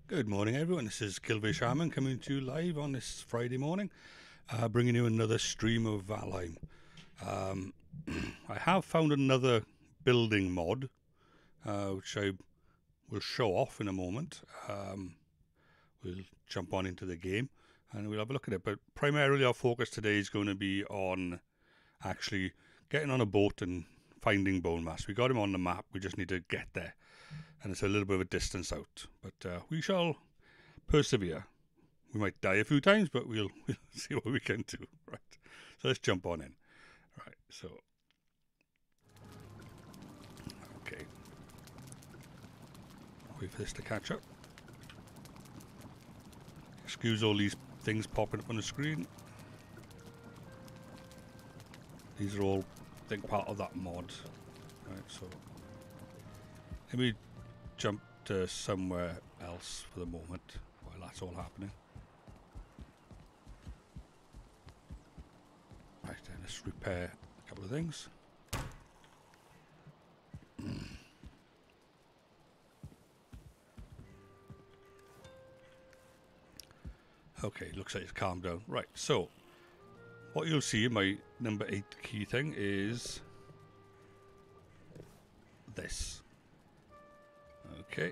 Good morning, everyone. This is Kilvey Shaman coming to you live on this Friday morning, bringing you another stream of Valheim. I have found another building mod, which I will show off in a moment. We'll jump on into the game and we'll have a look at it. But primarily, our focus today is going to be on actually getting on a boat and finding Bonemass. We got him on the map. We just need to get there. And it's a little bit of a distance out, but we shall persevere. We might die a few times, but we'll see what we can do. Right, so let's jump on in. Right, so okay, wait for this to catch up. Excuse all these things popping up on the screen. These are all, I think, part of that mod. Right, so let me jump to somewhere else for the moment while that's all happening. Right then, let's repair a couple of things. Okay, looks like it's calmed down. Right, so what you'll see in my number 8 key thing is this. Okay.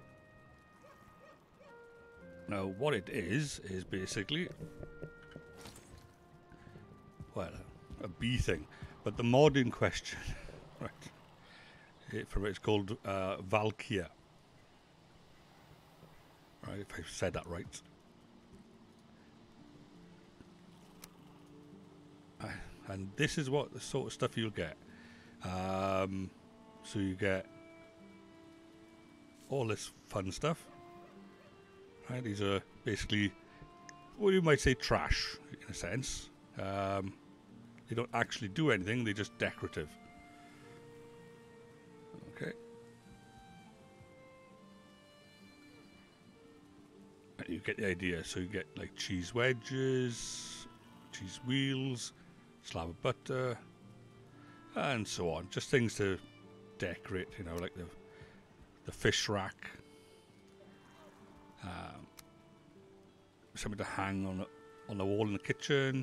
Now, what it is basically, well, a bee thing. But the mod in question, right, it's called Valkyria. Right, if I've said that right. And this is what the sort of stuff you'll get. So you get all this fun stuff. Right, these are basically, well, you might say trash in a sense. They don't actually do anything, they're just decorative. Okay. And you get the idea. So you get like cheese wedges, cheese wheels, slab of butter, and so on. Just things to decorate, you know, like the fish rack. Something to hang on the wall in the kitchen.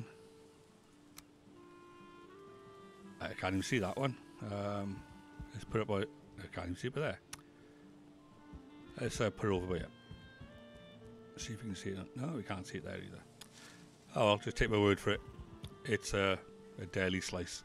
I can't even see that one. Let's put it by. I can't even see it by there. Let's put it over by here. See if we can see it. No, we can't see it there either. Oh, I'll just take my word for it. It's a deli slice.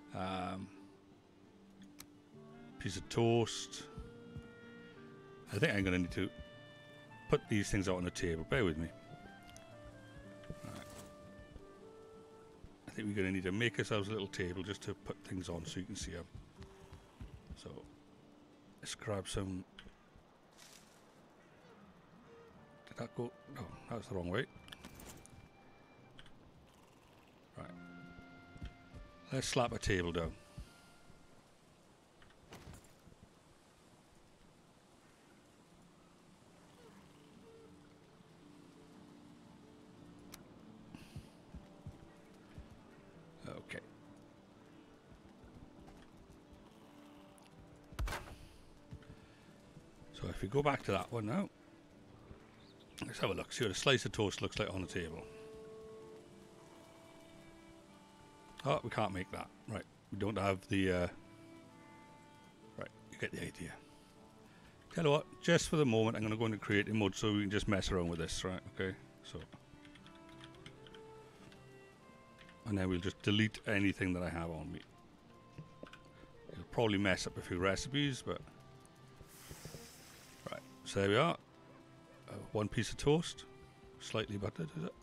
Piece of toast. I think I'm going to need to put these things out on the table. Bear with me. Right. I think we're going to need to make ourselves a little table just to put things on so you can see them. So let's grab some. Did that go? No, that was the wrong way. Right. Let's slap a table down. Okay. So if we go back to that one now, let's have a look. See what a slice of toast looks like on the table. Oh, we can't make that. Right. We don't have the... Right. You get the idea. Tell you what, just for the moment, I'm going to go into creative mode so we can just mess around with this, right? Okay. So... and then we'll just delete anything that I have on me. It'll probably mess up a few recipes, but... right. So there we are. One piece of toast. Slightly buttered, is it?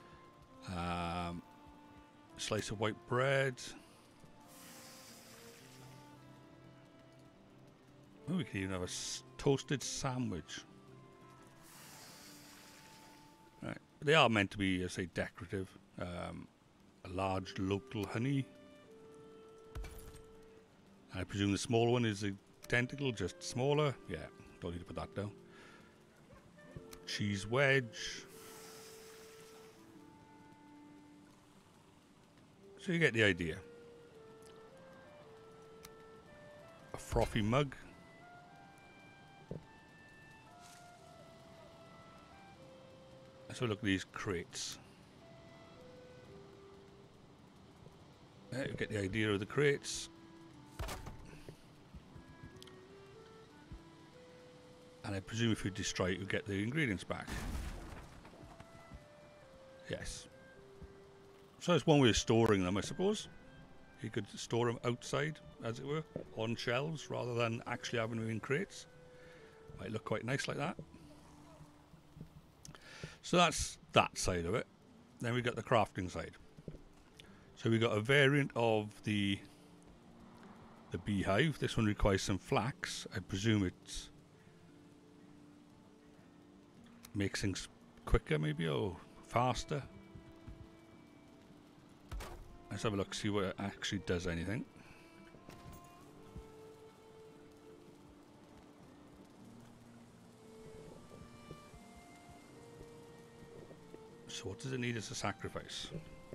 Slice of white bread. Oh, we can even have a toasted sandwich. Right. They are meant to be, say, decorative. A large local honey. I presume the small one is identical, just smaller. Yeah, don't need to put that down. Cheese wedge. So you get the idea. A frothy mug. Let's have a look at these crates. You get the idea of the crates. And I presume if you destroy it, you get the ingredients back. Yes. So it's one way of storing them, I suppose. You could store them outside, as it were, on shelves, rather than actually having them in crates. Might look quite nice like that. So that's that side of it. Then we've got the crafting side. So we've got a variant of the beehive. This one requires some flax. I presume it's makes things quicker, maybe, or faster. Let's have a look, see what it actually does anything. So what does it need as a sacrifice?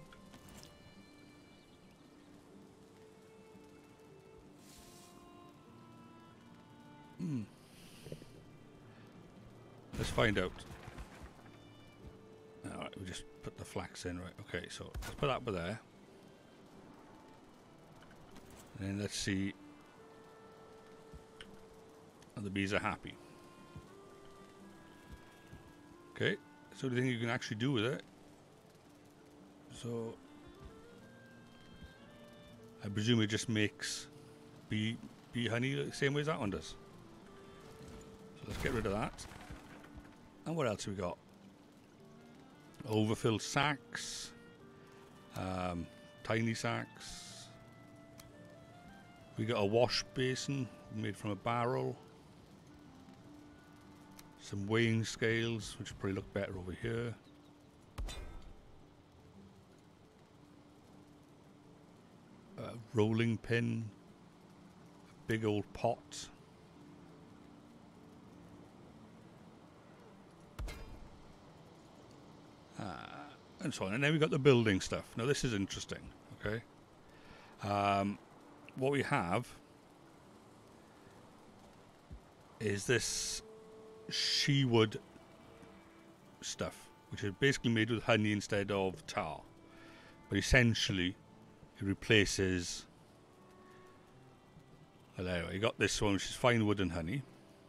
Let's find out. Alright, we just put the flax in, right? Okay, so let's put that over there. And then let's see. And the bees are happy. Okay, so the thing you can actually do with it. So I presume it just makes bee honey the same way as that one does. So let's get rid of that. And what else have we got? Overfilled sacks, tiny sacks. We got a wash basin made from a barrel. Some weighing scales, which probably look better over here. A rolling pin. A big old pot. And so on. And then we've got the building stuff. Now this is interesting, okay? What we have is this she wood stuff, which is basically made with honey instead of tar. But essentially, it replaces... Well, anyway, you got this one, which is fine wood and honey.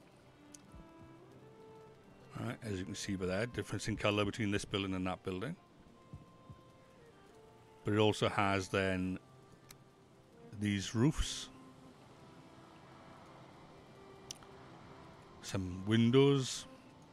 Alright, as you can see by that, difference in colour between this building and that building. But it also has then these roofs, some windows,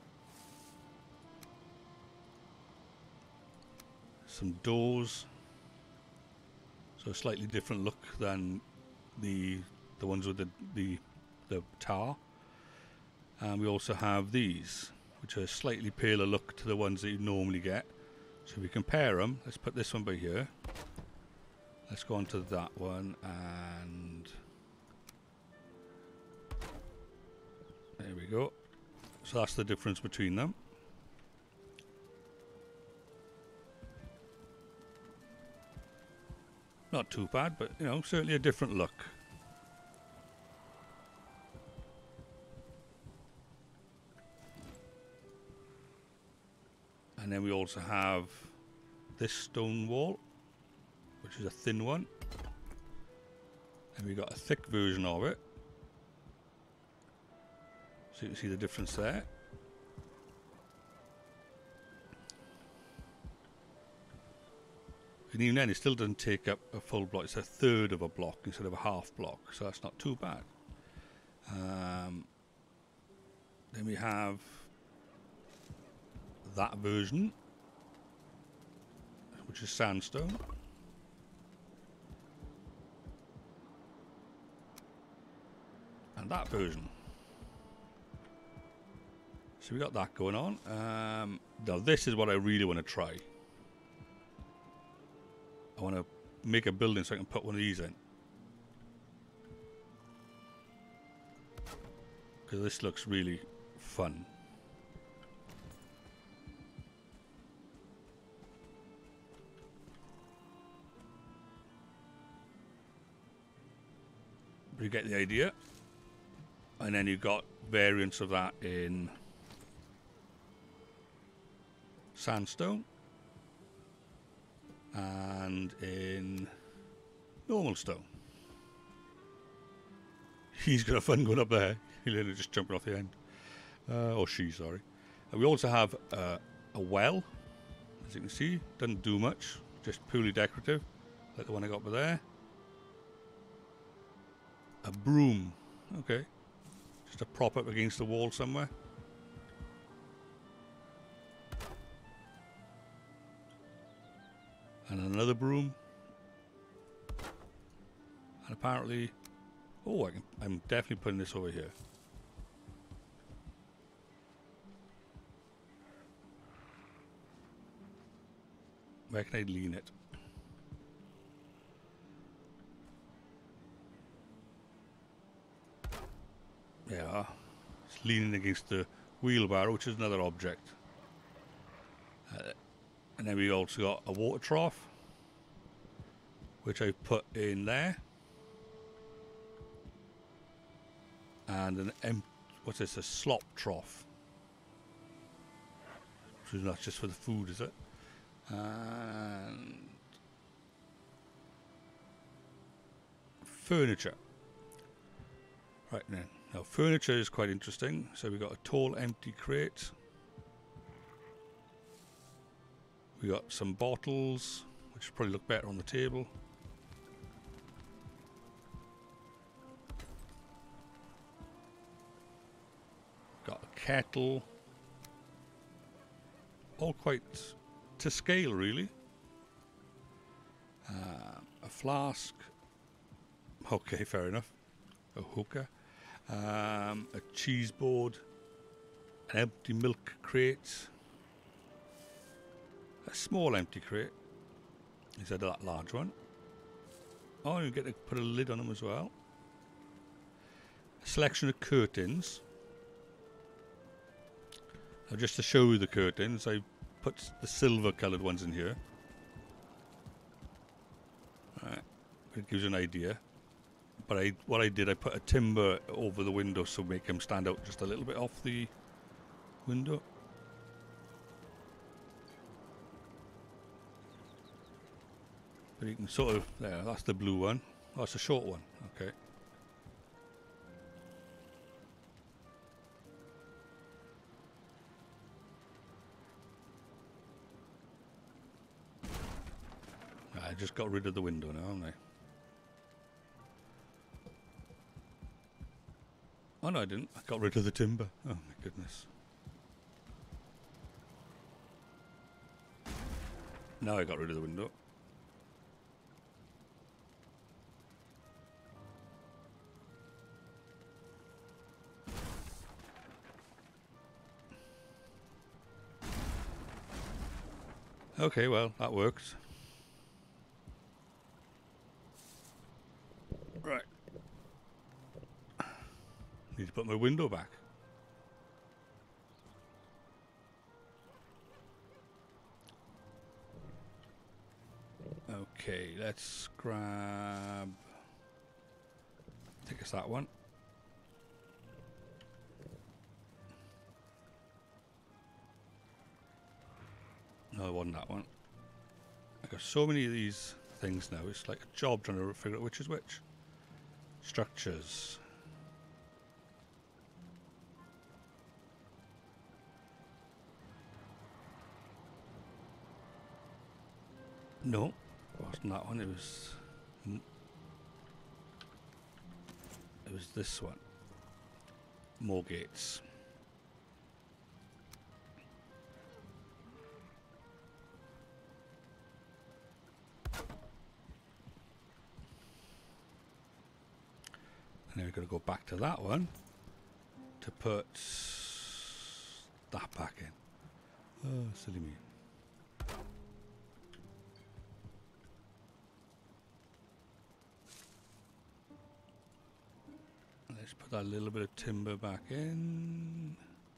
some doors. So a slightly different look than the ones with the tar. And we also have these, which are a slightly paler look to the ones that you normally get. So if we compare them, let's put this one by here. Let's go on to that one, and there we go. So that's the difference between them. Not too bad, but you know, certainly a different look. And then we also have this stone wall, which is a thin one. And we got a thick version of it. So you can see the difference there. And even then, it still doesn't take up a full block. It's a third of a block instead of a half block. So that's not too bad. Then we have that version, which is sandstone. And that version. So we got that going on. Now this is what I really want to try. I want to make a building so I can put one of these in. Because this looks really fun. You get the idea. And then you've got variants of that in sandstone and in normal stone. He's got fun going up there. He's literally just jumping off the end. Or she, sorry. We also have a well. As you can see, doesn't do much. Just purely decorative. Like the one I got over there. A broom. Okay. Just a prop up against the wall somewhere. And another broom. And apparently... Oh, I'm definitely putting this over here. Where can I lean it? Yeah, it's leaning against the wheelbarrow, which is another object. And then we also got a water trough, which I put in there. And what's this? A slop trough. So that's just for the food, is it? And furniture. Right then. Now furniture is quite interesting. So we've got a tall empty crate. We got some bottles, which probably look better on the table. Got a kettle. All quite to scale, really. A flask. Okay, fair enough. A hookah. A cheese board. An empty milk crate. A small empty crate instead of that large one. Oh, you get to put a lid on them as well. A selection of curtains. Now, just to show you the curtains, I put the silver coloured ones in here. Right, it gives you an idea. But what I did, I put a timber over the window so make them stand out just a little bit off the window. But you can sort of, there, that's the blue one. Oh, it's a short one, okay. I just got rid of the window now, haven't I? Oh no, I didn't. I got rid of the timber. Oh my goodness. Now I got rid of the window. Okay, well, that works. Right. Need to put my window back. Okay, let's grab... I think it's that one. No, it wasn't that one. I've got so many of these things now, it's like a job trying to figure out which is which. Structures. No, it wasn't that one, it was this one. More gates. And then we've got to go back to that one to put that back in. Oh, silly me. Let's put that little bit of timber back in.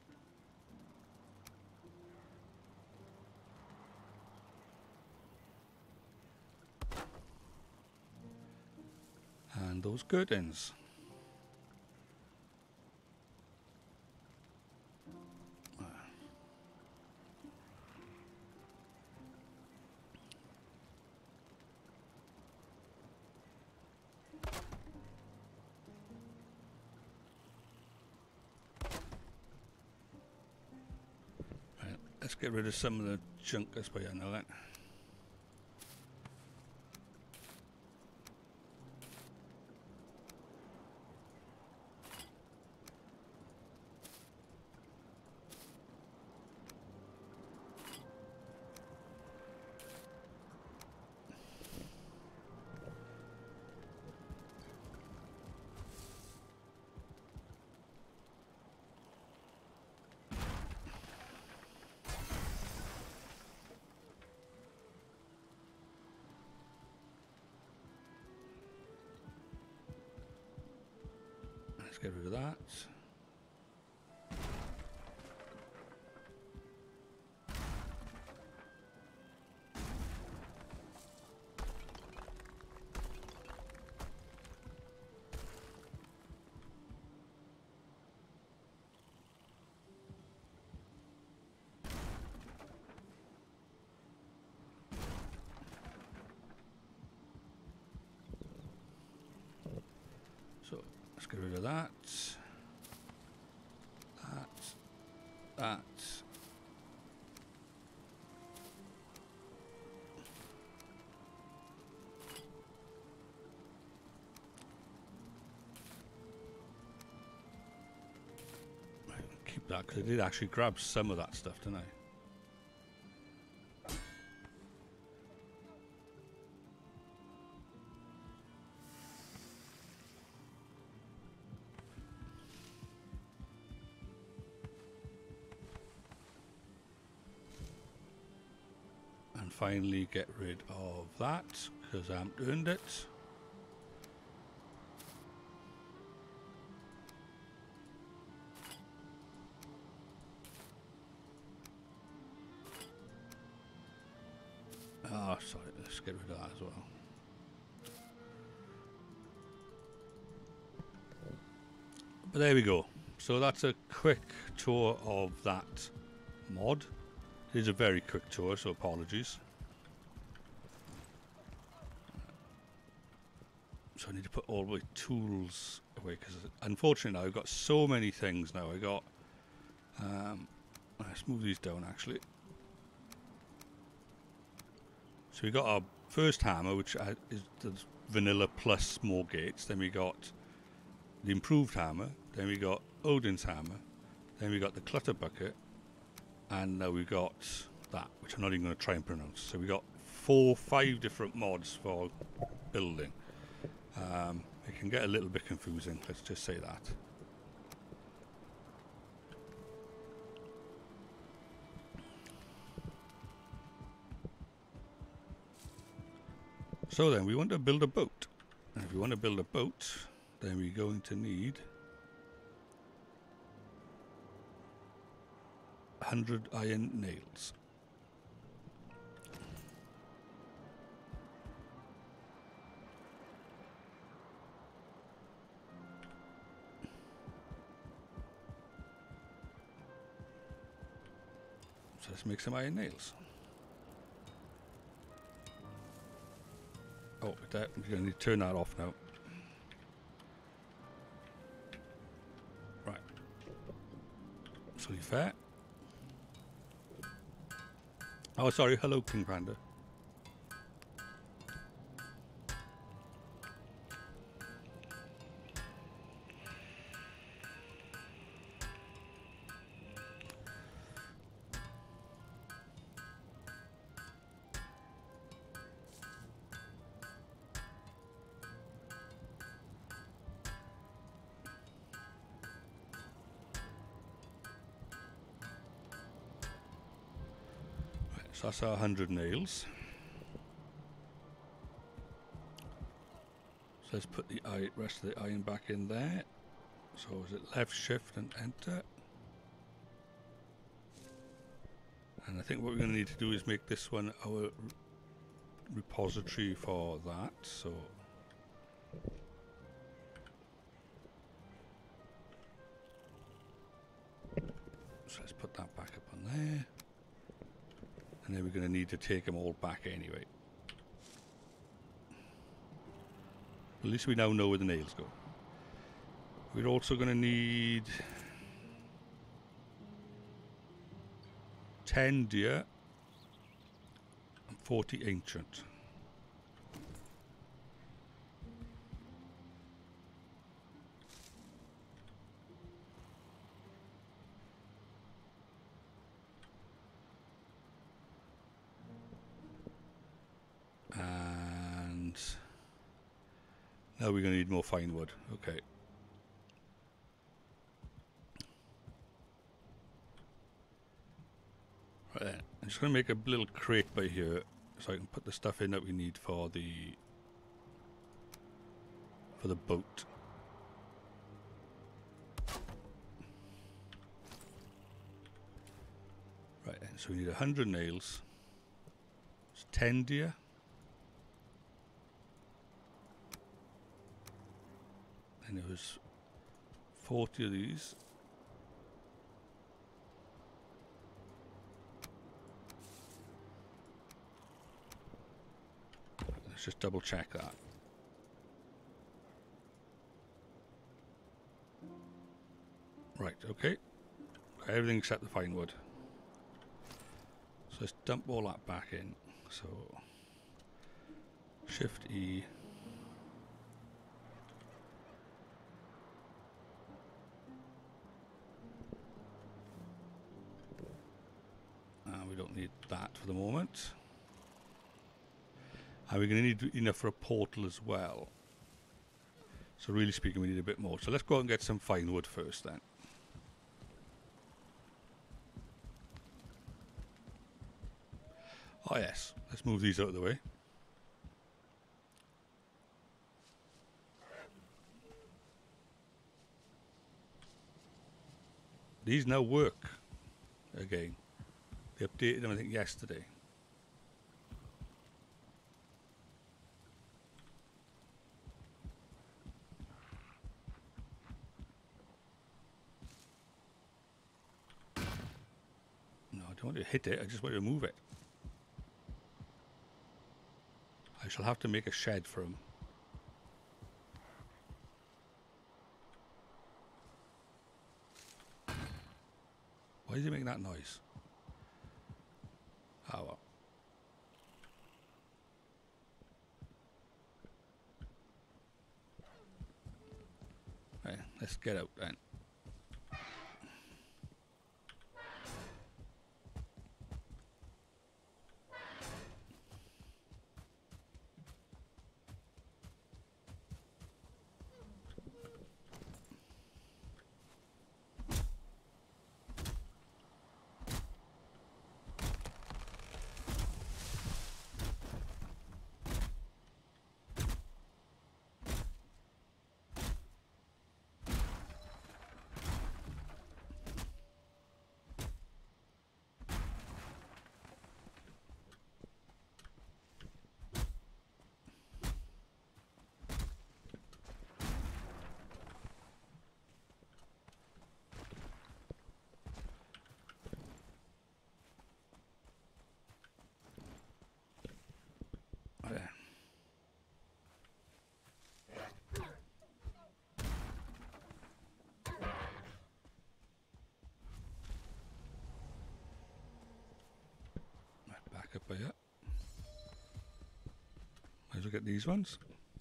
And those curtains. Let's get rid of some of the junk that's by now then. Let's get rid of that. So let's get rid of that. That. Right, keep that because I did actually grab some of that stuff, didn't I? Finally get rid of that because I haven't earned it. Oh, sorry, let's get rid of that as well. But there we go. So that's a quick tour of that mod. It is a very quick tour, so apologies. So I need to put all my tools away because unfortunately I've got so many things now. I got let's move these down actually. So we got our first hammer, which is the vanilla plus more gates. Then we got the improved hammer. Then we got Odin's hammer. Then we got the clutter bucket, and now we got that, which I'm not even going to try and pronounce. So we got 5 different mods for building. It can get a little bit confusing, let's just say that. So then we want to build a boat. And if we want to build a boat, then we're going to need 100 iron nails. So let's make some iron nails. Oh, that, we're going to need to turn that off now. Right. Absolutely fair. Oh, sorry. Hello, King Panda. So that's our 100 nails. So let's put the rest of the iron back in there. So is it left shift and enter? And I think what we're going to need to do is make this one our repository for that. So let's put that back up on there. And then we're going to need to take them all back anyway. At least we now know where the nails go. We're also going to need 10 deer and 40 ancient. And now we're going to need more fine wood. Okay. Right then. I'm just going to make a little crate by here so I can put the stuff in that we need for the boat. Right then, so we need 100 nails. It's 10 deer. And there was 40 of these. Let's just double check that. Right, okay. Everything except the fine wood. So let's dump all that back in. So Shift E. We don't need that for the moment. And we're going to need enough for a portal as well. So really speaking, we need a bit more. So let's go out and get some fine wood first then. Oh yes, let's move these out of the way. These now work again. They updated them, I think, yesterday. No, I don't want to hit it, I just want to move it. I shall have to make a shed for him. Why is he making that noise? Oh well. Right, let's get out then. Back up by that. Might as well get these ones.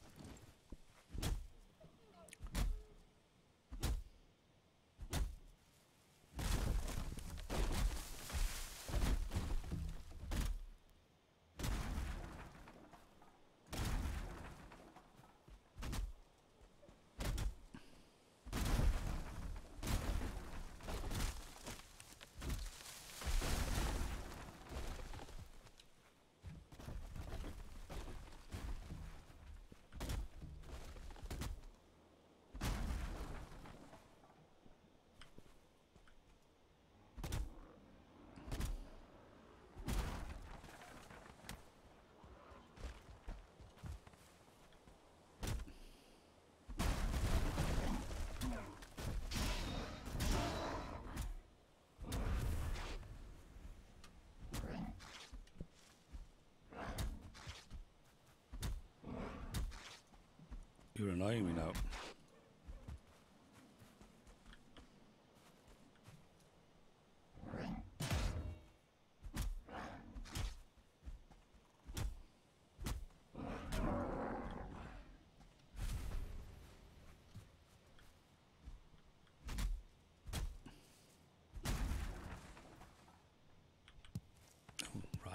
You're annoying me now.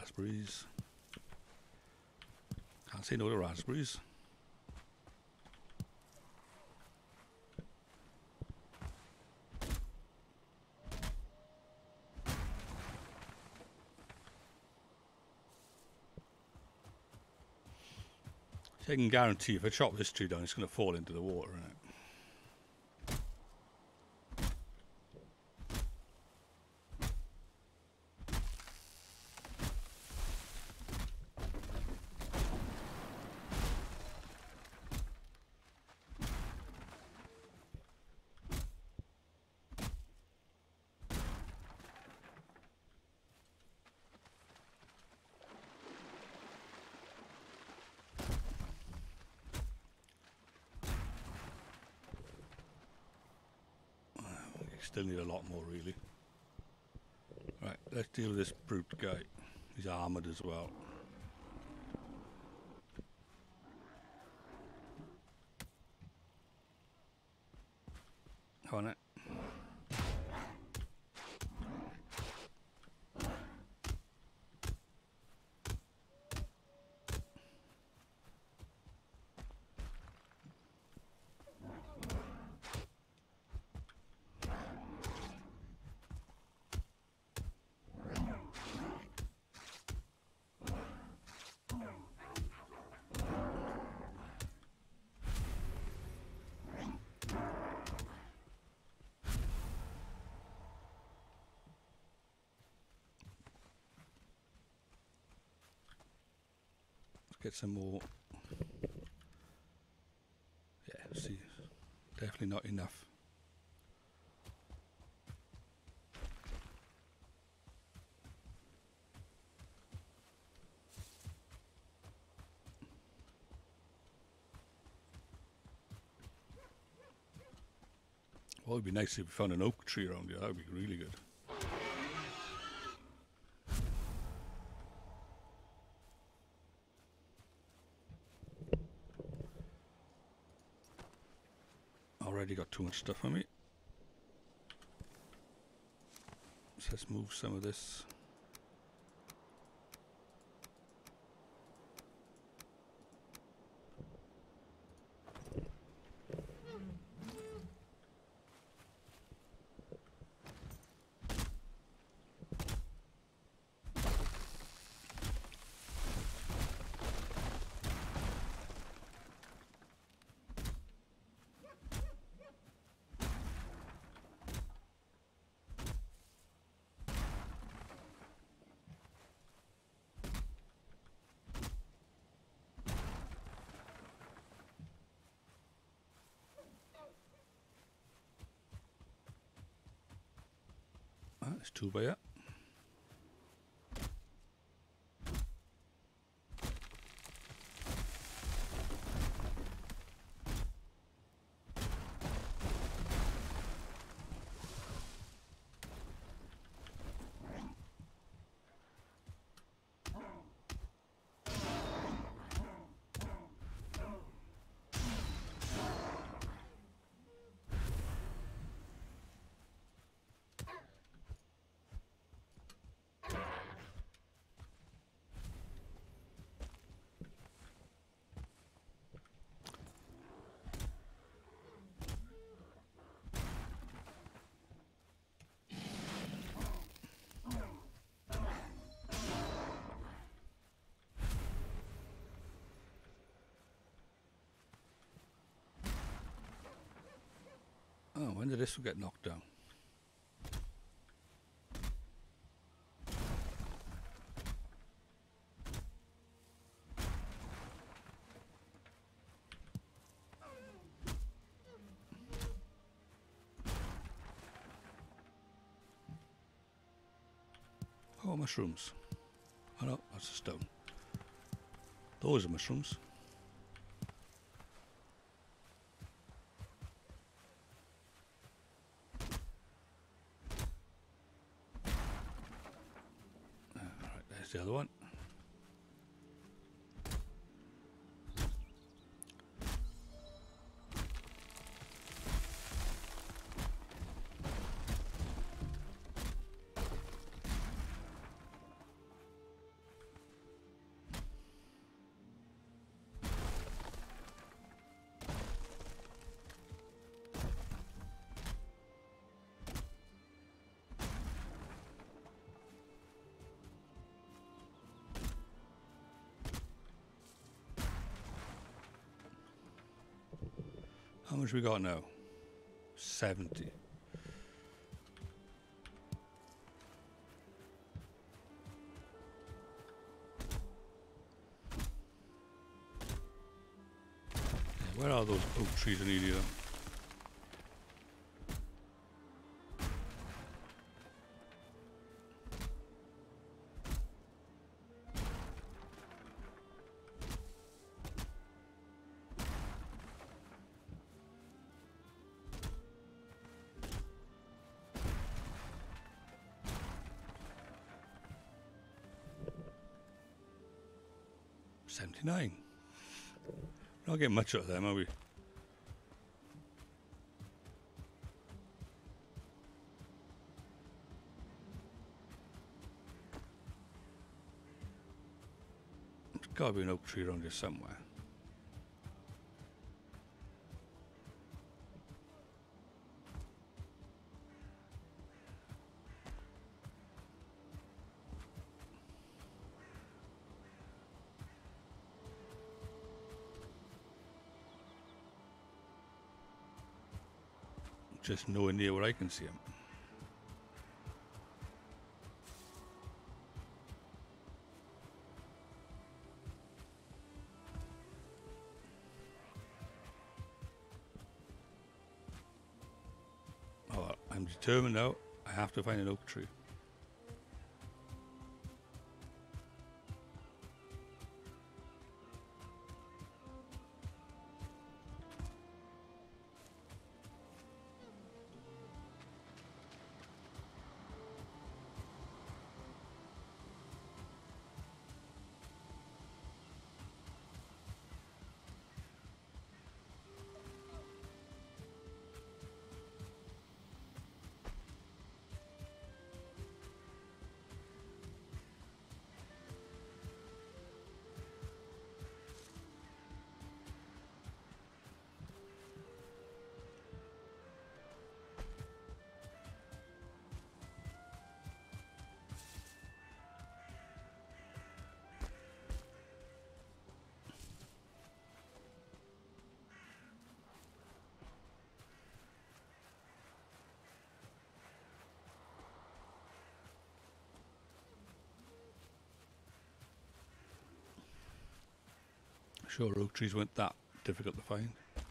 raspberries. Can't say no to raspberries. So I can guarantee if I chop this tree down, it's going to fall into the water, isn't it? Still need a lot more, really. Right, let's deal with this brute guy. He's armoured as well. On it. Get some more. Yeah, see, definitely not enough. Well, it'd be nice if we found an oak tree around here. That would be really good. Already got too much stuff on me. So let's move some of this. That's two by it. Oh, when did this get knocked down? Oh, mushrooms. Oh no, that's a stone. Those are mushrooms. Alright, there's the other one. How much we got now? 70. Yeah, where are those oak trees in India? $79. Not getting much out of them, are we? There's got to be an oak tree around here somewhere. Just nowhere near where I can see them. Oh, I'm determined now. I have to find an oak tree. Sure, oak trees weren't that difficult to find.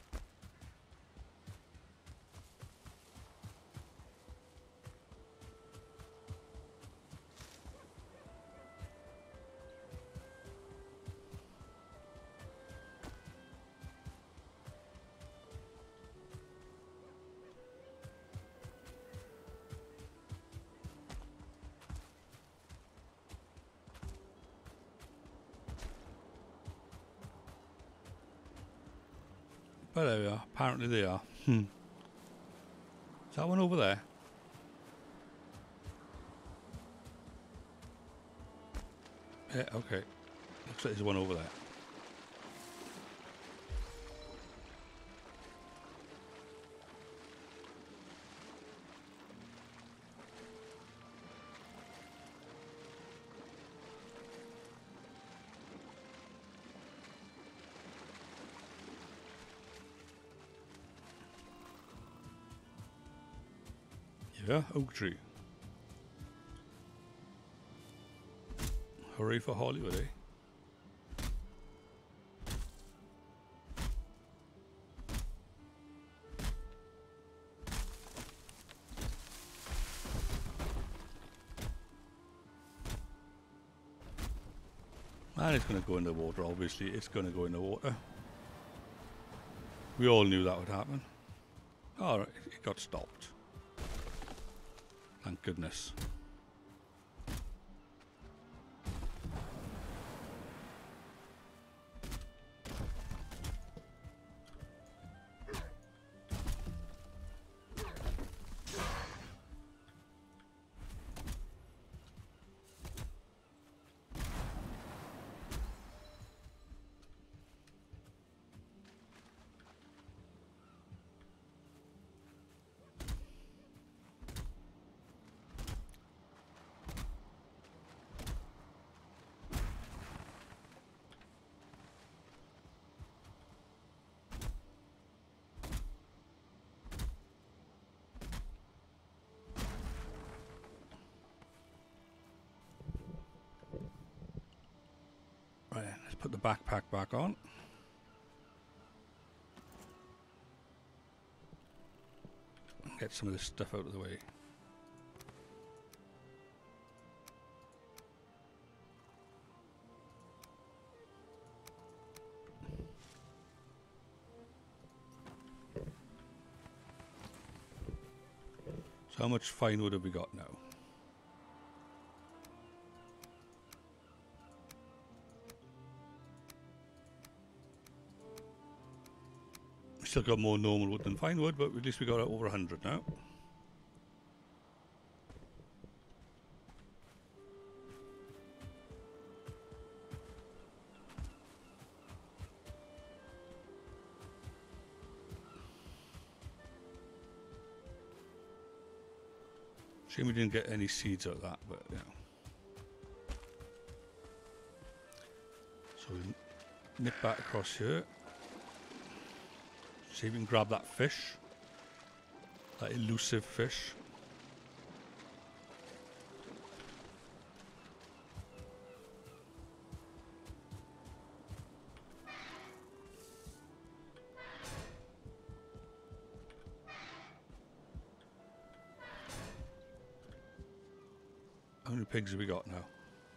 But there we are. Apparently they are. Is that one over there? Yeah, okay. Looks like there's one over there. Yeah, oak tree. Hooray for Hollywood, eh? And it's going to go in the water, obviously. It's going to go in the water. We all knew that would happen. Alright, it got stopped. Thank goodness. put the backpack back on. Get some of this stuff out of the way. So how much fine wood have we got now? We still got more normal wood than fine wood, but at least we got over 100 now. Shame we didn't get any seeds out of that, but yeah. So we nip back across here. See if we can grab that fish. That elusive fish. How many pigs have we got now?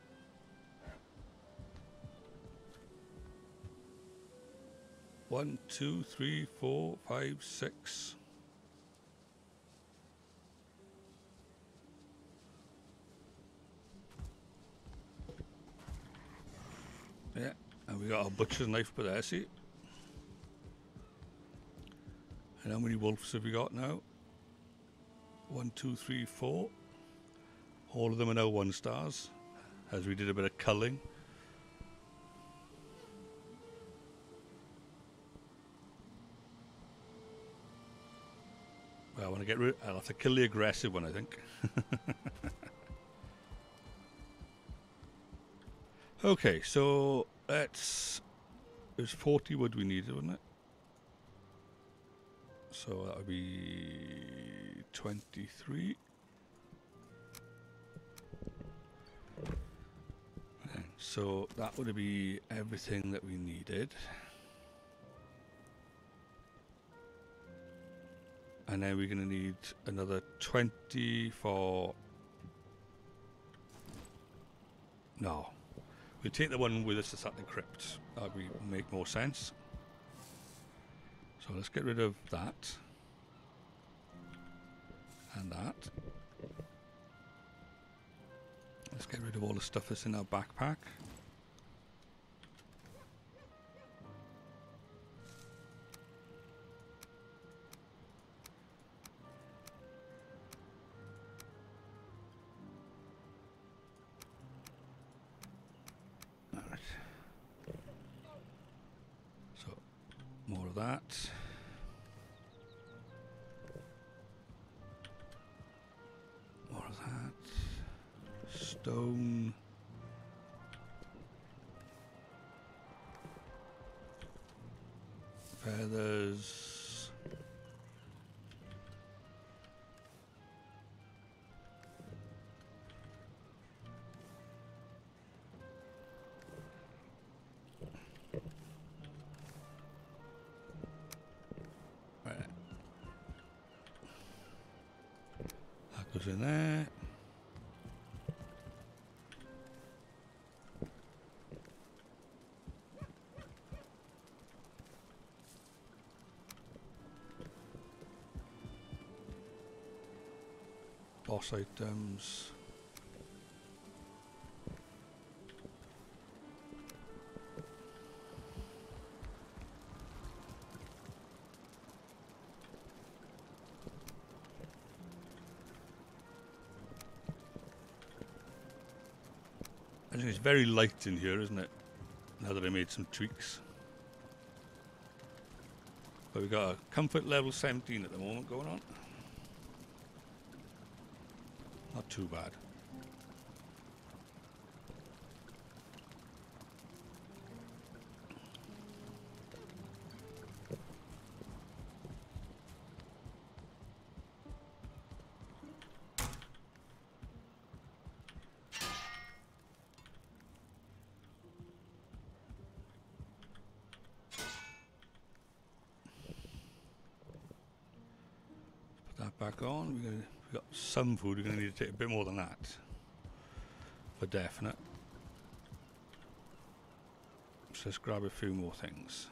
One, two, three, 4, 5, 6. Yeah, and we got our butcher's knife by there, see? And how many wolves have we got now? 1, 2, 3, 4. All of them are now 1 stars, as we did a bit of culling. Well, I want to get rid. I'll have to kill the aggressive one, I think. Okay, so let's. There's 40 wood we needed, wasn't it? So that would be 23. So that would be everything that we needed. And then we're going to need another 20 for... No. We'll take the one with us that's at the crypt. That would make more sense. So let's get rid of that. And that. Let's get rid of all the stuff that's in our backpack. Alright. So, more of that. More of that. Stone. Feathers. Right. That goes in there. Boss items. I think it's very light in here, isn't it? Now that I made some tweaks. But we got a comfort level 17 at the moment going on. Not too bad. back on. We've got some food. We're going to need to take a bit more than that. For definite. So let's grab a few more things.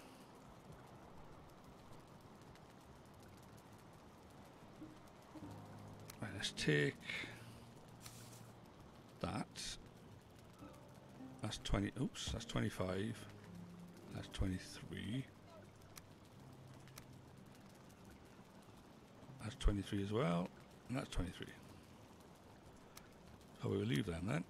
Right, let's take that. That's 20. Oops, that's 25. That's 23. That's 23 as well. And that's 23. So we'll leave them then.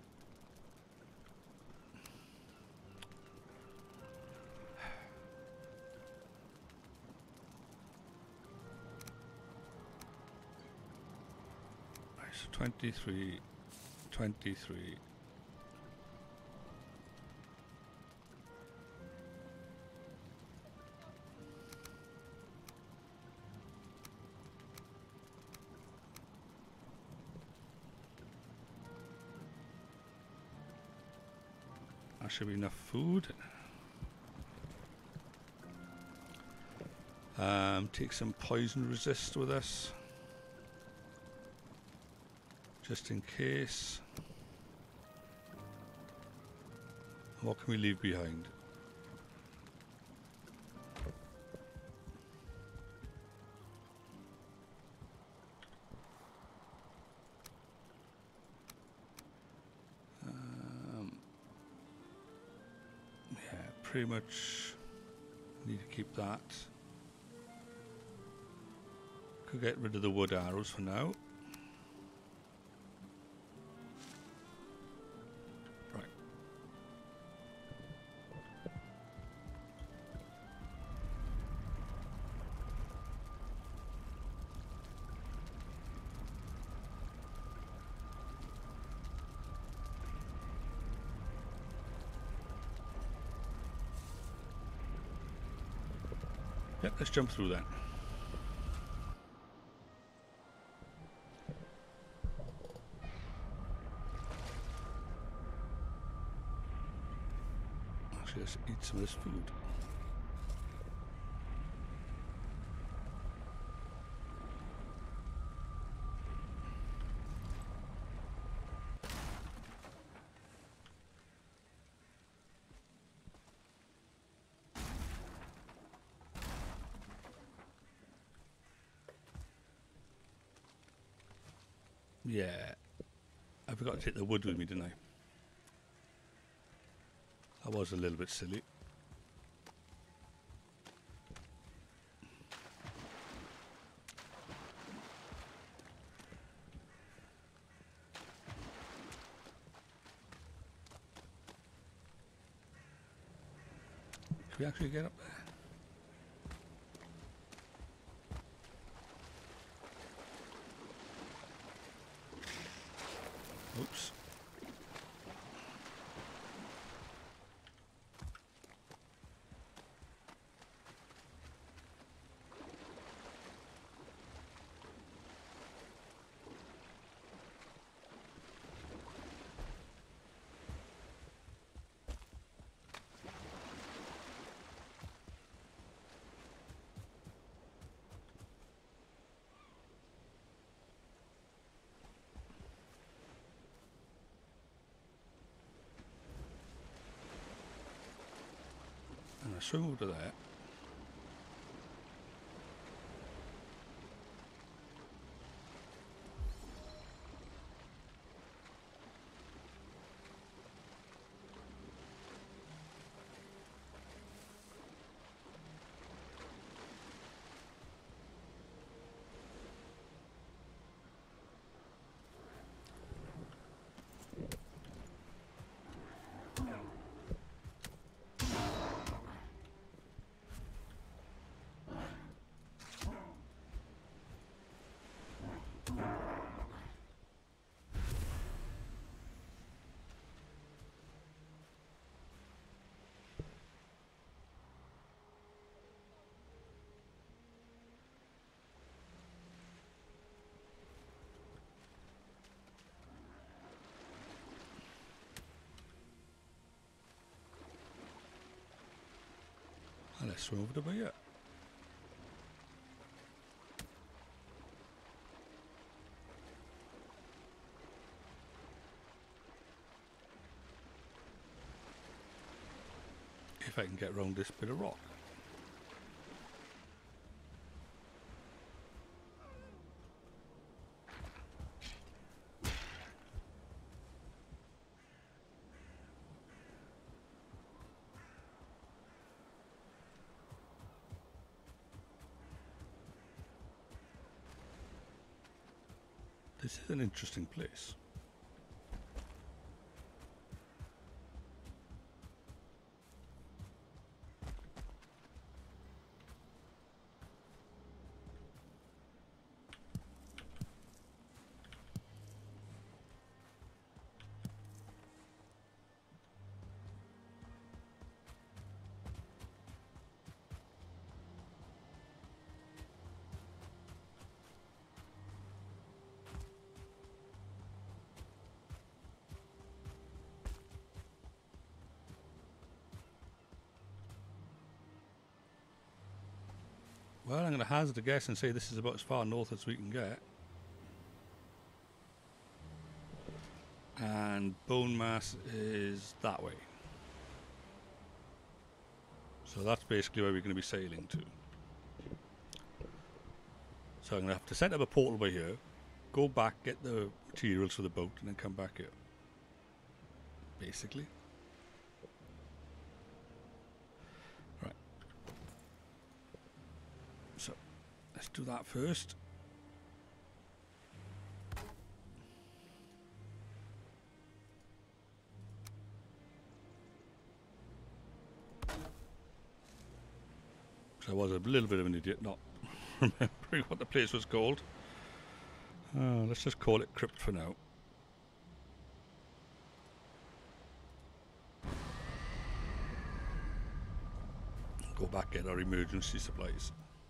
Right, so 23, 23. That should be enough food. Take some poison resist with us. Just in case. What can we leave behind? Yeah, pretty much need to keep that. Could get rid of the wood arrows for now. Right. Yep, let's jump through that. Actually, let's eat some of this food. Yeah, I forgot to take the wood with me, didn't I? I was a little bit silly. Can we actually get up there? Oops. And I swim over to there. And let's swim over to here. if I can get around this bit of rock. This is an interesting place. Well, I'm going to hazard a guess and say this is about as far north as we can get. And bone mass is that way. So that's basically where we're going to be sailing to. So I'm going to have to set up a portal by here, go back, get the materials for the boat, and then come back here. Basically. Right. So let's do that first. I was a little bit of an idiot not remembering what the place was called. Let's just call it Crypt for now. Go back, get our emergency supplies.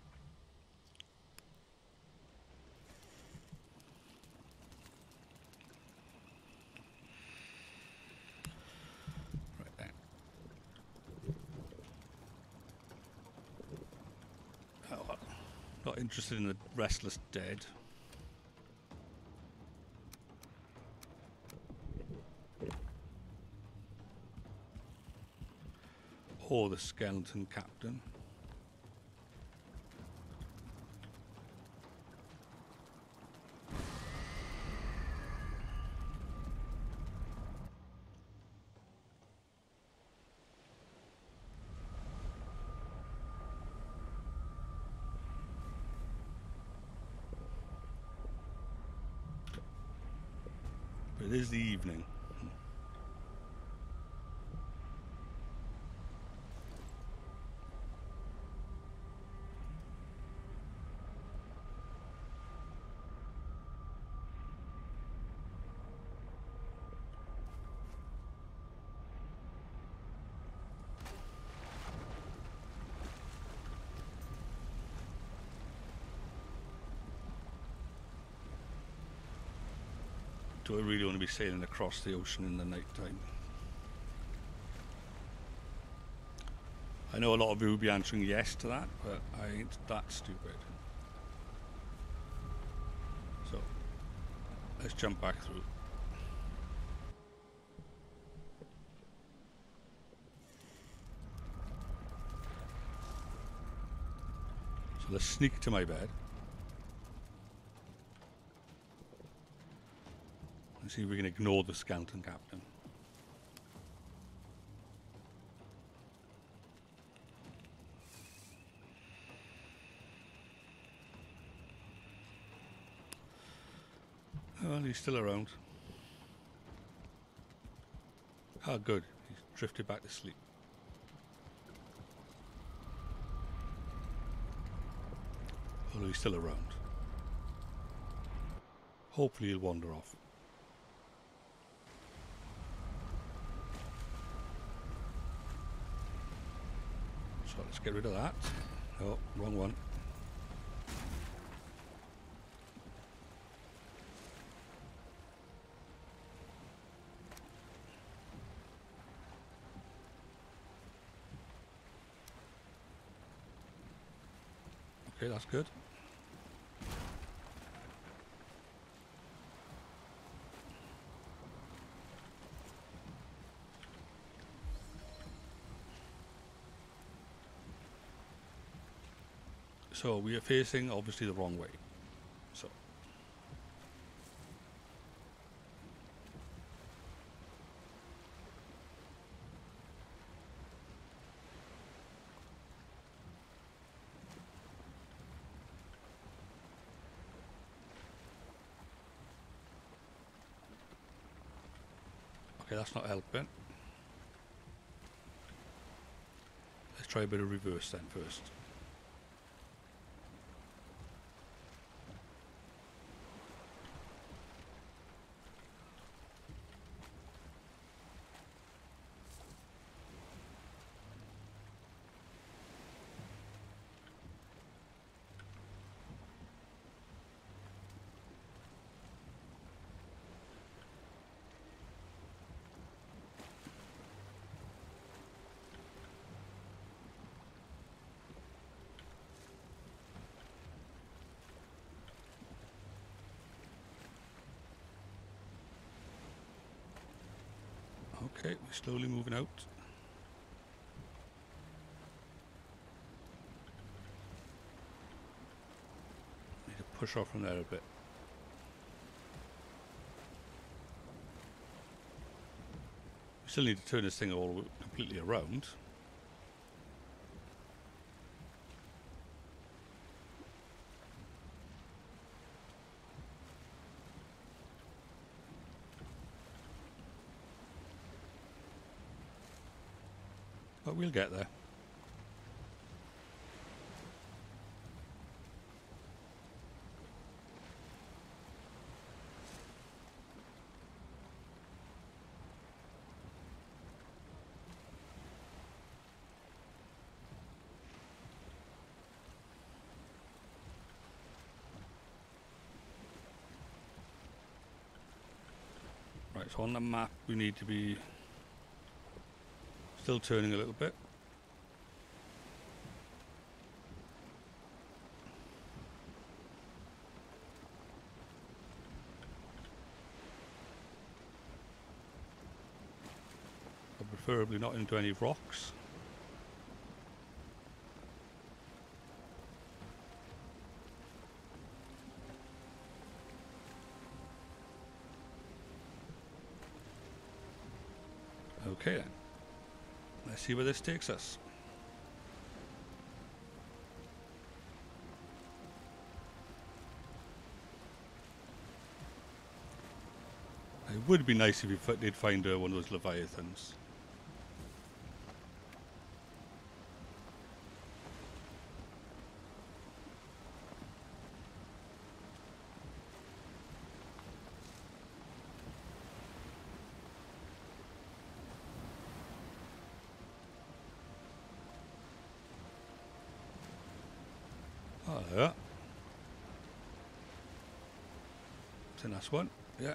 Right then. Oh, not interested in the restless dead. Or the skeleton captain. But it is the evening. Do I really want to be sailing across the ocean in the night time? I know a lot of you will be answering yes to that, but I ain't that stupid. So, let's jump back through. So let's sneak to my bed. And see if we can ignore the skeleton captain. Well, he's still around. Ah, good. He's drifted back to sleep. Although he's still around. Hopefully he'll wander off. So let's get rid of that. Oh, wrong one. Okay, that's good. So we are facing obviously the wrong way. So okay, that's not helping. Let's try a bit of reverse then first. Okay, we're slowly moving out. Need to push off from there a bit. We still need to turn this thing all completely around. But we'll get there. Right, so on the map we need to be still turning a little bit. But preferably not into any rocks. Okay then. Let's see where this takes us. It would be nice if you did find one of those leviathans. Oh, yeah. It's a nice one. Yeah.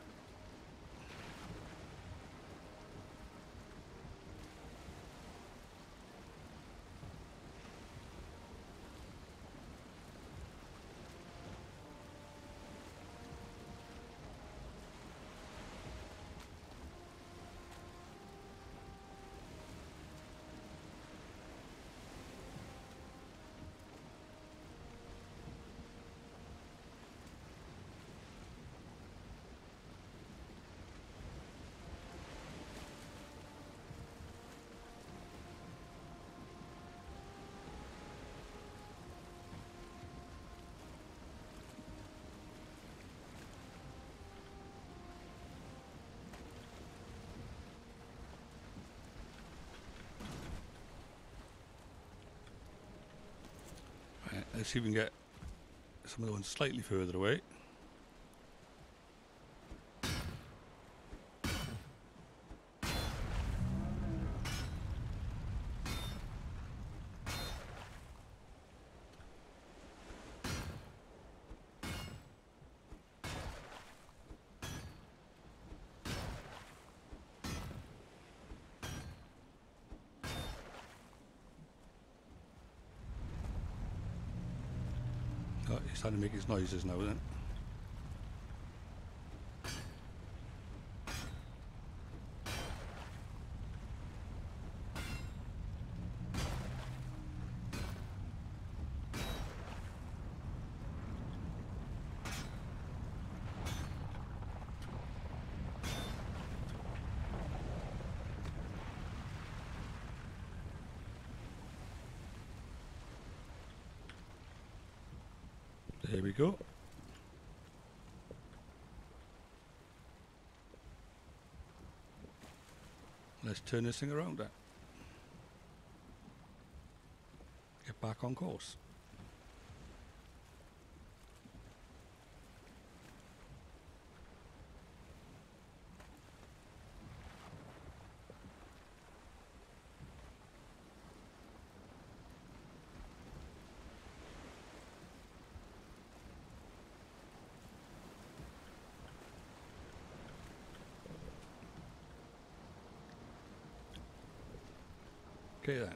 Right, let's see if we can get some of the ones slightly further away. Oh, he's starting to make his noises now then. There we go. Let's turn this thing around then. Get back on course. Okay then.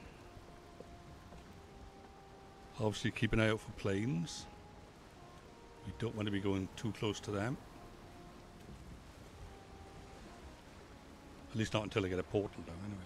Obviously keep an eye out for planes. We don't want to be going too close to them. At least not until I get a portal down anyway.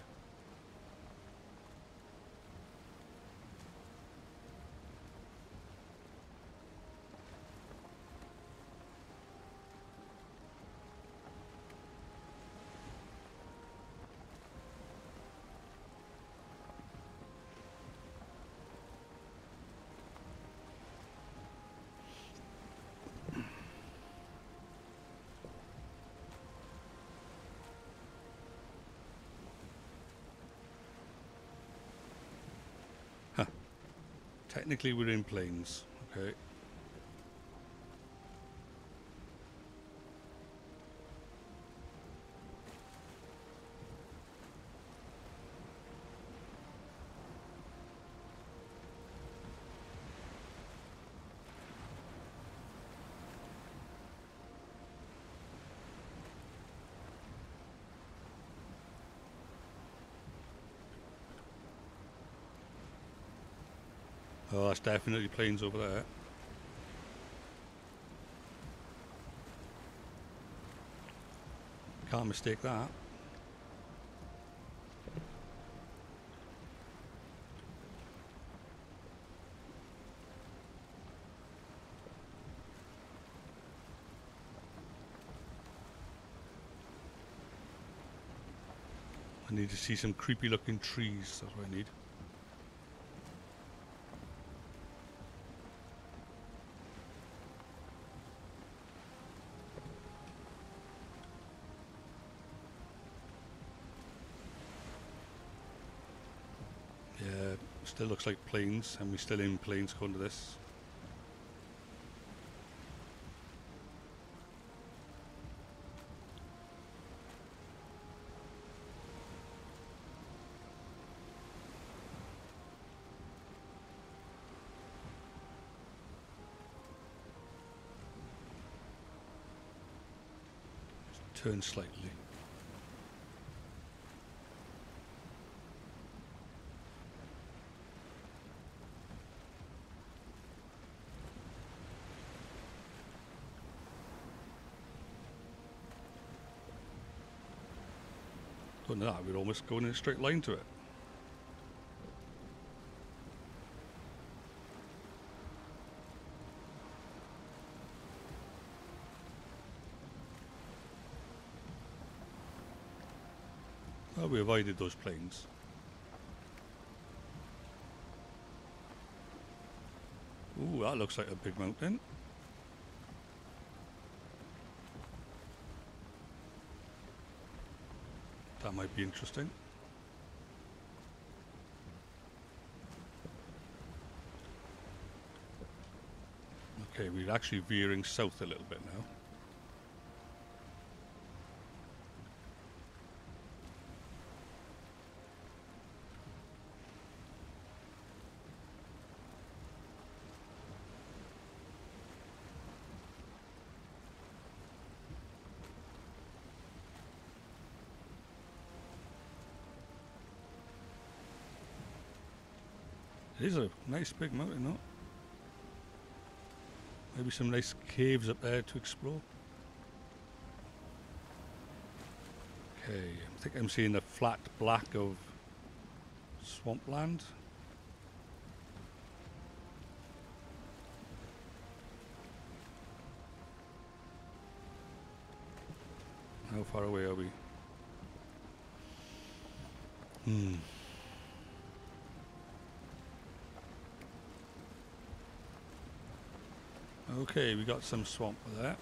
Technically we're in planes, okay. Oh, that's definitely planes over there. Can't mistake that. I need to see some creepy looking trees, that's what I need. Yeah, still looks like planes, and we're still in planes going to this. Turn slightly. Look at that, we're almost going in a straight line to it. Well, we avoided those planes. Ooh, that looks like a big mountain. That might be interesting. Okay, we're actually veering south a little bit now. It is a nice big mountain, though. Maybe some nice caves up there to explore. Okay, I think I'm seeing the flat black of swampland. How far away are we? Okay, we got some swamp there.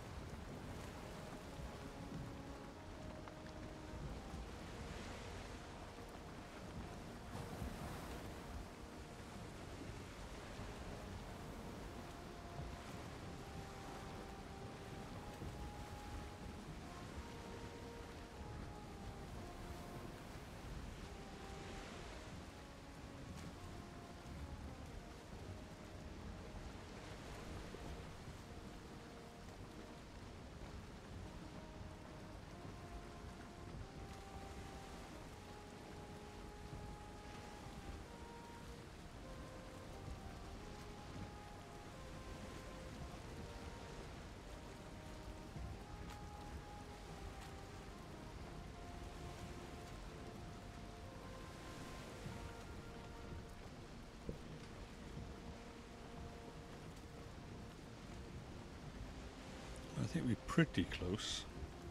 I think we're pretty close.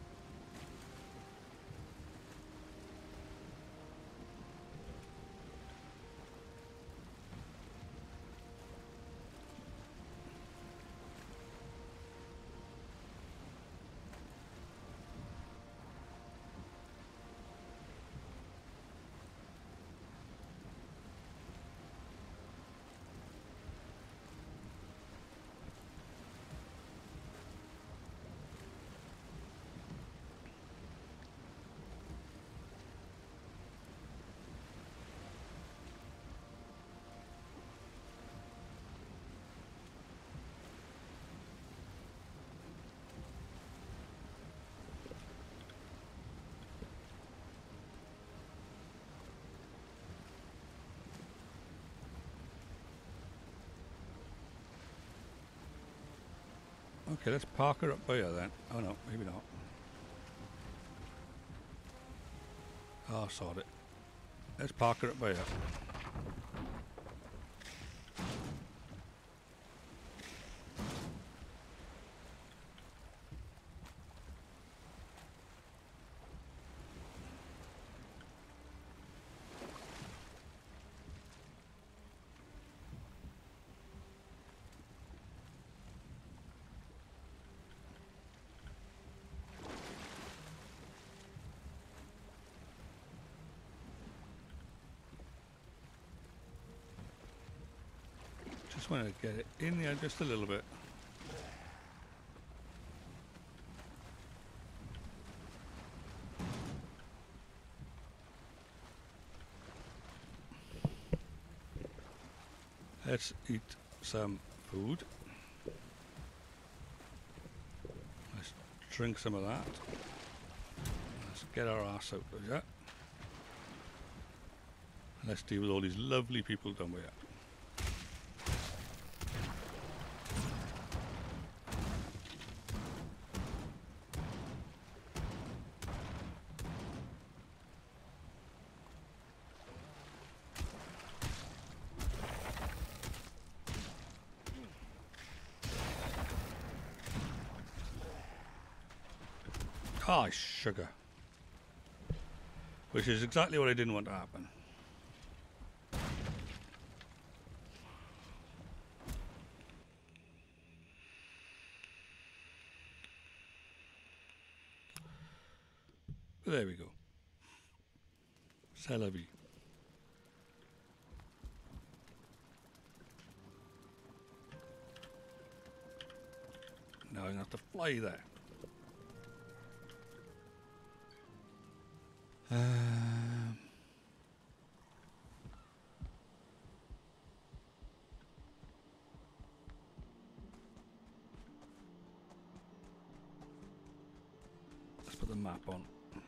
Okay, let's park her up by here then. Oh no, maybe not. Oh, sod it. Let's park her up by here. Just want to get it in there just a little bit. Let's eat some food. Let's drink some of that. Let's get our ass out of here. Let's deal with all these lovely people down here. Ah, sugar. Which is exactly what I didn't want to happen. But there we go. C'est la vie. Now I'm going to have to fly there. Let's put the map on.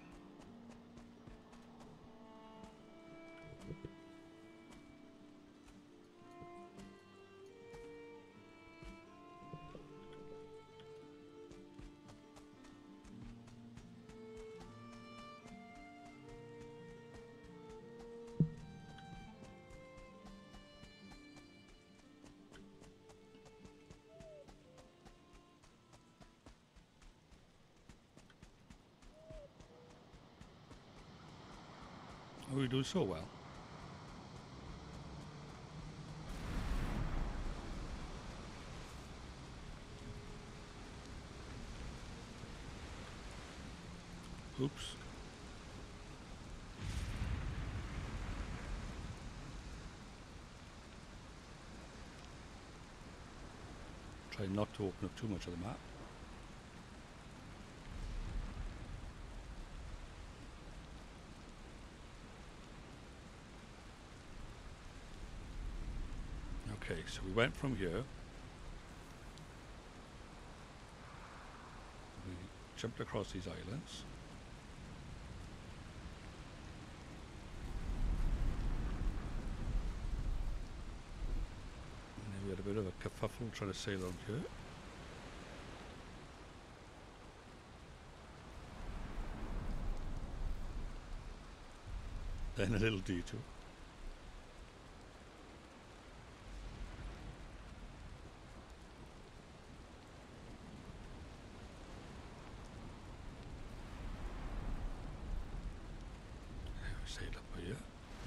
Oh, we do so well. Try not to open up too much of the map. Okay, so we went from here. We jumped across these islands. And then we had a bit of a kerfuffle trying to sail around here. Then a little detour. Sail up here.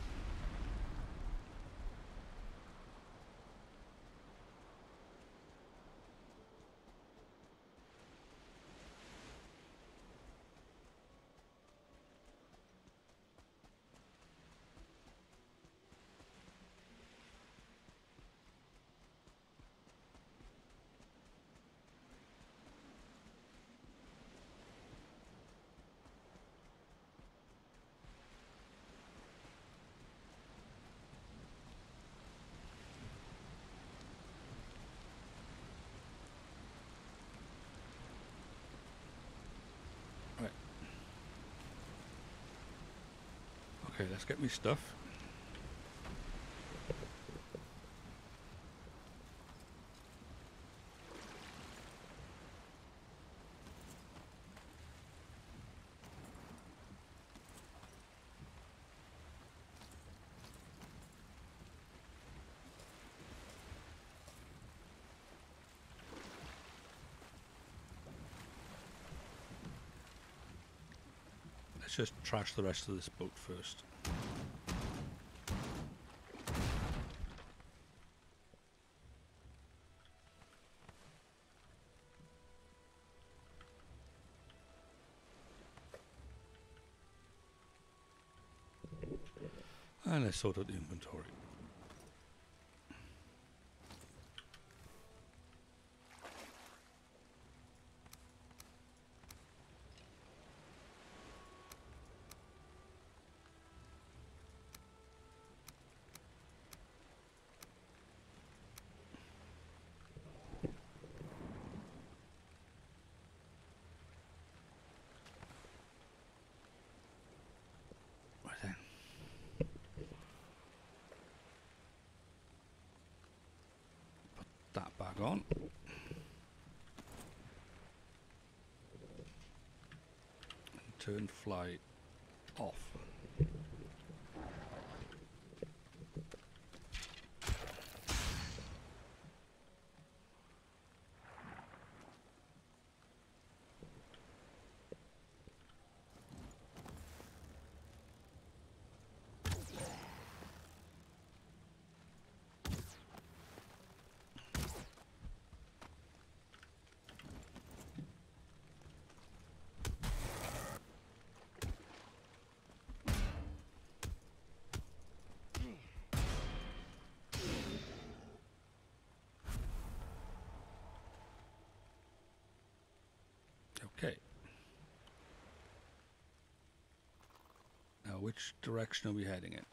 Okay, let's get me stuff. Let's just trash the rest of this boat first. And let's sort out the inventory. Right then. That back on. And turn fly off. Okay. Now, which direction are we heading in?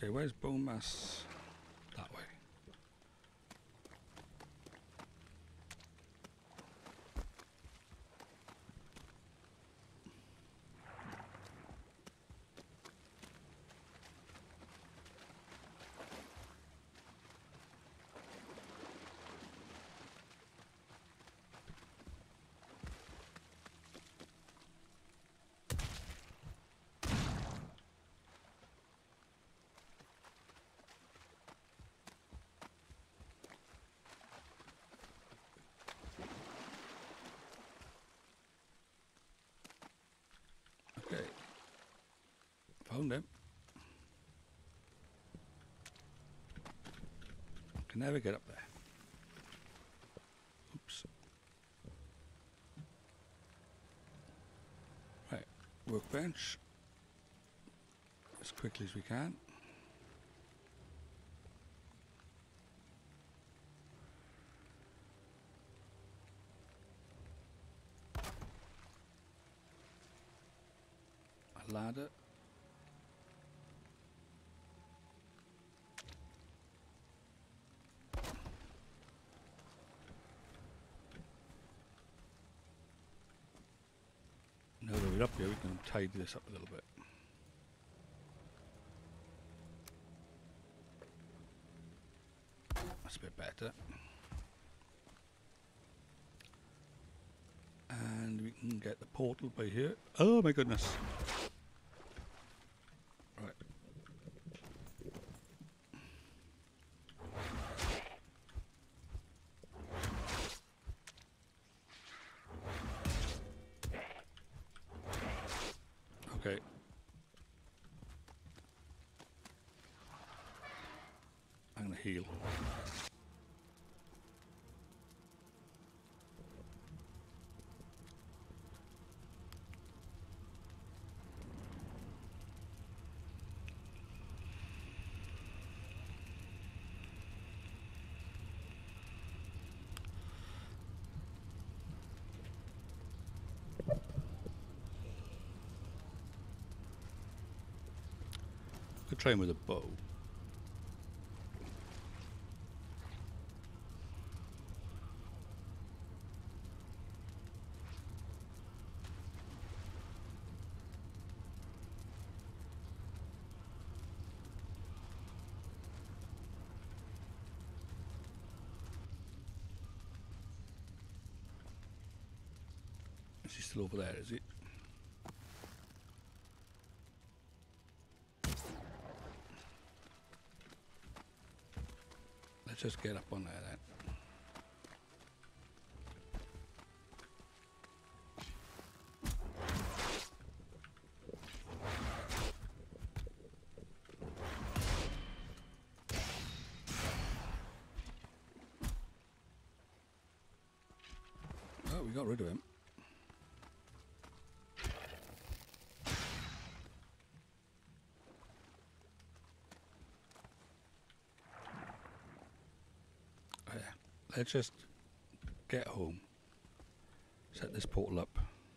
Okay, where's bone mass? That way. Okay. Found him. Can never get up there. Oops. Right. Workbench. As quickly as we can. A ladder. Now that we're up here, we can tidy this up a little bit. That's a bit better. And we can get the portal by here. Oh my goodness. Right. Okay. I'm gonna heal. Could try him with a bow. Is he still over there, is he? Let's just get up on there then. Oh, we got rid of him. Oh, yeah. Let's just get home. Set this portal up.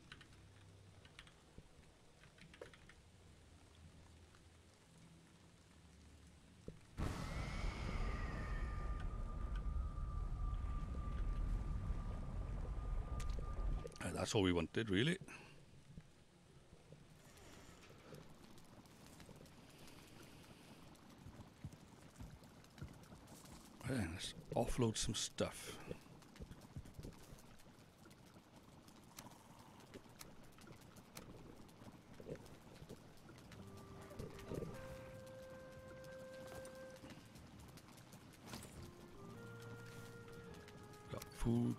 That's all we wanted, really. Right, let's offload some stuff. Got food.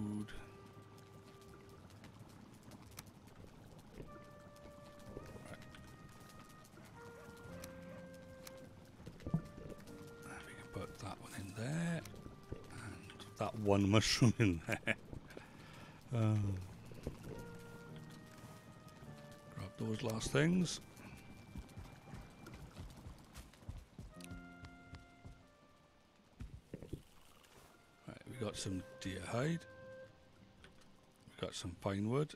That one mushroom in there. Grab those last things. Right, we got some deer hide. We got some pine wood.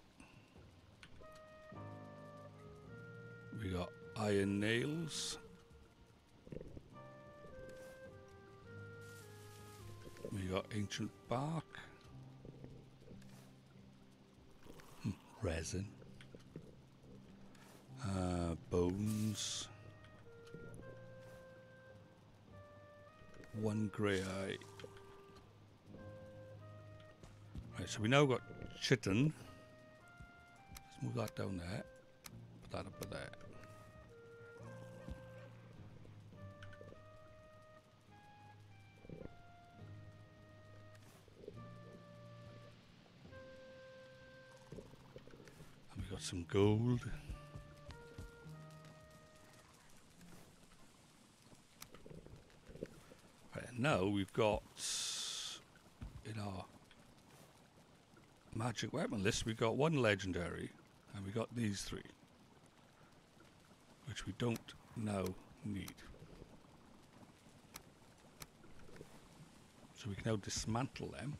We got iron nails. You got ancient bark, resin, bones, one grey eye. Right, so we now got chitin. Let's move that down there. Put that up there. And we got some gold. Right, and now we've got in our magic weapon list, we got one legendary, and we got these three, which we don't now need. So we can now dismantle them.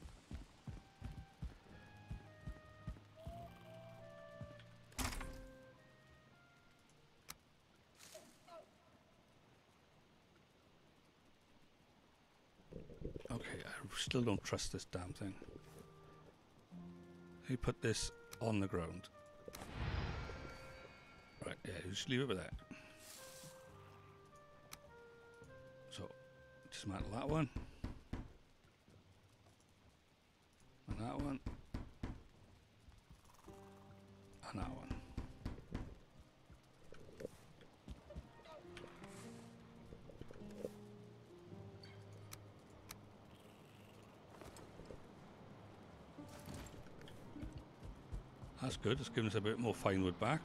Okay, I still don't trust this damn thing. Let me put this on the ground. Right, yeah, just leave it with that. So, dismantle that one. And that one. And that one. That's good, it's giving us a bit more fine wood back.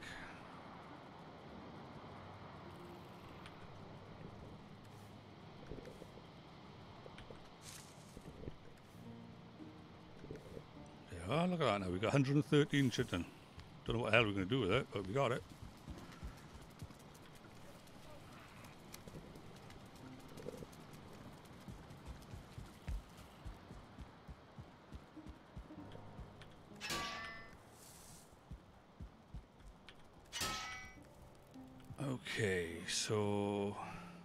Yeah, look at that now, we've got 113 chitin. Don't know what the hell we're going to do with it, but we got it. Okay, so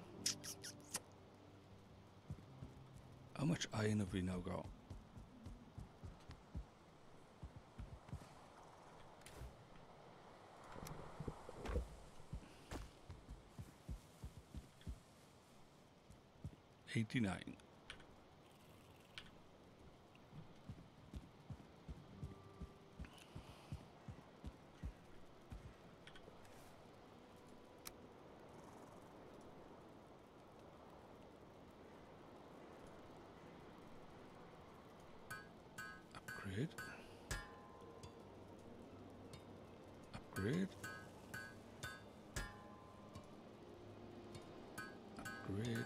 how much iron have we now got? $89. Upgrade. Upgrade. Upgrade.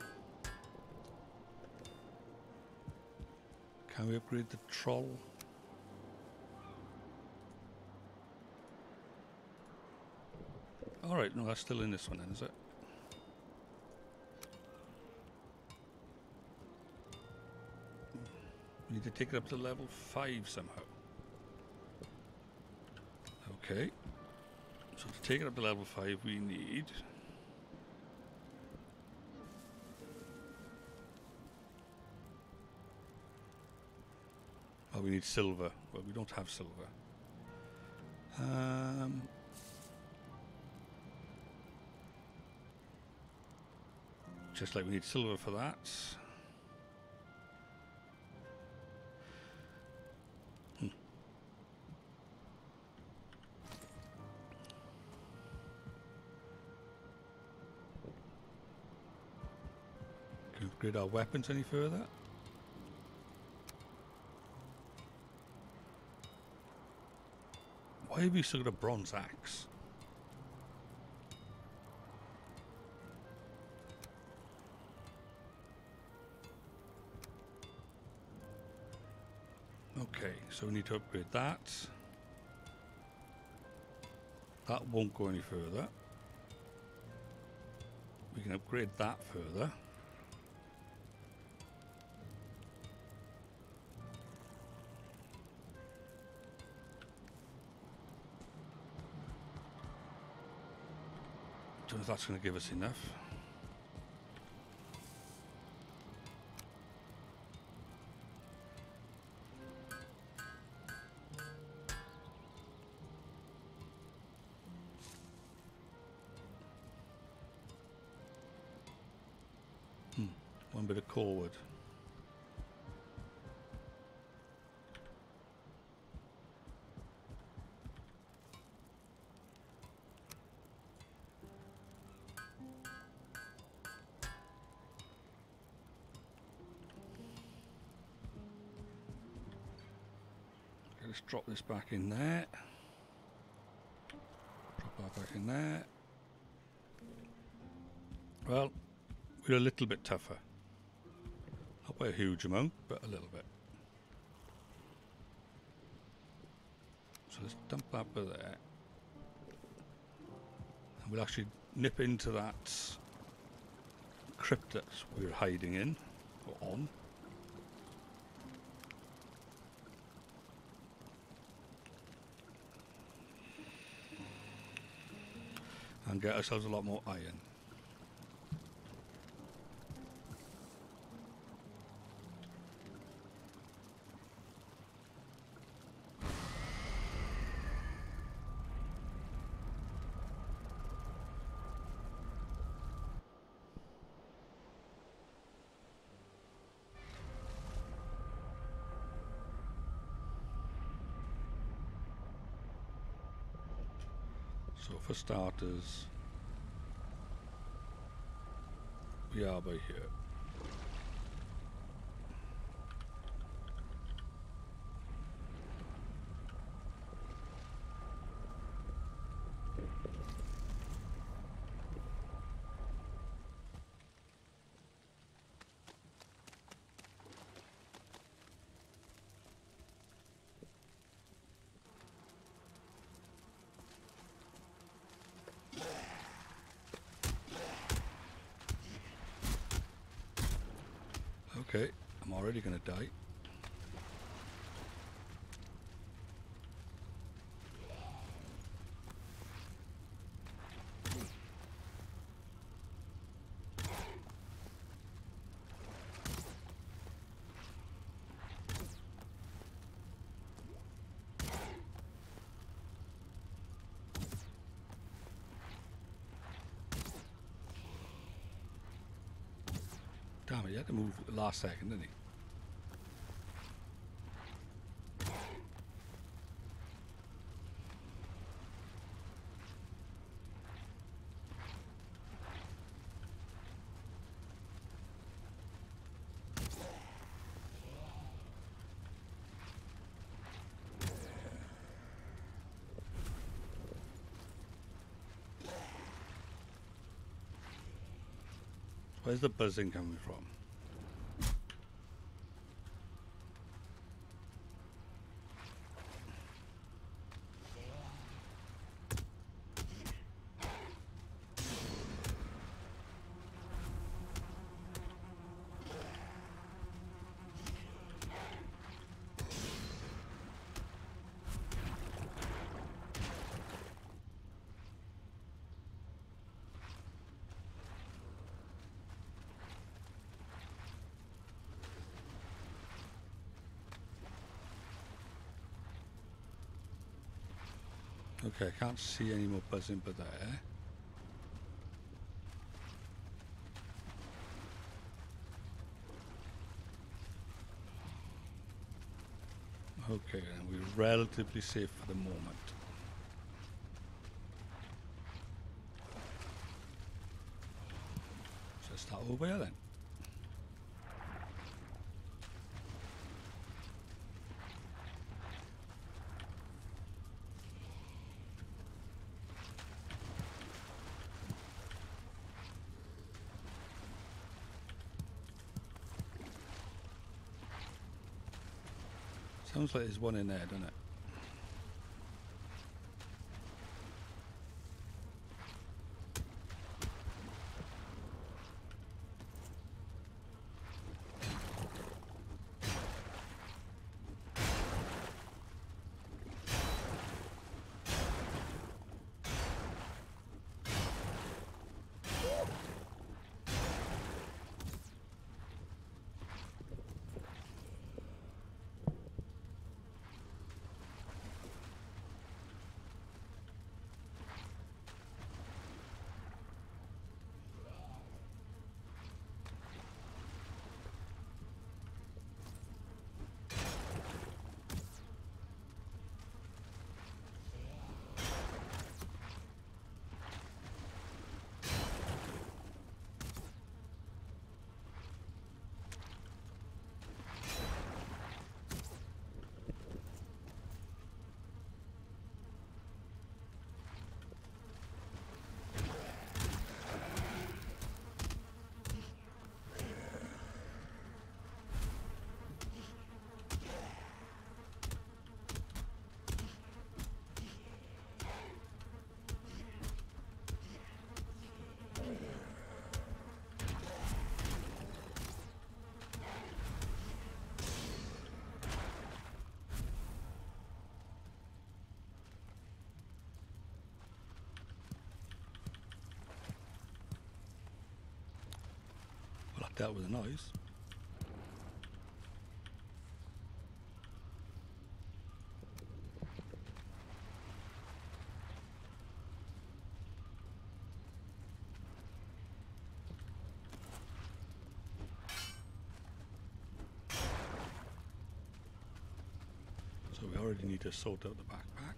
Can we upgrade the troll? Alright, no, that's still in this one then, is it? We need to take it up to level 5 somehow. Okay. So to take it up to level 5 we need... Oh, we need silver. Well, we don't have silver. Just like we need silver for that. Can we upgrade our weapons any further? Why have we still got a bronze axe? Okay, so we need to upgrade that. That won't go any further. We can upgrade that further. Don't know if that's going to give us enough. One bit of coal wood. Let's drop this back in there. Drop that back in there. Well, we're a little bit tougher. Not by a huge amount, but a little bit. So let's dump that by there. And we'll actually nip into that crypt that we're hiding in, or on. And get ourselves a lot more iron. So for starters, we are by here. Okay, I'm already going to die. Damn it, he had to move at the last second, didn't he? Where's the buzzing coming from? Okay, I can't see any more buzzing but there. Okay, and we're relatively safe for the moment. So let's start over here then. Sounds like there's one in there, doesn't it? dealt with the noise. So we already need to sort out the backpack.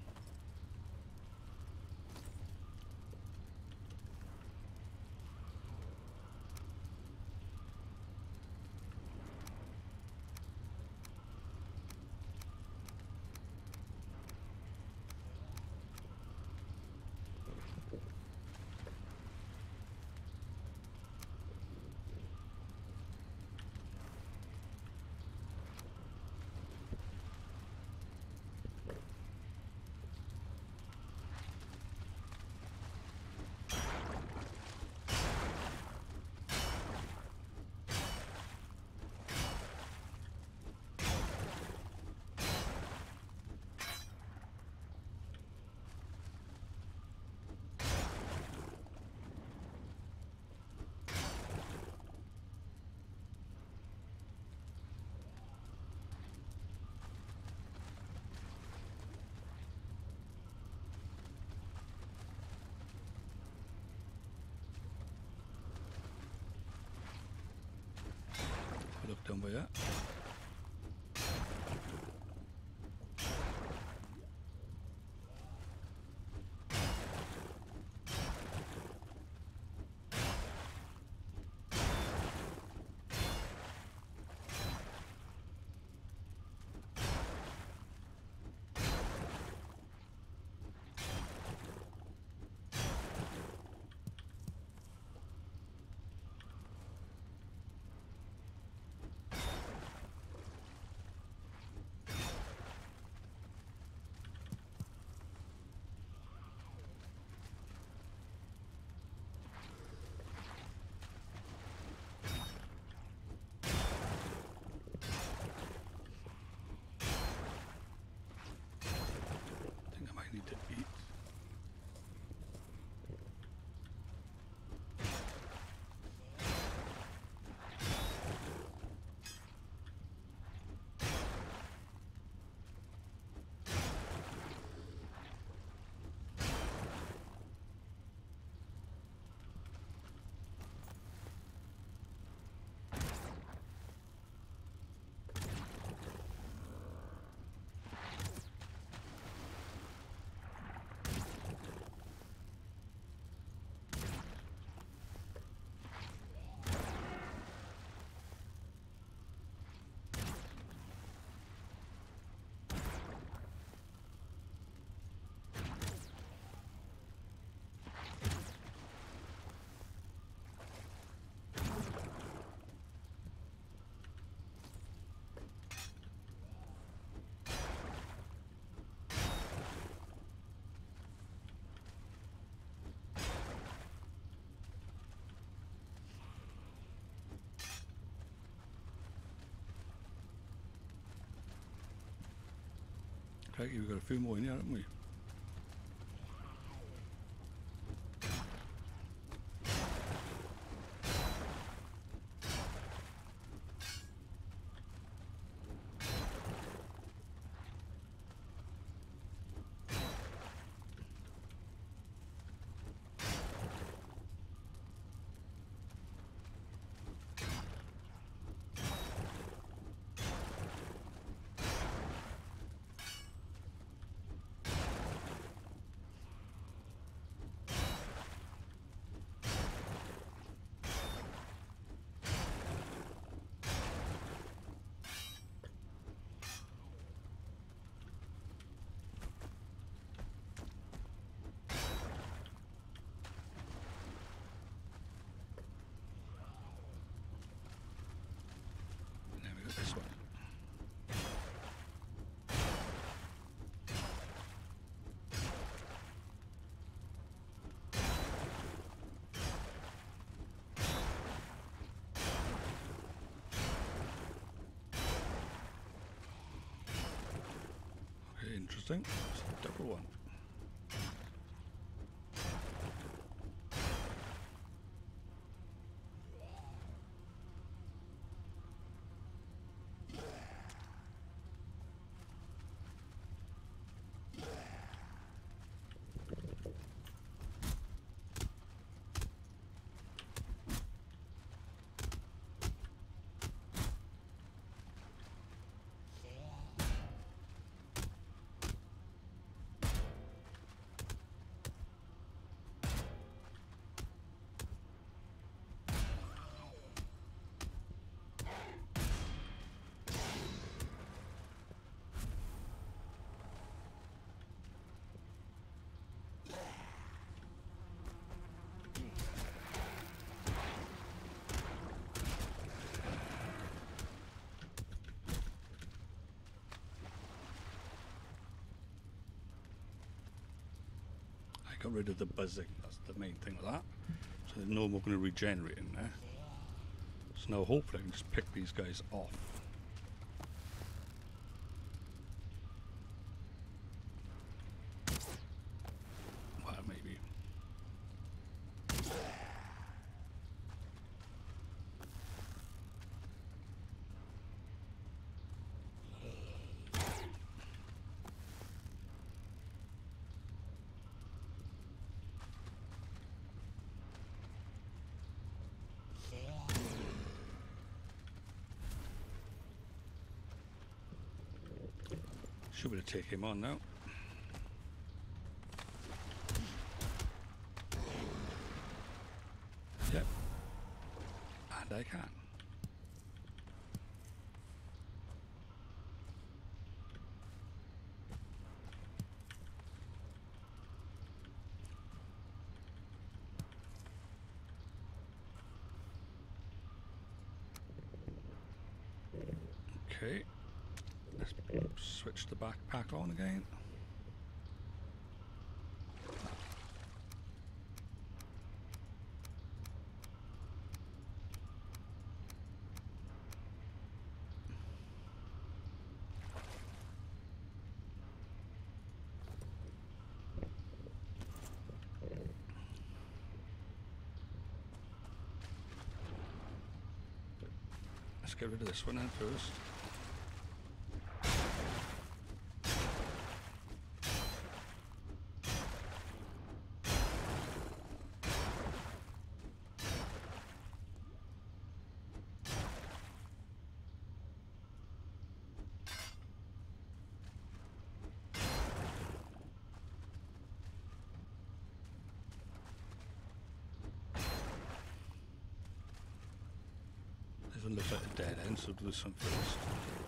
Look down by that. Need to eat. Crikey, we've got a few more in here, haven't we? This one. Okay, interesting. It's a double one. got rid of the buzzing. That's the main thing with that. So there's no more going to regenerate in there. So now hopefully I can just pick these guys off. Well, maybe. Should be able to take him on now. Yep. And I can. Okay. Let's switch the backpack on again. Let's get rid of this one then first. This one looks like a dead end, so we'll do this one first.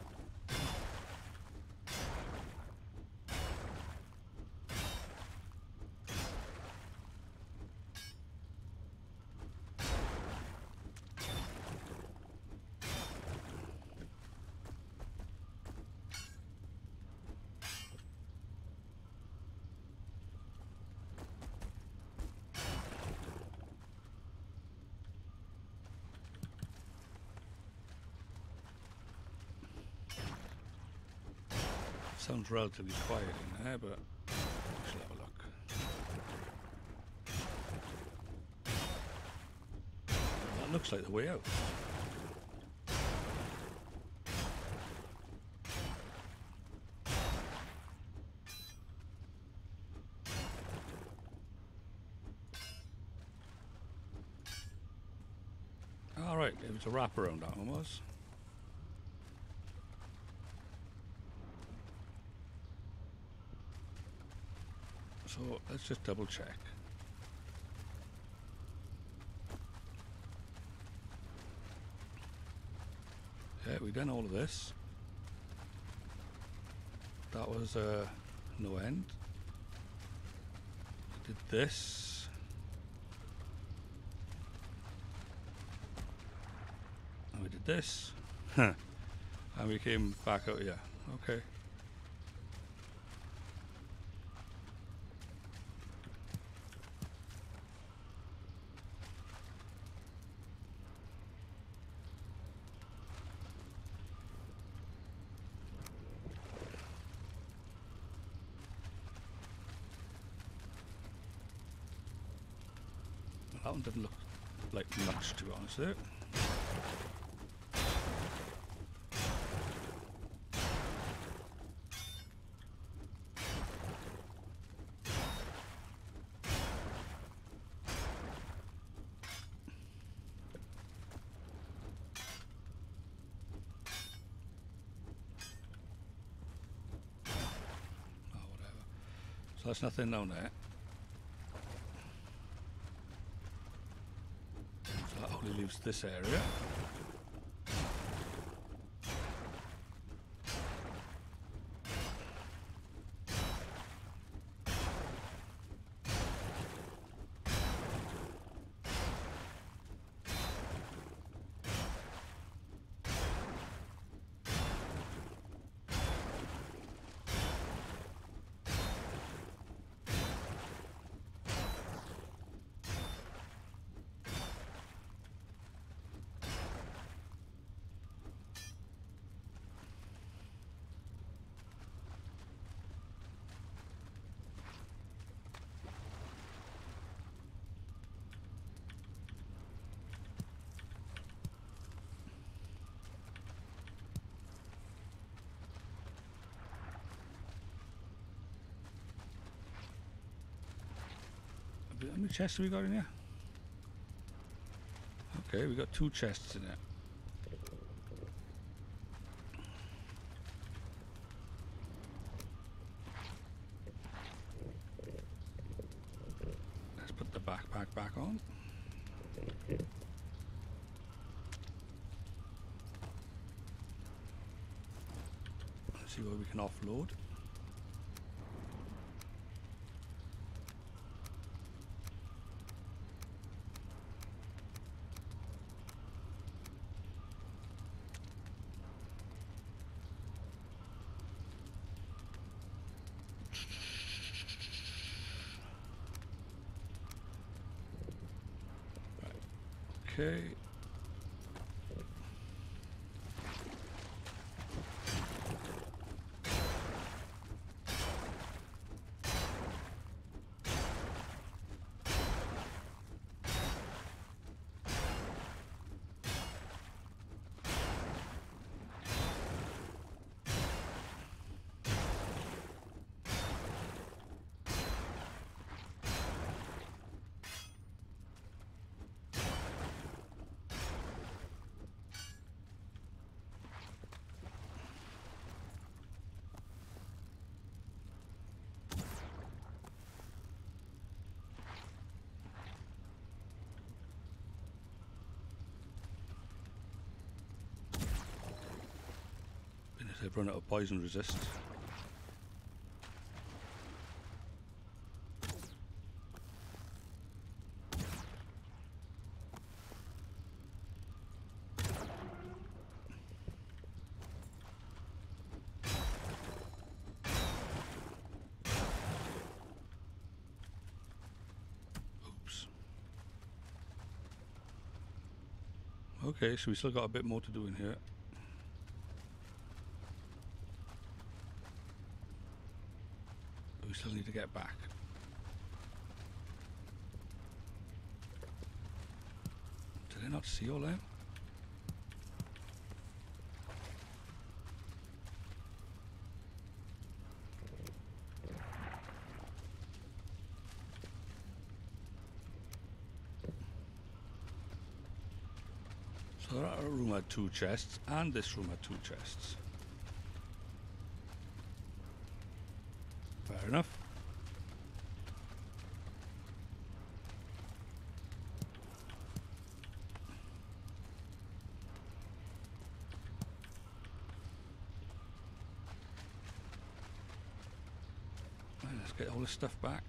Sounds relatively quiet in there, but let's have a look. That looks like the way out. Alright, it was a wraparound, that one was. So let's just double check. Yeah, we've done all of this. That was no end. We did this. And we did this. And we came back out here. Okay. That one didn't look like much, to be honest with you. Oh, whatever. So that's nothing down there. Only leaves this area. many chests have we got in here? Okay, we got 2 chests in here. Let's put the backpack back on. Let's see what we can offload. Okay. They've run out of poison resist. Oops. Okay, so we still got a bit more to do in here. We still need to get back. Did I not see all that? So that room had 2 chests, and this room had 2 chests. Fair enough. Right, let's get all this stuff back.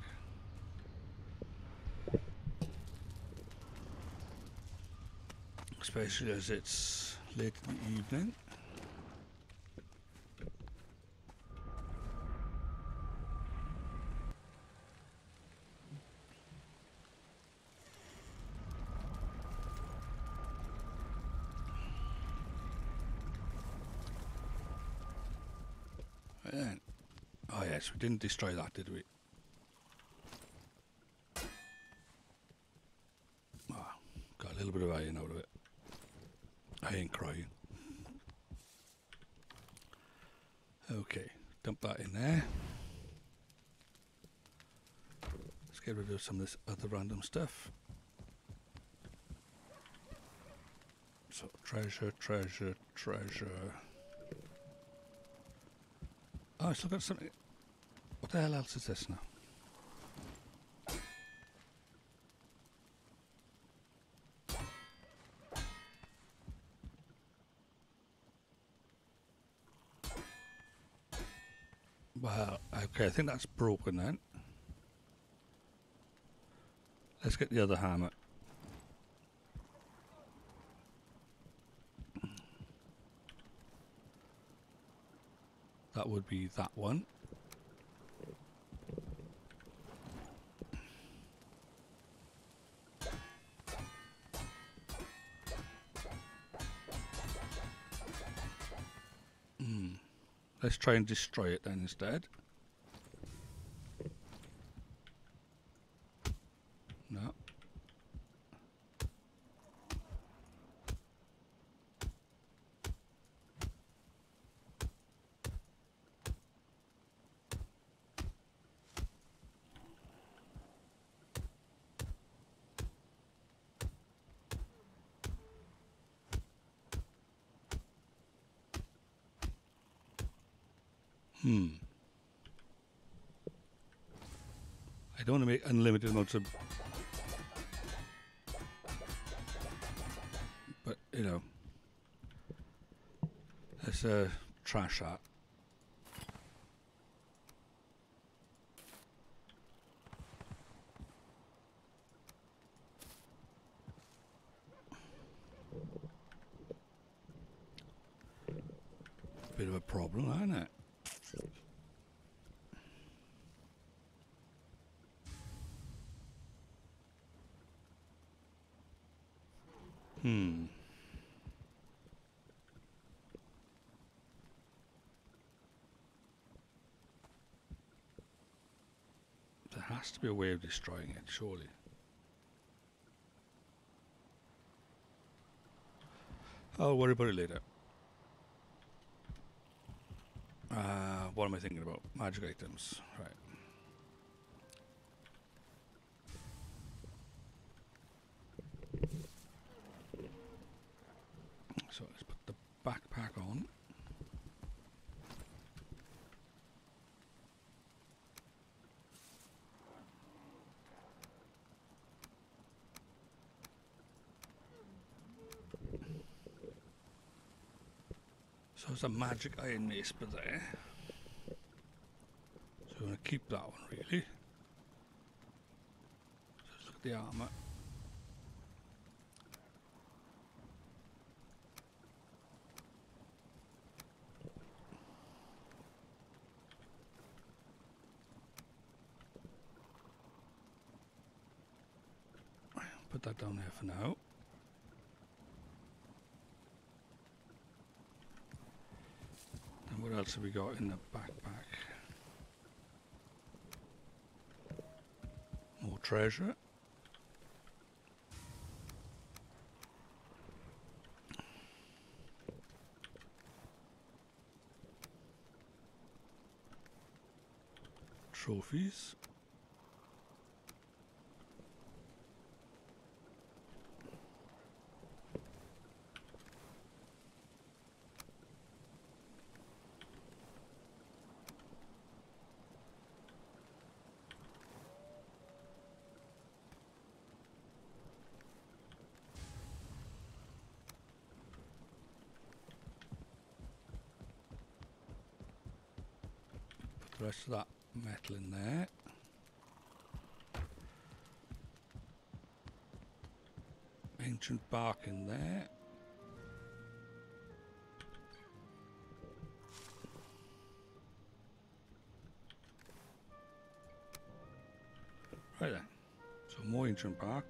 Especially as it's late in the evening. And, oh yes, we didn't destroy that, did we? Oh, got a little bit of iron out of it. I ain't crying. Okay, dump that in there. Let's get rid of some of this other random stuff. So, treasure, treasure, treasure. Oh, I still got something. What the hell else is this now? Well, okay, I think that's broken then. Let's get the other hammer. That would be that one. Let's try and destroy it then instead. No. I don't want to make unlimited amounts of... But, you know... Let's trash that. Bit of a problem, isn't it? There has to be a way of destroying it, surely. I'll worry about it later. What am I thinking about? Magic items. Right. So let's put the backpack on. So there's a magic iron mace there. So I'm going to keep that one, really. So let's look at the armour. Put that down there for now. And what else have we got in the backpack? More treasure. Trophies. The rest of that metal in there. Ancient bark in there. Right then. So more ancient bark.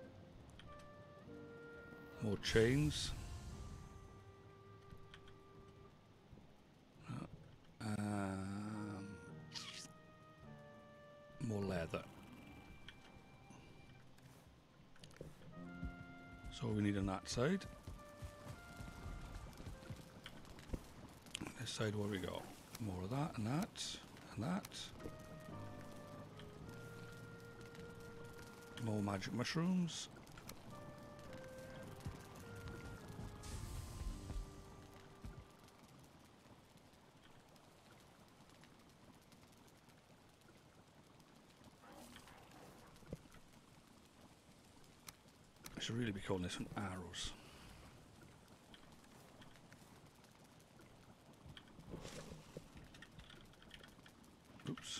More chains. More leather. So we need on that side. This side, what we got? More of that and that and that. More magic mushrooms. I should really be calling this one arrows. Oops.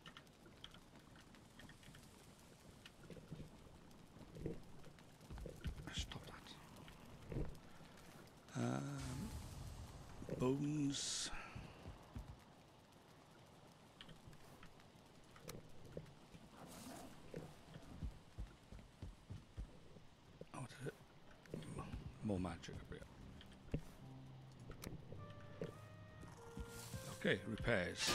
Stop that. Bones. Oh, what is it? More magic. Okay, repairs.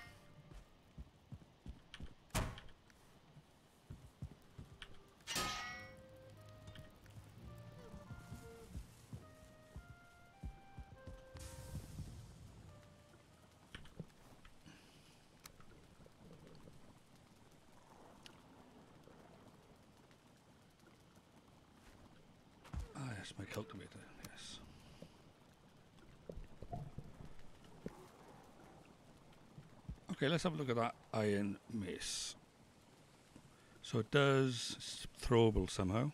Ah, yes, my cultivator, yes. Okay, let's have a look at that iron mace. So it does, it's throwable somehow.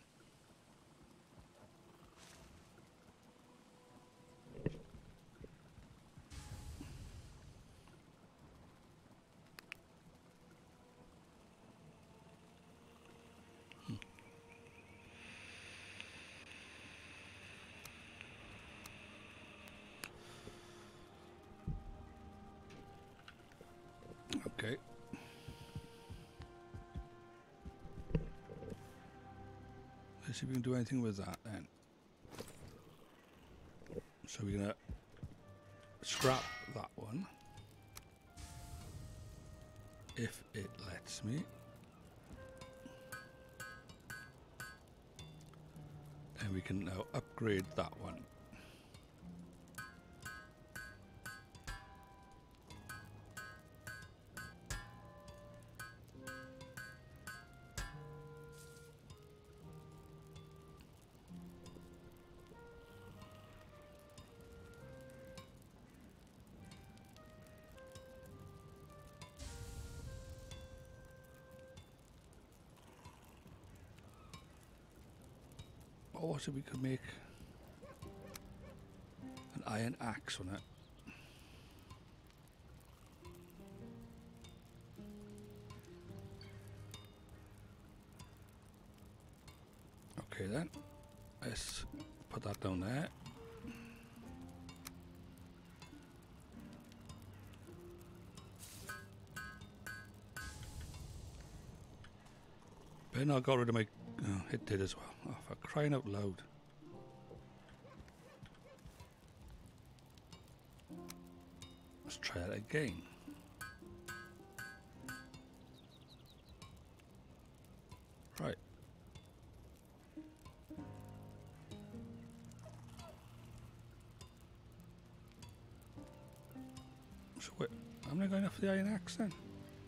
Okay. Let's see if we can do anything with that then. So we're gonna scrap that one. If it lets me. And we can now upgrade that one. Or so we could make an iron axe on it. Okay then, let's put that down there. Then I got rid of my... Oh, it did as well. Oh, for crying out loud. Let's try that again. Right. So wait, am I going after the iron axe then?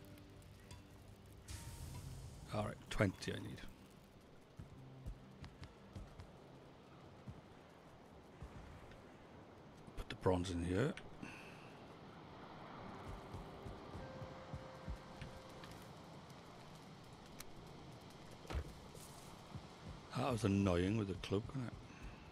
Alright, 20 I need. Put the bronze in here. That was annoying with the cloak, wasn't it?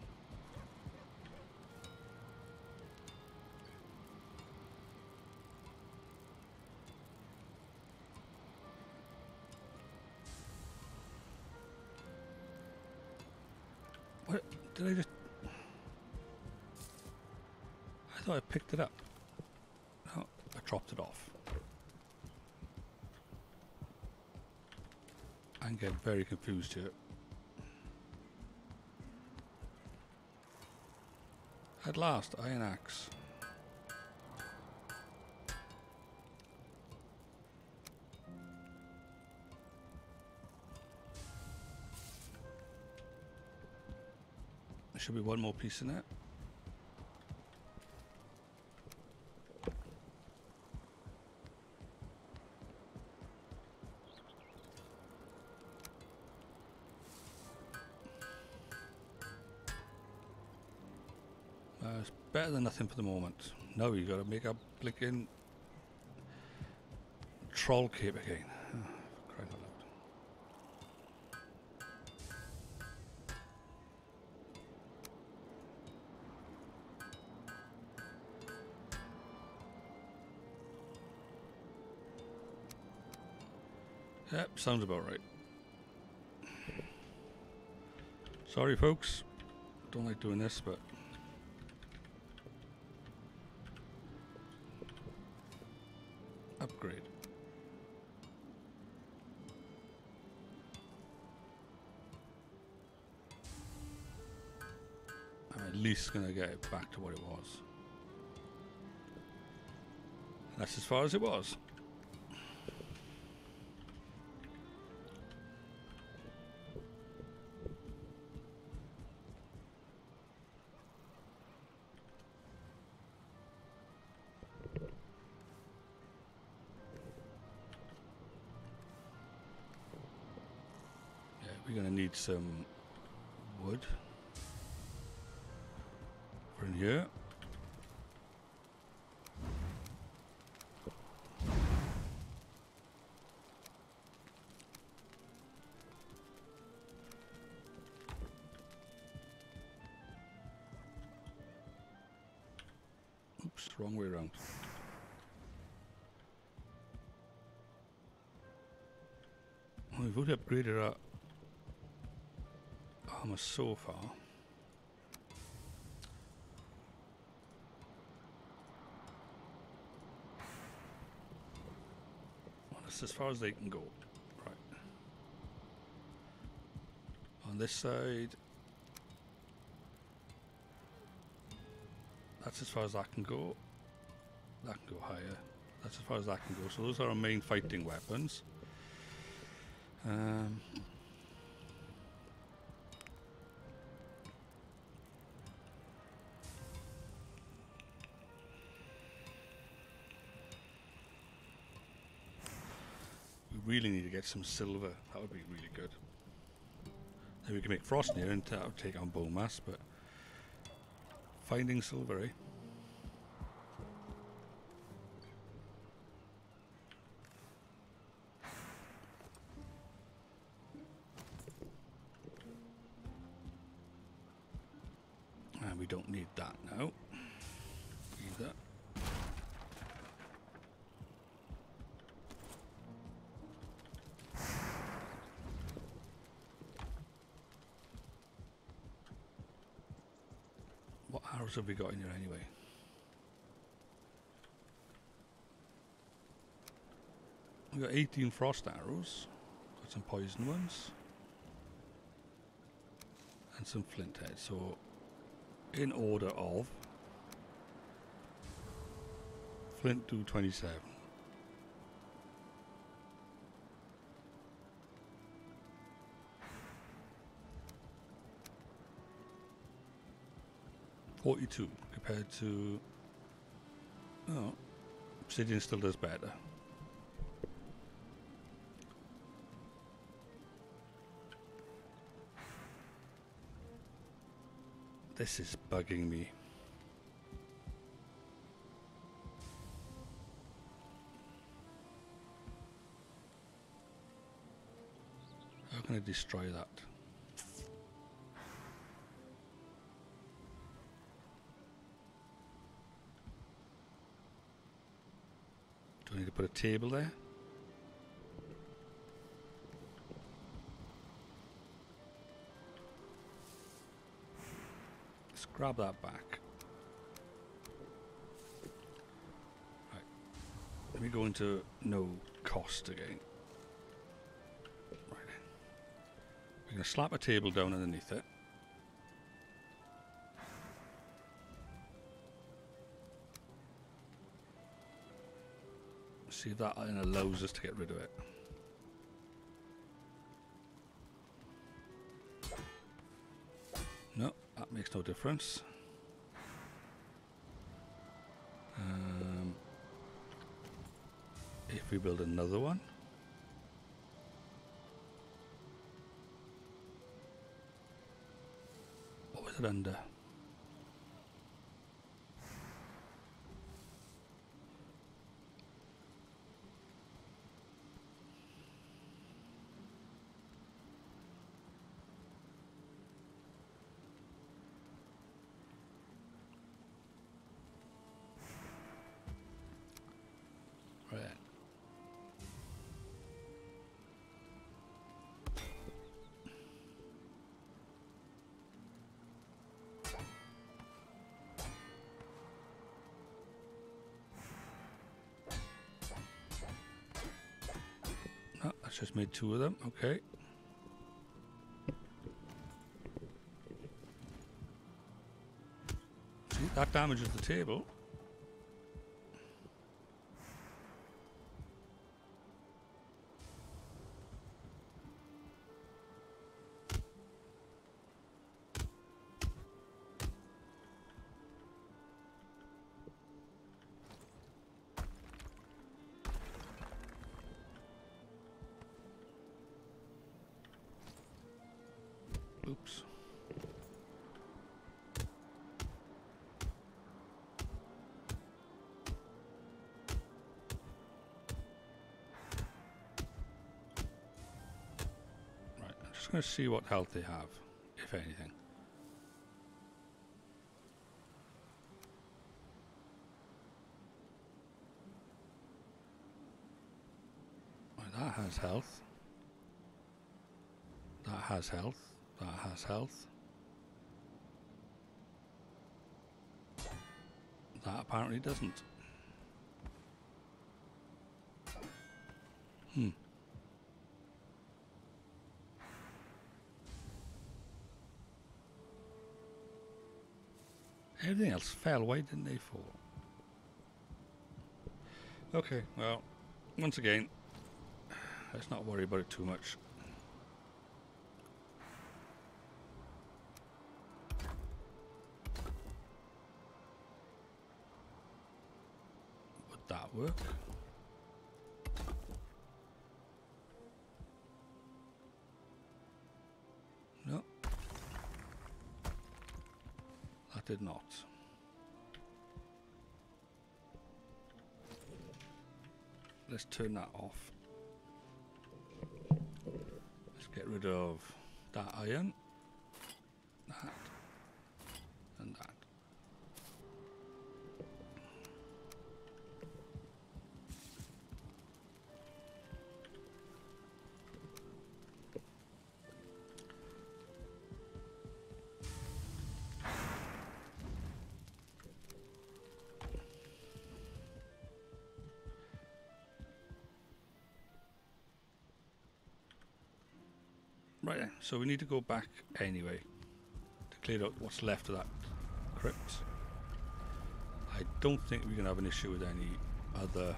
What? Did I just... I thought I picked it up. No, I dropped it off. I'm getting very confused here. At last, iron axe. There should be one more piece in it. It's better than nothing for the moment. No, you gotta make a blinking troll cape again. Oh, crying out loud. Yep, sounds about right. Sorry folks, don't like doing this, but upgrade. I'm at least gonna get it back to what it was. And that's as far as it was. We're going to need some wood for in here. wrong way around. Oh, we've already upgraded our armor so far. Well, that's as far as they can go. Right. On this side, that's as far as that can go. That can go higher. That's as far as that can go. So those are our main fighting weapons. We really need to get some silver. That would be really good. Then we can make Frostnir and take on Bulmas, but finding silver, eh? And we don't need that now. Either. What arrows have we got in here anyway? We got 18 frost arrows. Got some poison ones. And some flint heads. So in order of flint to 27. $42 compared to, oh, obsidian still does better. This is bugging me. How can I destroy that? Do I need to put a table there? Let's grab that back. Right. Let me go into no cost again. Right. We're going to slap a table down underneath it. See if that allows us to get rid of it. No, that makes no difference. If we build another one. What was it under? Right. Oh, that's just made 2 of them. Okay. See, that damages the table. Oops. Right, I'm just going to see what health they have, if anything. That has health. That has health. That has health. That apparently doesn't. Everything else fell. Why didn't they fall? Okay, well, once again, let's not worry about it too much. Would that work? No. That did not. Let's turn that off. Let's get rid of that iron, that, and that. Right then, so we need to go back anyway to clear out what's left of that crypt. I don't think we're going to have an issue with any other...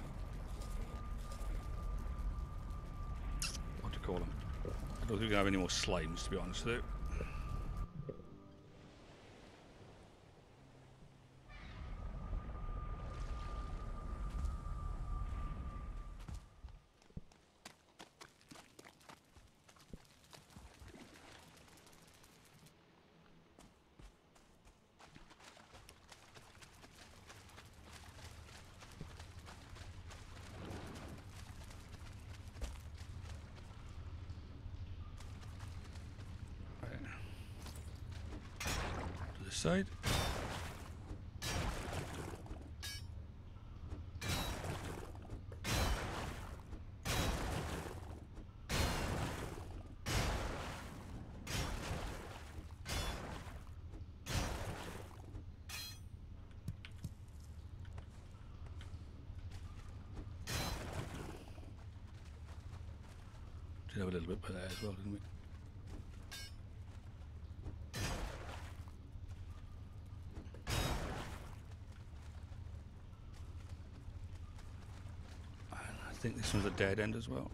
what do you call them? I don't think we're going to have any more slimes, to be honest with you. Side. Did have a little bit by there as well, didn't we? I think this one's a dead end as well.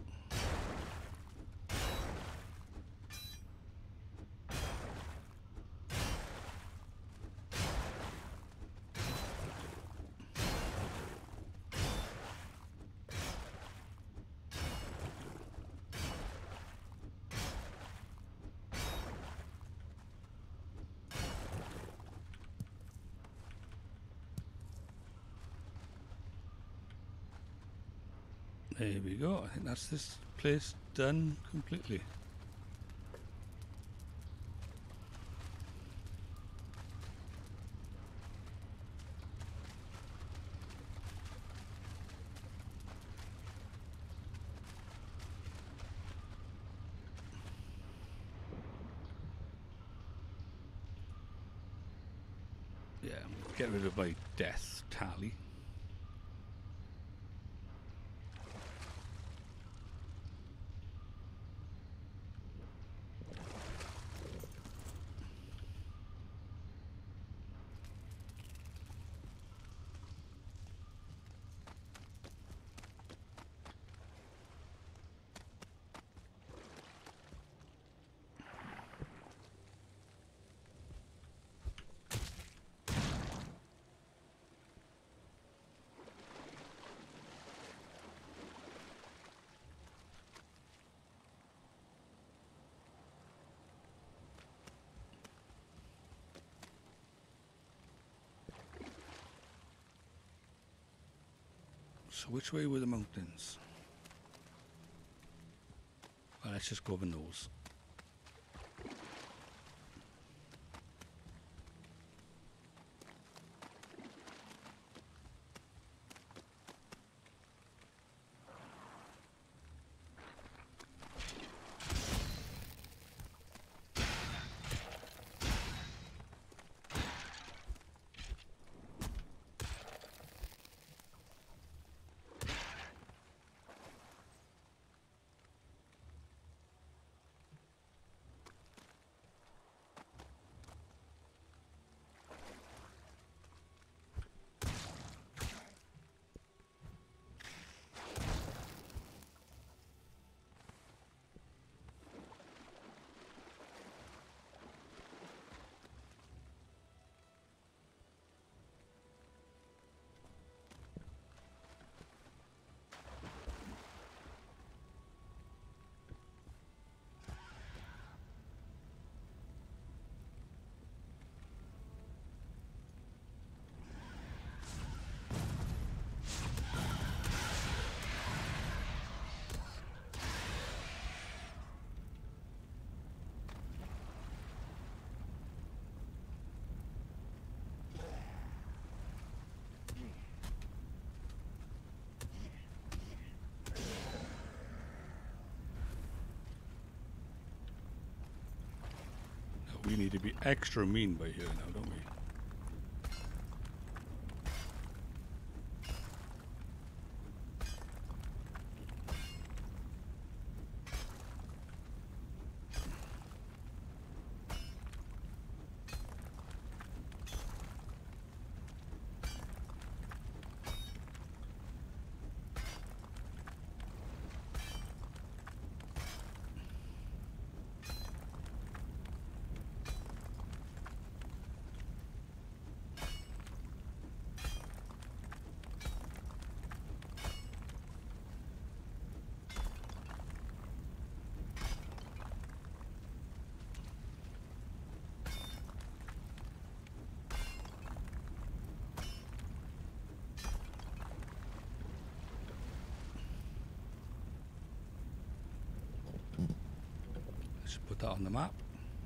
There we go. I think that's this place done completely. Yeah, get rid of my death tally. So which way were the mountains? Well, let's just go over those. We need to be extra mean by here now, don't we? Let's put that on the map.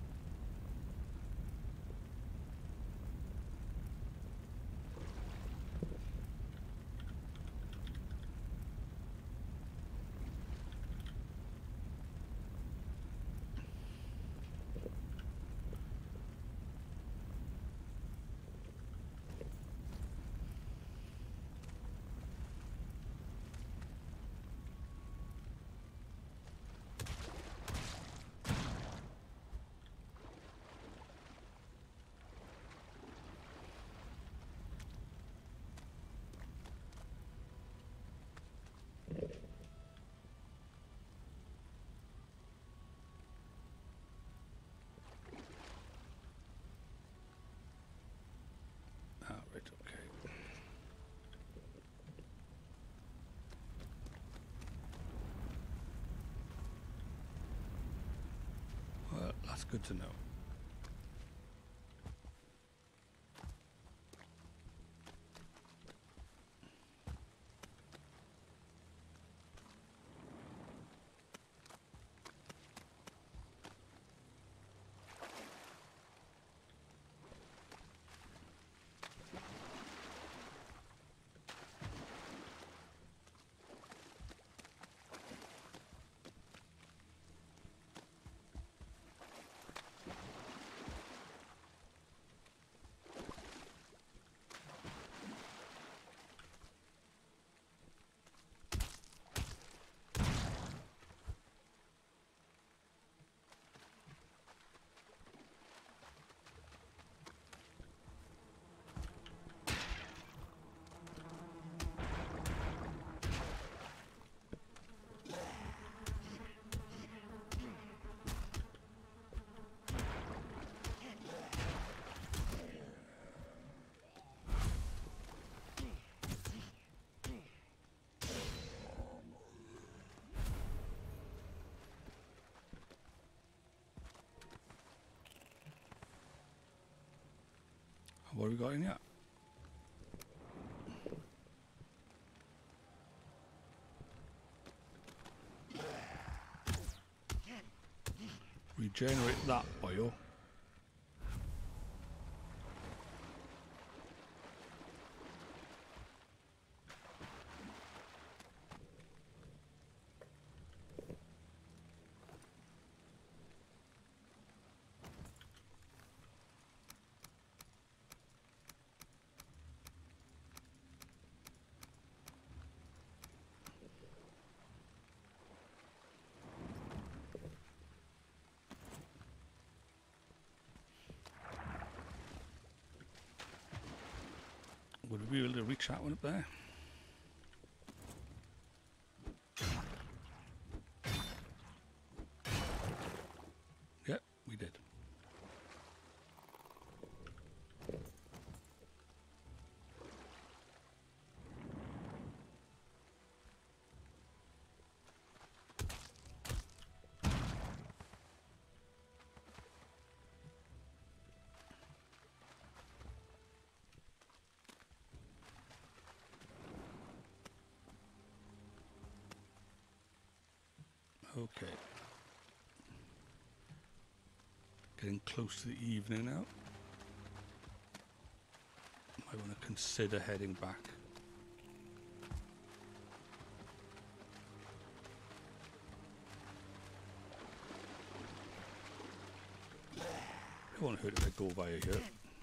Right, okay. Well, that's good to know. What have we got in yet? Regenerate that bio. Would we be able to reach that one up there? Yep, we did. Okay. Getting close to the evening now. I want to consider heading back. Won't hurt if I go via here.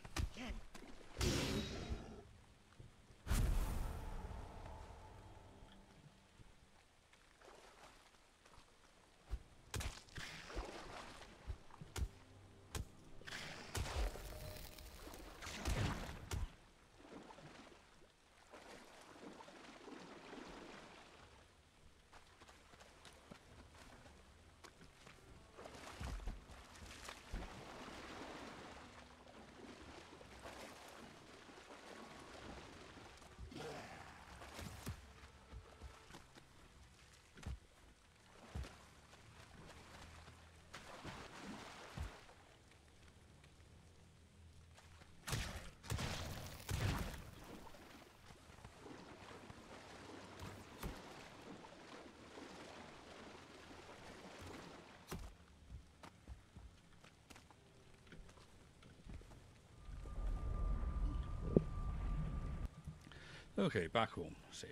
Okay, back home, safe.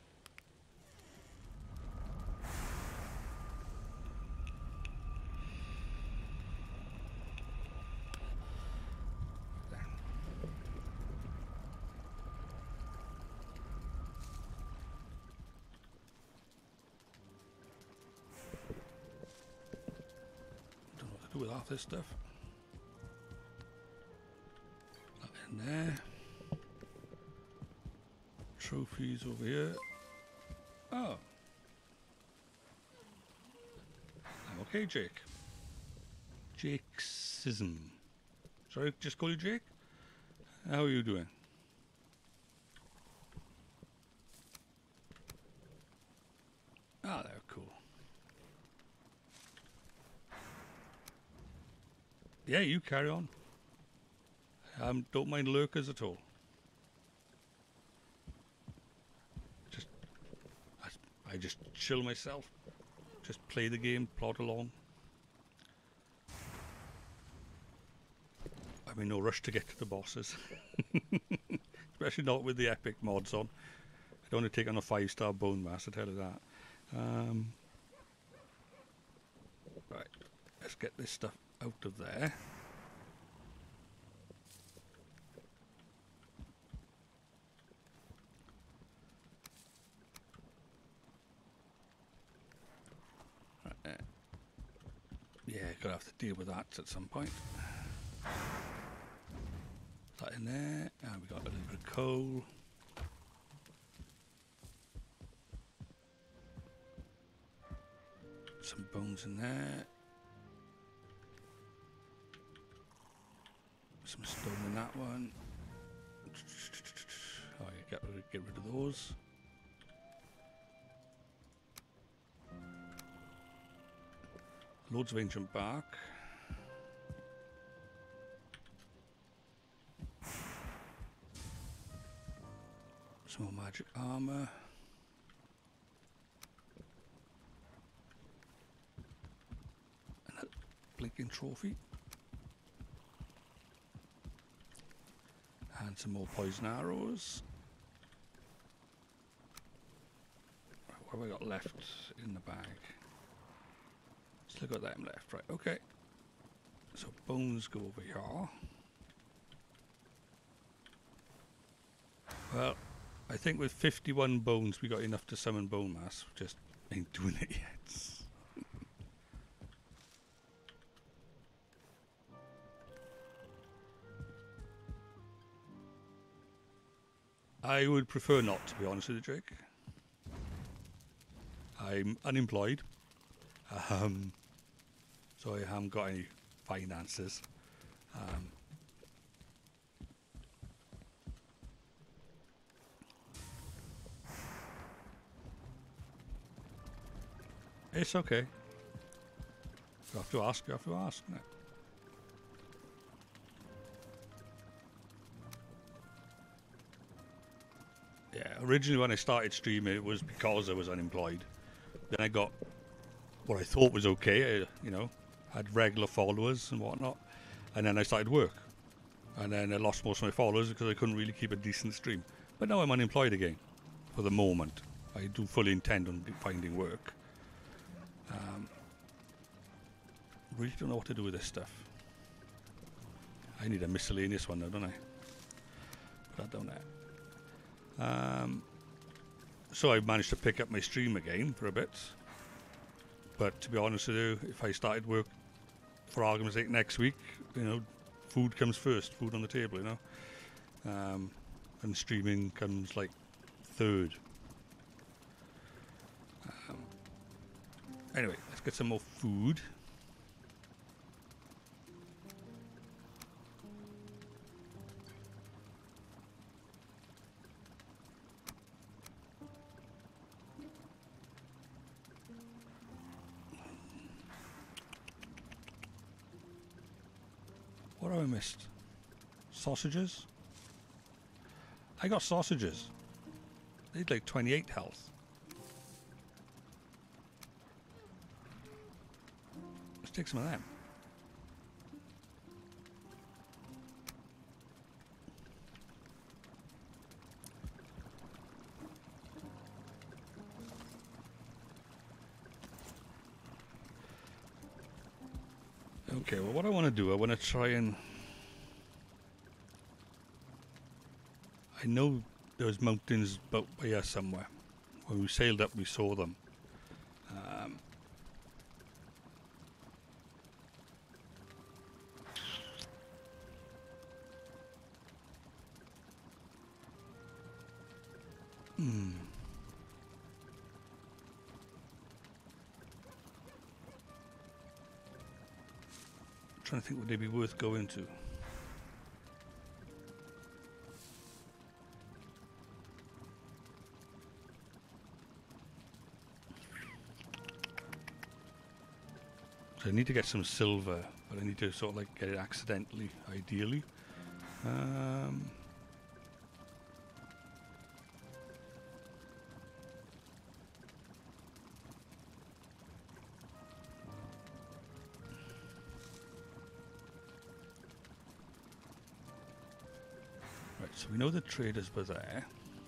Don't know what to do with half this stuff. That in there. Trophies over here. Oh. I'm okay, Jake. Jakesism. Sorry, just call you Jake? How are you doing? Ah, they're cool. Yeah, you carry on. Don't mind lurkers at all. I just chill myself. Just play the game, plod along. I'm in no rush to get to the bosses. Especially not with the epic mods on. I don't want to take on a 5-star bone mass, I tell you that. Right, let's get this stuff out of there. Yeah, gonna have to deal with that at some point. That in there, and we got a little bit of coal. Some bones in there. Some stone in that one. Oh, yeah, get rid of those. Loads of ancient bark. Some more magic armor. And a blinking trophy. And some more poison arrows. What have I got left in the bag? Still got them left, right, okay. So bones go over here. Well, I think with 51 bones we got enough to summon bone mass. Just ain't doing it yet. I would prefer not, to be honest with you, Jake. I'm unemployed. So I haven't got any finances. It's okay. You have to ask, you have to ask. No. Yeah, originally when I started streaming it was because I was unemployed. Then I got what I thought was okay, you know, had regular followers and whatnot. And then I started work. And then I lost most of my followers because I couldn't really keep a decent stream. But now I'm unemployed again, for the moment. I do fully intend on finding work. Really don't know what to do with this stuff. I need a miscellaneous one now, don't I? Put that down there. So I managed to pick up my stream again for a bit. But to be honest with you, if I started work, for argument's sake, next week, you know, food comes first, food on the table, you know. And streaming comes like third. Anyway, let's get some more food. What have I missed? Sausages? I got sausages. They had like 28 health. Let's take some of them. Okay, well what I want to do, I want to try and... I know there was mountains about here somewhere. When we sailed up we saw them. Trying to think, would they be worth going to? So I need to get some silver, but I need to sort of like get it accidentally, ideally. Right, so we know the traders were there.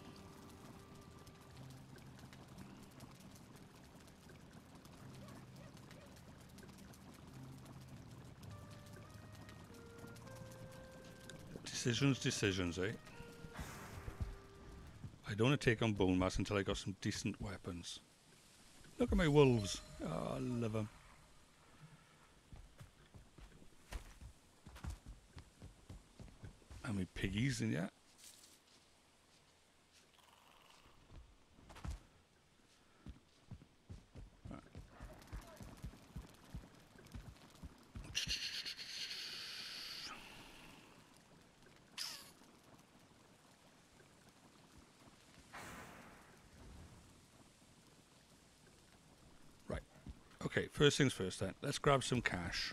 Decisions, eh? I don't want to take on Bone Mass until I got some decent weapons. Look at my wolves. Oh, I love them. How many piggies in yet? Okay, first things first then. Let's grab some cash.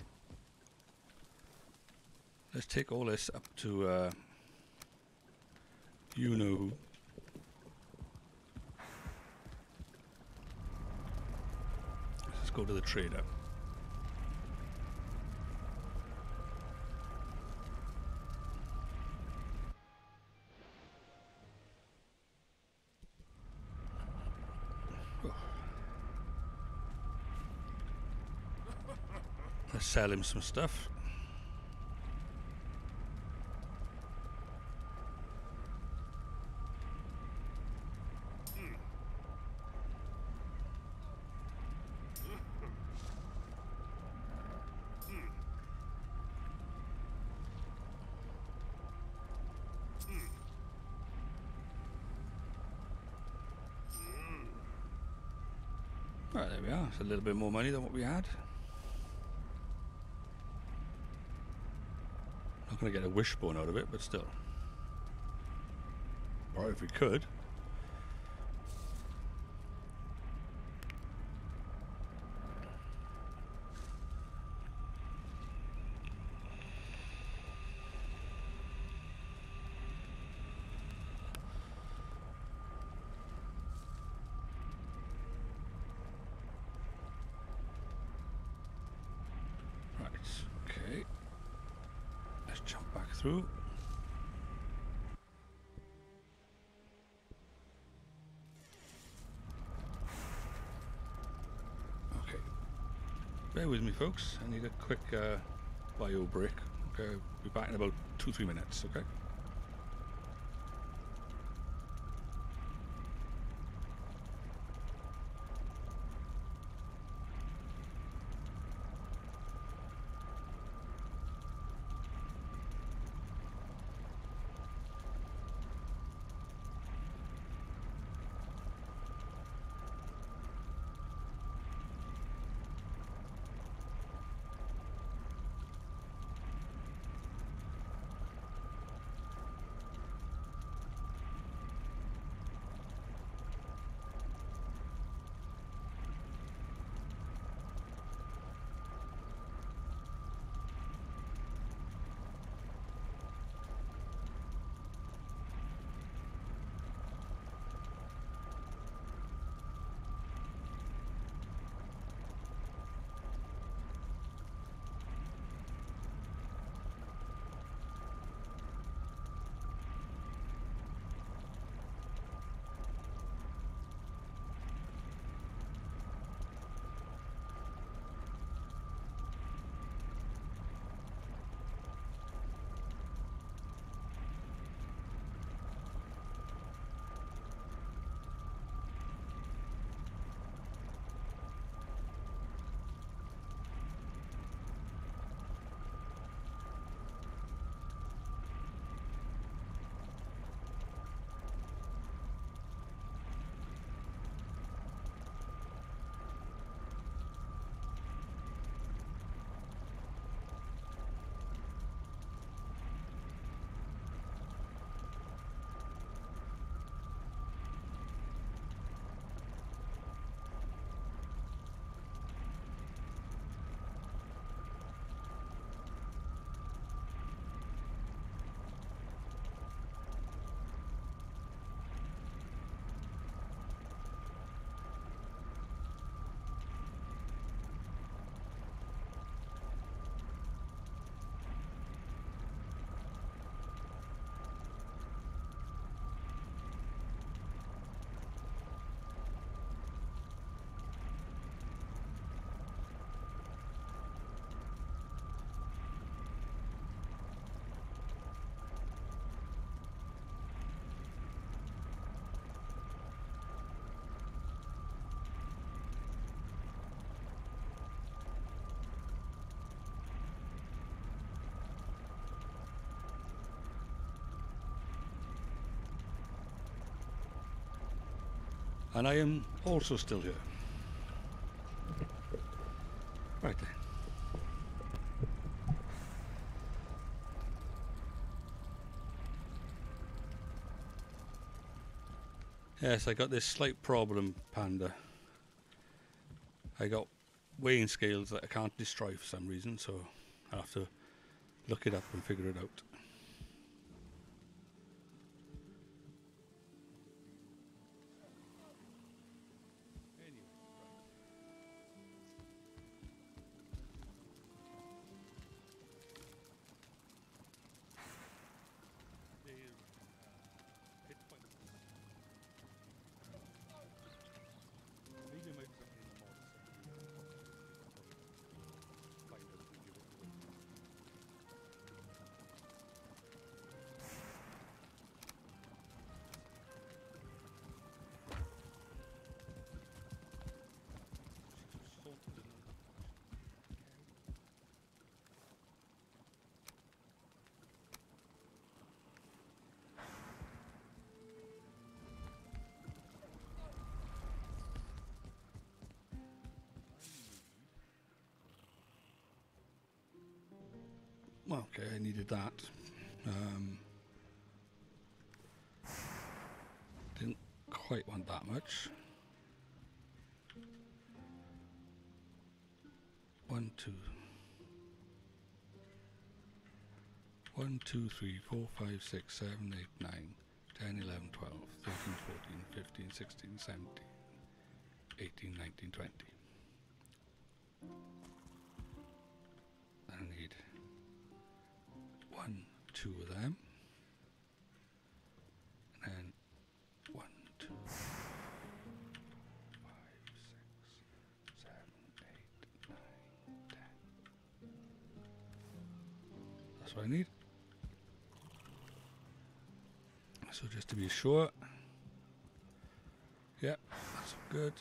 Let's take all this up to, you know who. Let's go to the trader. Let's sell him some stuff. Right, there we are. It's a little bit more money than what we had. Not going to get a wishbone out of it, but still. Or if we could. Okay, let's jump back through. Okay, bear with me folks, I need a quick bio break. Okay, be back in about 2-3 minutes, okay? And I am also still here. Right then. Yes, I got this slight problem, Panda. I got weighing scales that I can't destroy for some reason, so I'll have to look it up and figure it out. Okay, I needed that. Didn't quite want that much. 1, 2. 1, 2, 3, 4, 5, 6, 7, 8, 9, 10, 11, 12, 13, 14, 15, 16, 17, 18, 19, 20. I need 1, 2 of them. And then 1, 2, 5, 6, 7, 8, 9, 10. That's That's what I need. So just to be sure. Yeah, that's good.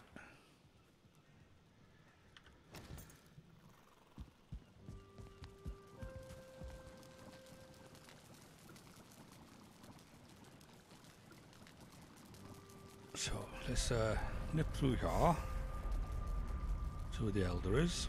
So let's nip through here. See where the elder is.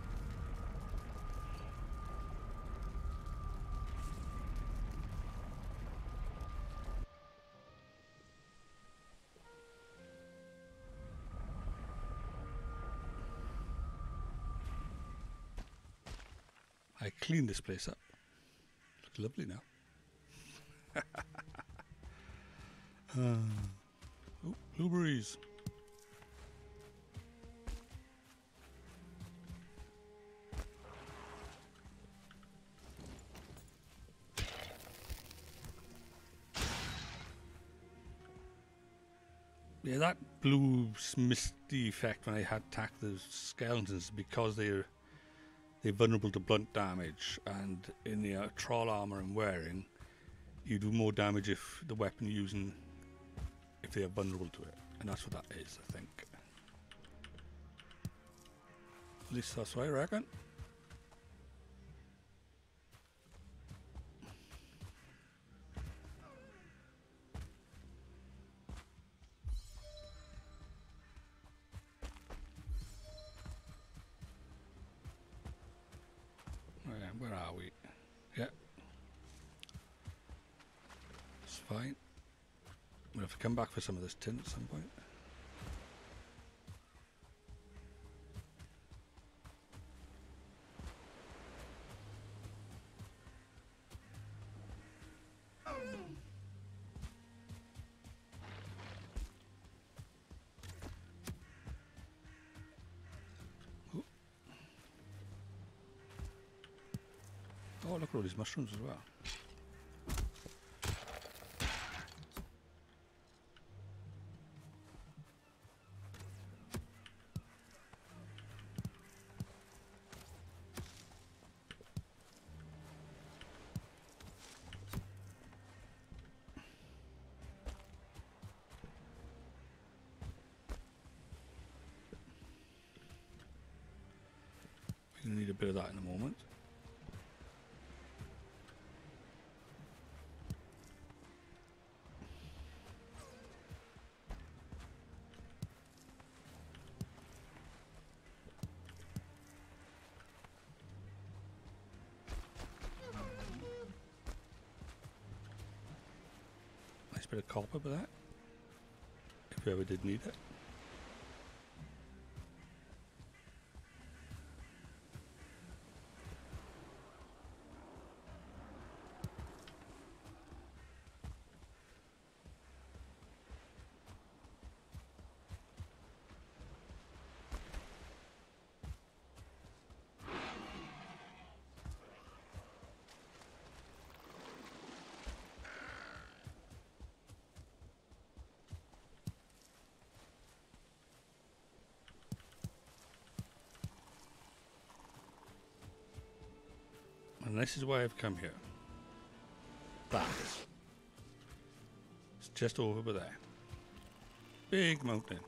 I cleaned this place up. Looks lovely now. Oh, blueberries. Yeah, that blue misty effect when I had attacked the skeletons because they're vulnerable to blunt damage, and in the troll armor I'm wearing, you do more damage if the weapon you're using, if they are vulnerable to it, and that's what that is, I think. At least that's what I reckon. Where are we? Yeah. It's fine. We'll have to come back for some of this tin at some point. Oh, look at all these mushrooms as well. We're going to need a bit of that in a moment. Nice bit of copper with that, if we ever did need it. And this is why I've come here. That. It's just over there. Big mountain.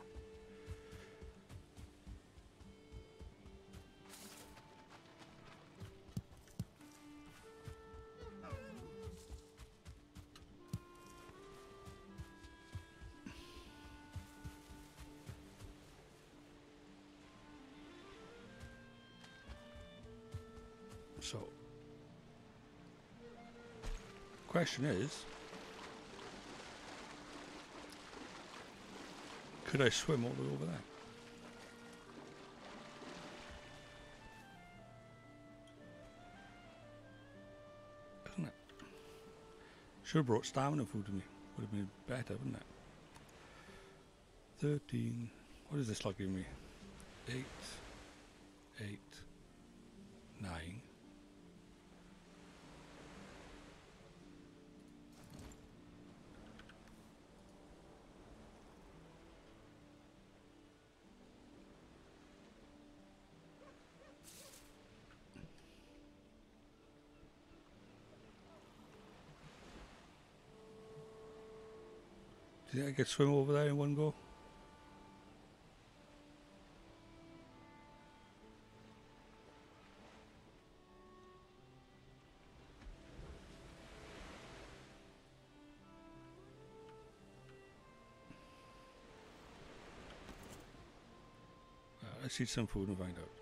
So, question is, could I swim all the way over there? Isn't it? Should have brought stamina food to me. Would have been better, wouldn't it? 13. What is this like giving me? 8. 8. 9. Do you think I could swim over there in one go? Let's eat some food and find out.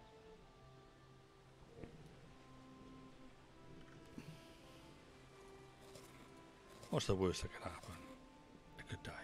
What's the worst that could happen? I could die.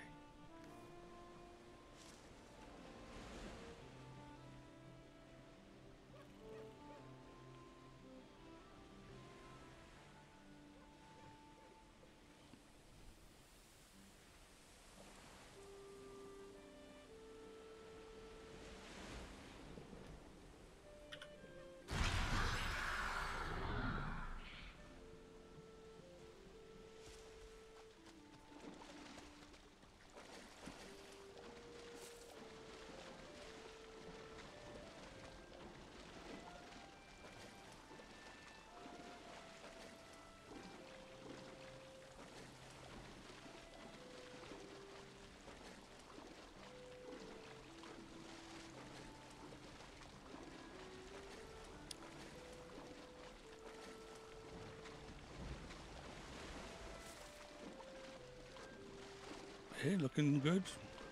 Hey, looking good.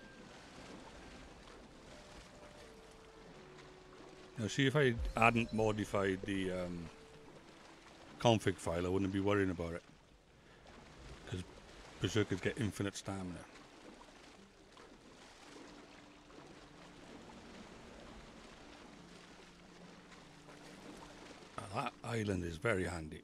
Now, see, if I hadn't modified the config file, I wouldn't be worrying about it. Because Berserkers get infinite stamina. That island is very handy.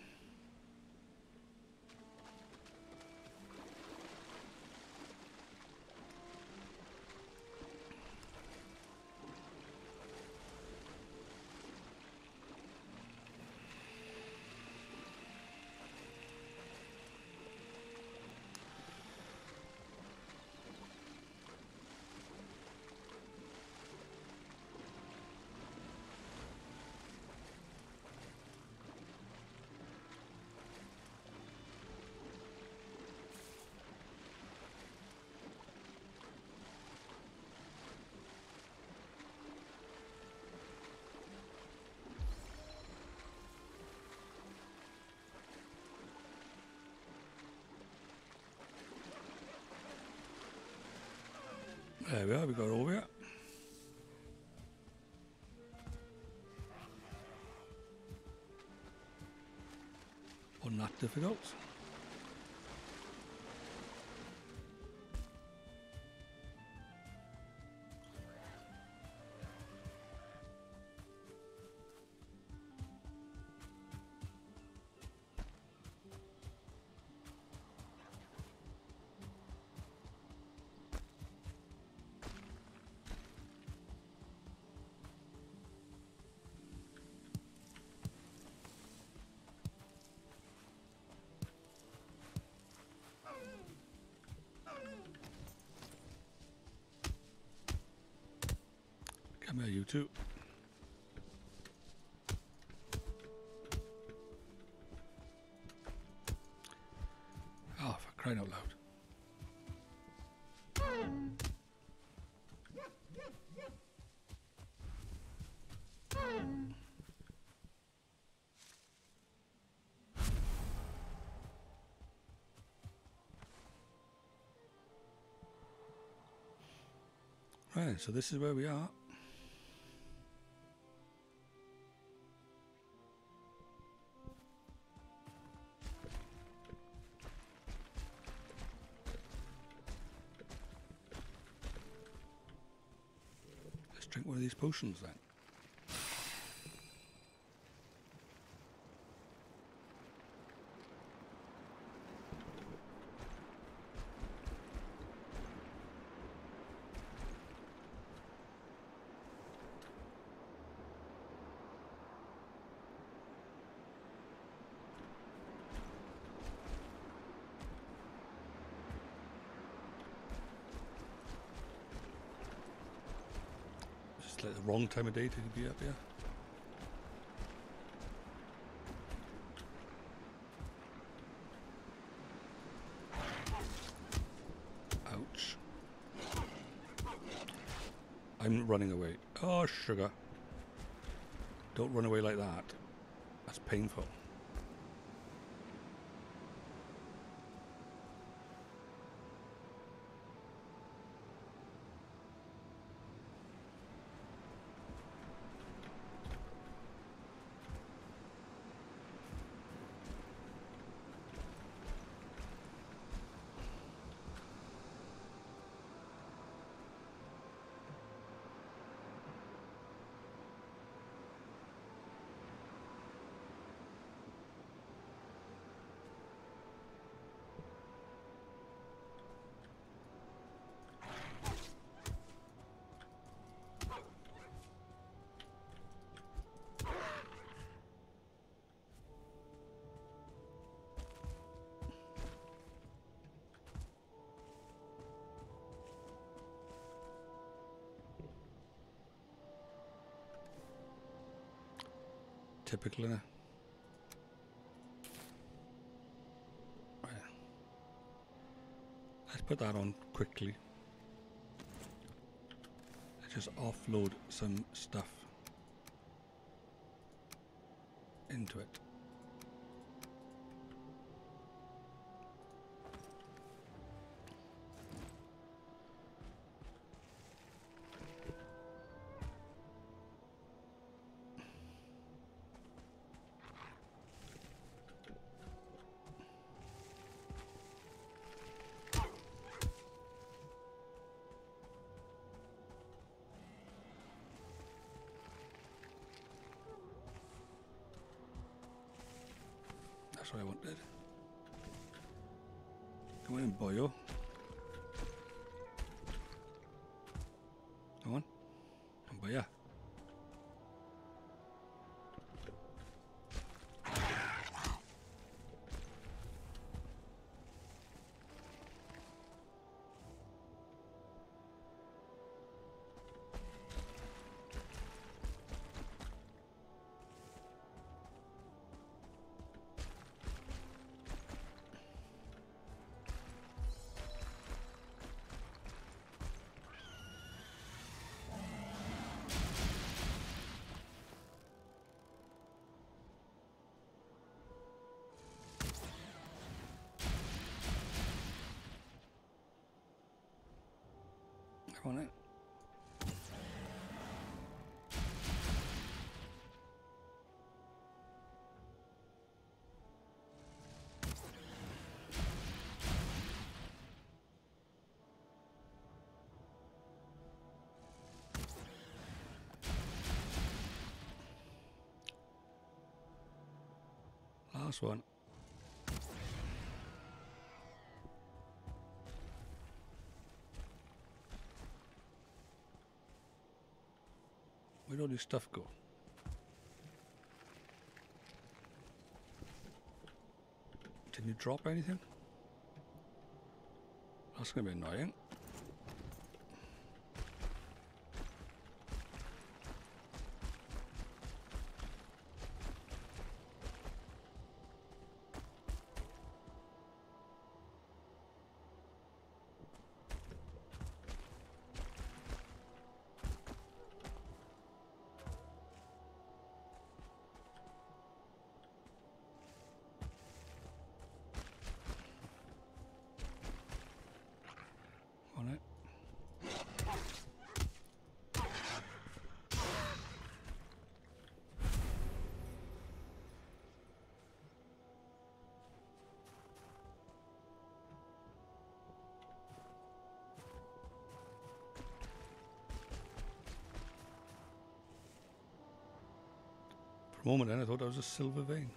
There we are, we got over here. Wasn't that difficult. Come here, you two. Oh, for crying out loud. Right, so this is where we are. Let's drink one of these potions then. Just like the wrong time of day to be up here. running away. Oh, sugar. Don't run away like that. That's painful. Typical, innit? Right. Let's put that on quickly. Let's just offload some stuff into it. That's what I wanted. Come on in, boyo. Come on. Come boya. On it. Last one. Where'd all this stuff go? Didn't you drop anything? That's gonna be annoying. On it. For a moment then I thought that was a silver vein.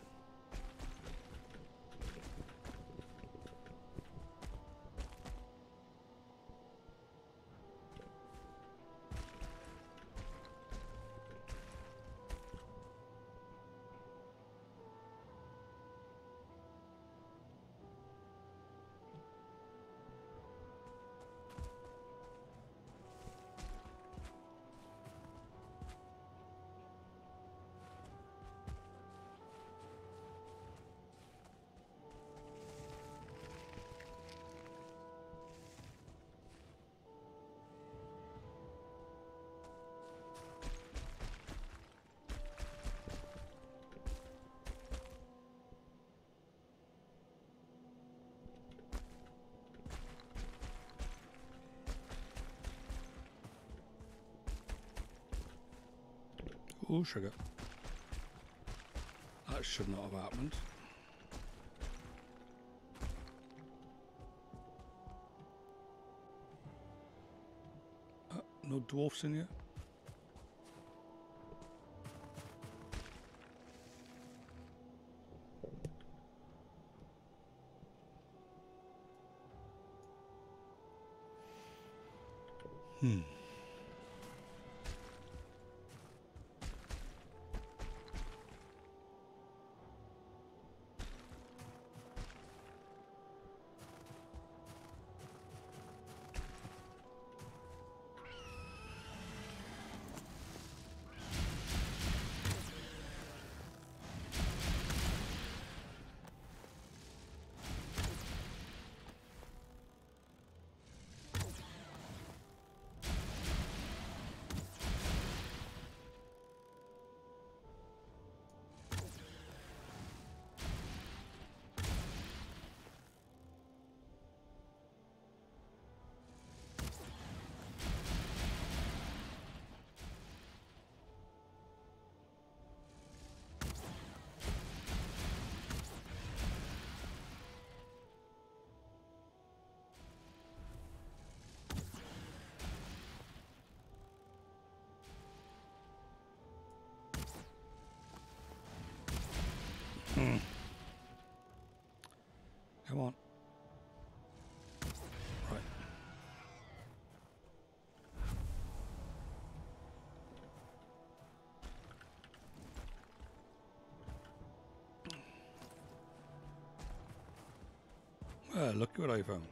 Oh, sugar. That should not have happened. No dwarfs in here? Hmm. Come on. Right. Well, look what I found.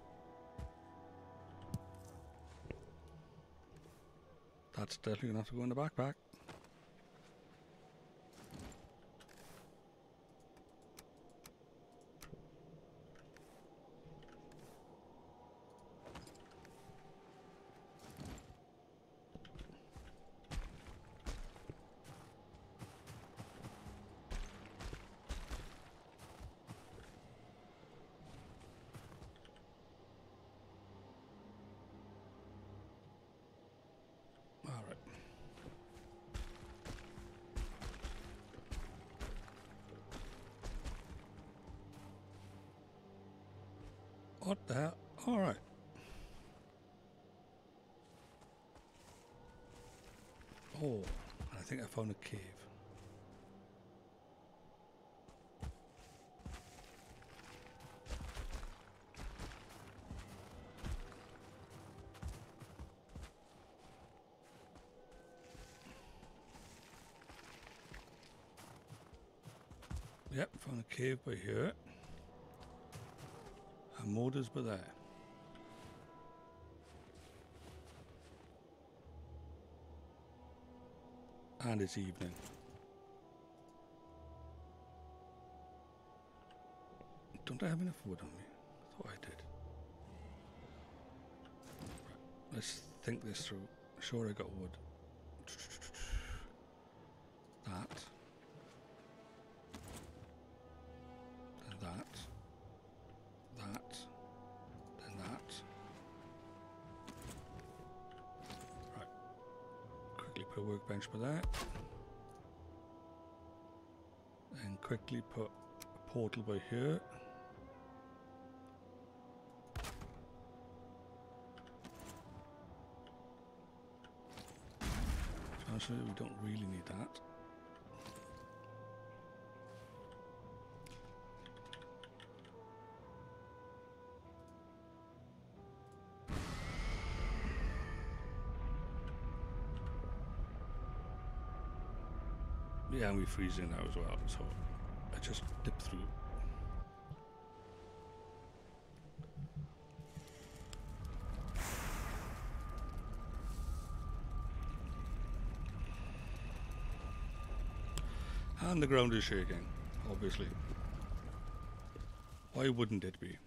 That's definitely gonna have to go in the backpack. Alright. What the hell? Alright. Oh, I think I found a cave. Yep, found a cave by here. And motors by there. And it's evening. Don't I have enough wood on me? I thought I did. Right, let's think this through. Sure, I got wood. That. Then that. That. Then that. Right. Quickly put a workbench by there. And quickly put a portal by here. Honestly, we don't really need that. Yeah, and we're freezing now as well, so I just dip through. And the ground is shaking, obviously. Why wouldn't it be?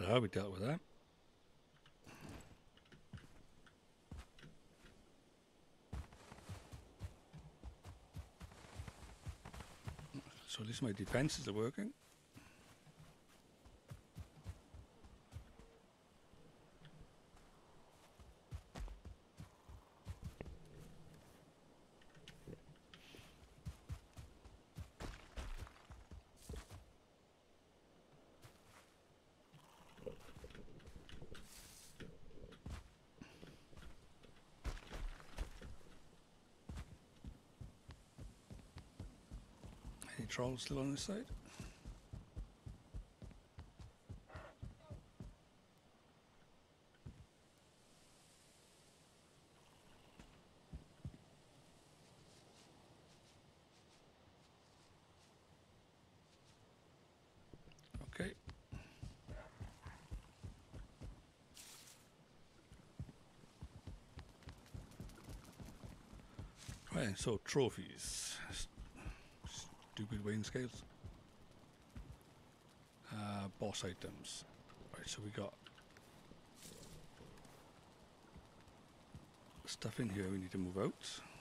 Hello, we dealt with that. So at least my defenses are working. Any trolls still on this side? Okay. Right, so trophies. Stupid weighing scales. Boss items. Right, so we got stuff in here we need to move out.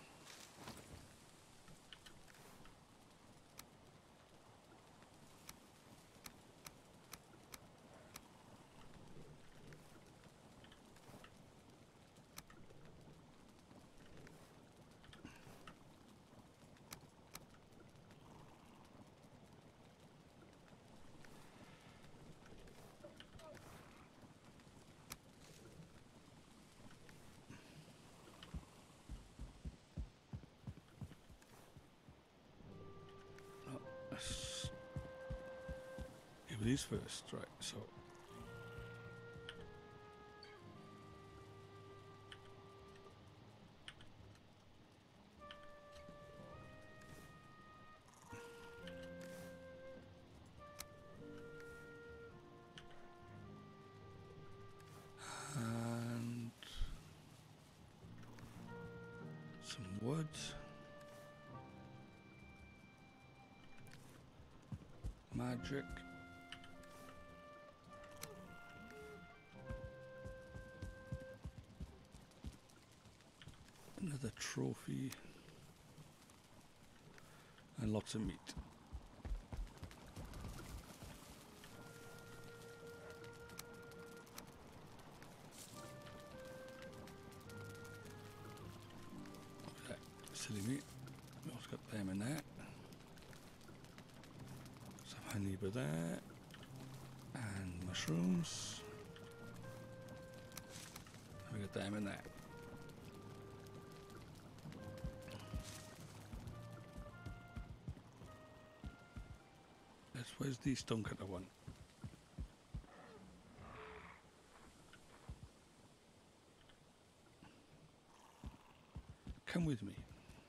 Let's give these first, right, so and some wood. Magic. Another trophy. And lots of meat. Okay, silly meat. We also got them in there. Some honey with that. And mushrooms. We got them in there. Where's the stonecutter one? Come with me.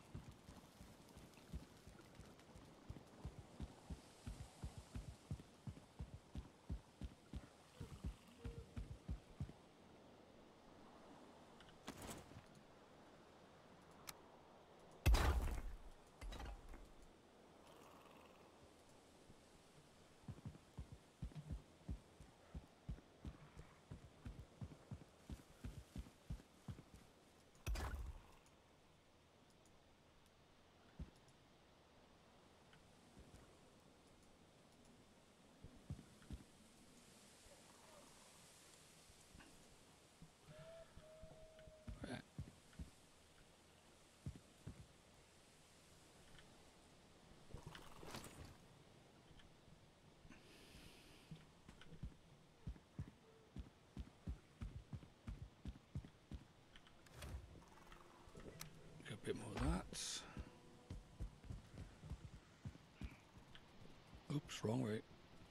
Got a bit more of that. Oops, wrong way.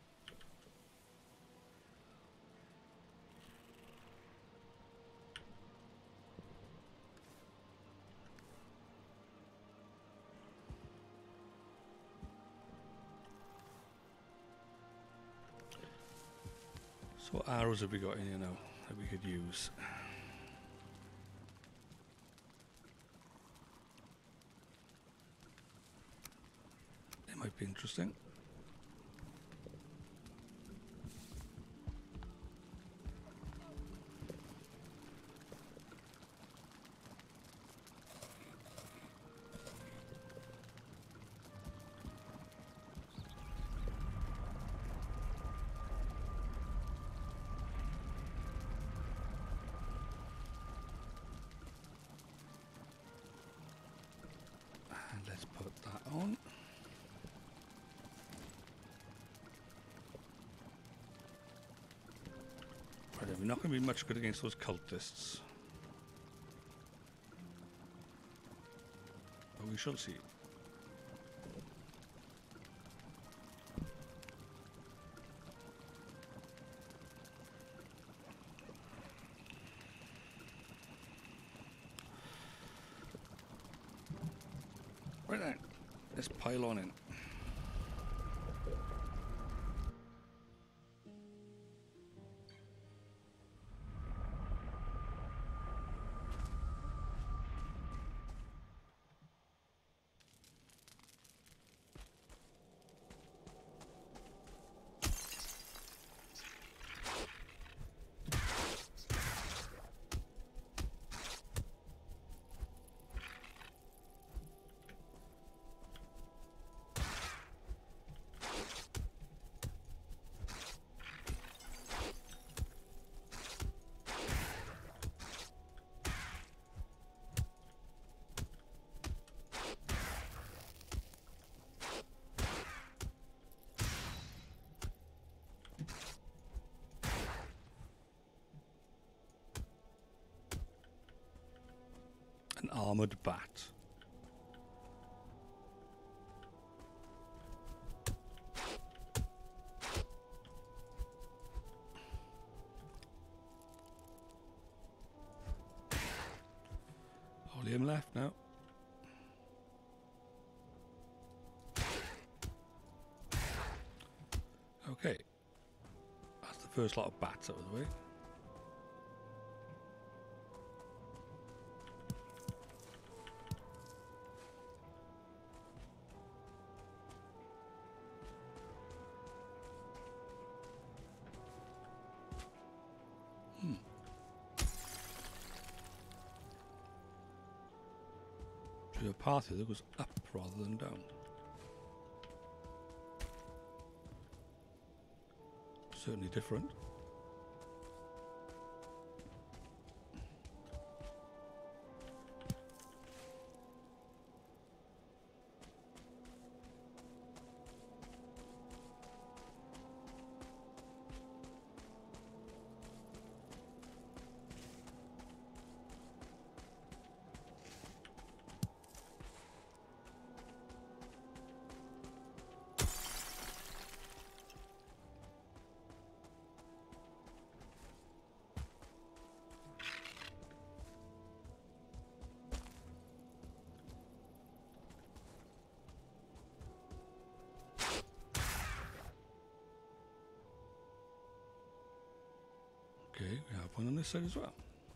So what arrows have we got in here now that we could use? It might be interesting. not going to be much good against those cultists. But we shall see. Right then, let's pile on in. An armoured bat. Only him left now. Okay. That's the first lot of bats out of the way. A path here that goes up rather than down. Certainly different. Okay, we have one on this side as well.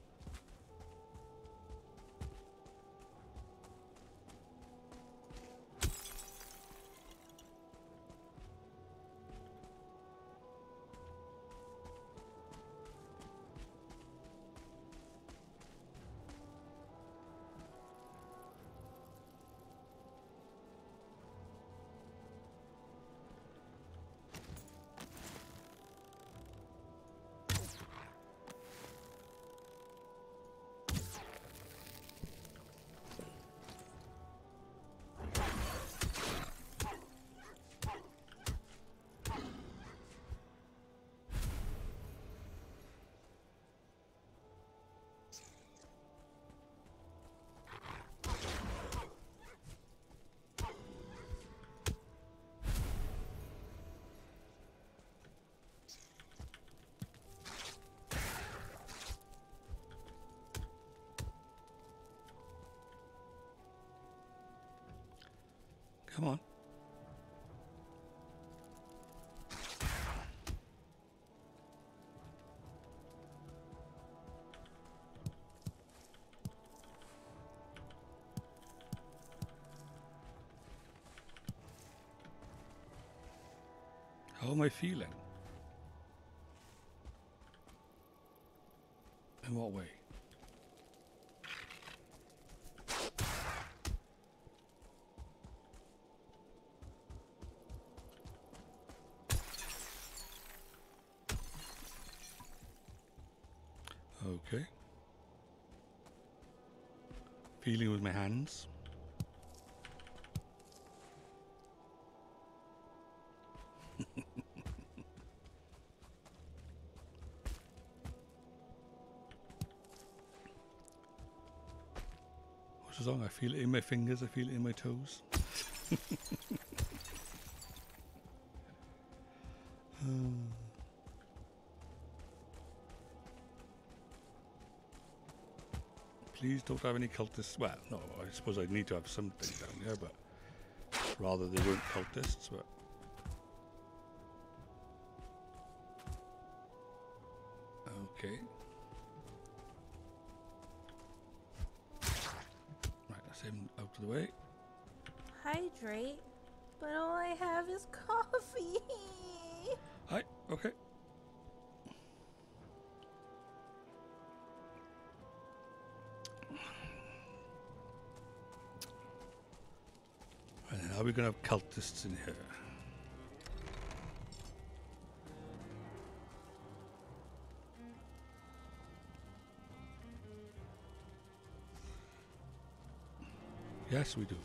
Come on. How am I feeling? In what way? Okay. Feeling with my hands. goes along. I feel it in my fingers, I feel it in my toes. Please don't have any cultists. Well, no, I suppose I'd need to have something down here, but rather they weren't cultists, but... Okay. Right, that's him out of the way. Hydrate, but all I have is coffee. Hi, okay. Right, are we going to have cultists in here? Yes, we do.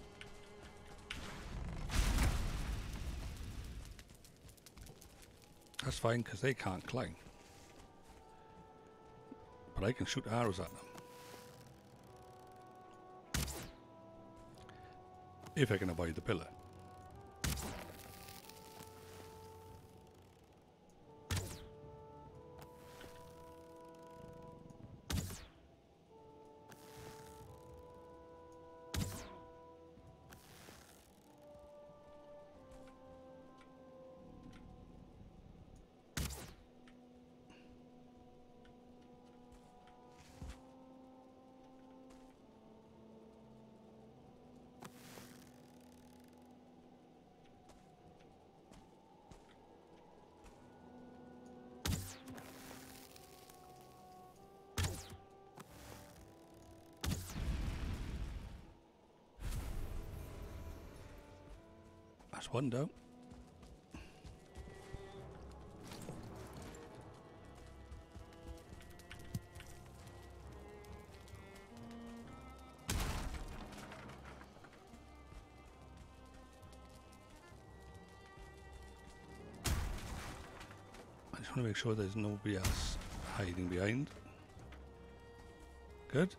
That's fine, because they can't climb. But I can shoot arrows at them. If I can avoid the pillar. That's one down. I just want to make sure there's nobody else hiding behind. Good.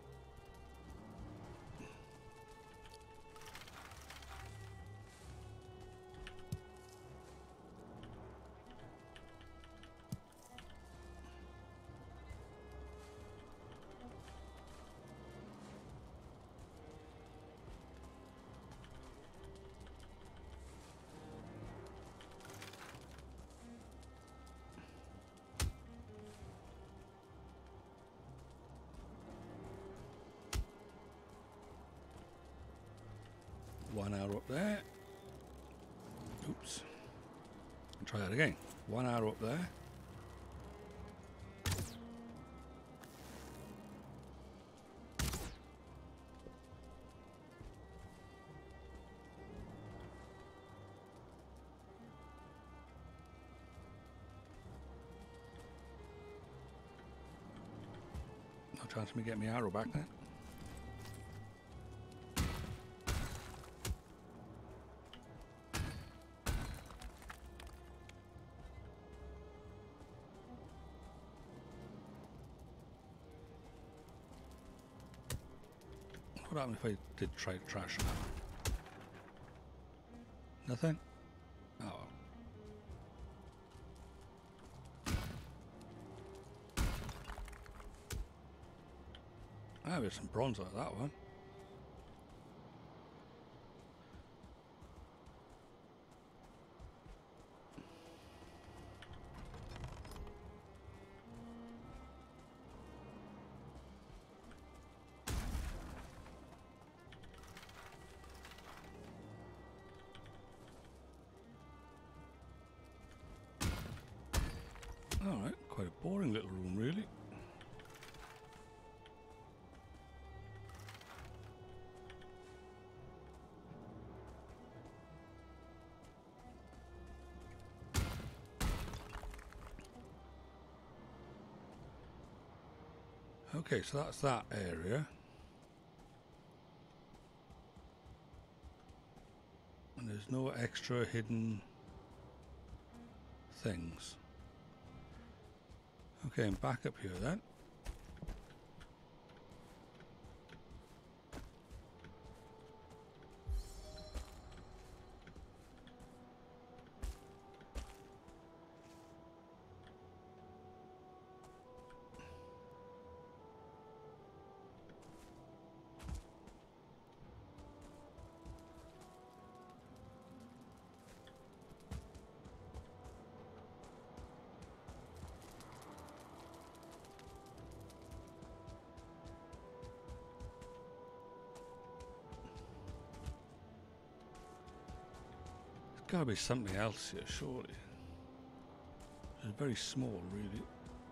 One arrow up there. Oops. I'll try that again. One arrow up there. No chance of me getting my arrow back then. What happened if I did try to trash that? Nothing? Oh. Ah, there's some bronze out of that one. Alright, quite a boring little room, really. Okay, so that's that area. And there's no extra hidden things. Okay, I'm back up here then. Gotta be something else here, surely. It's very small, really.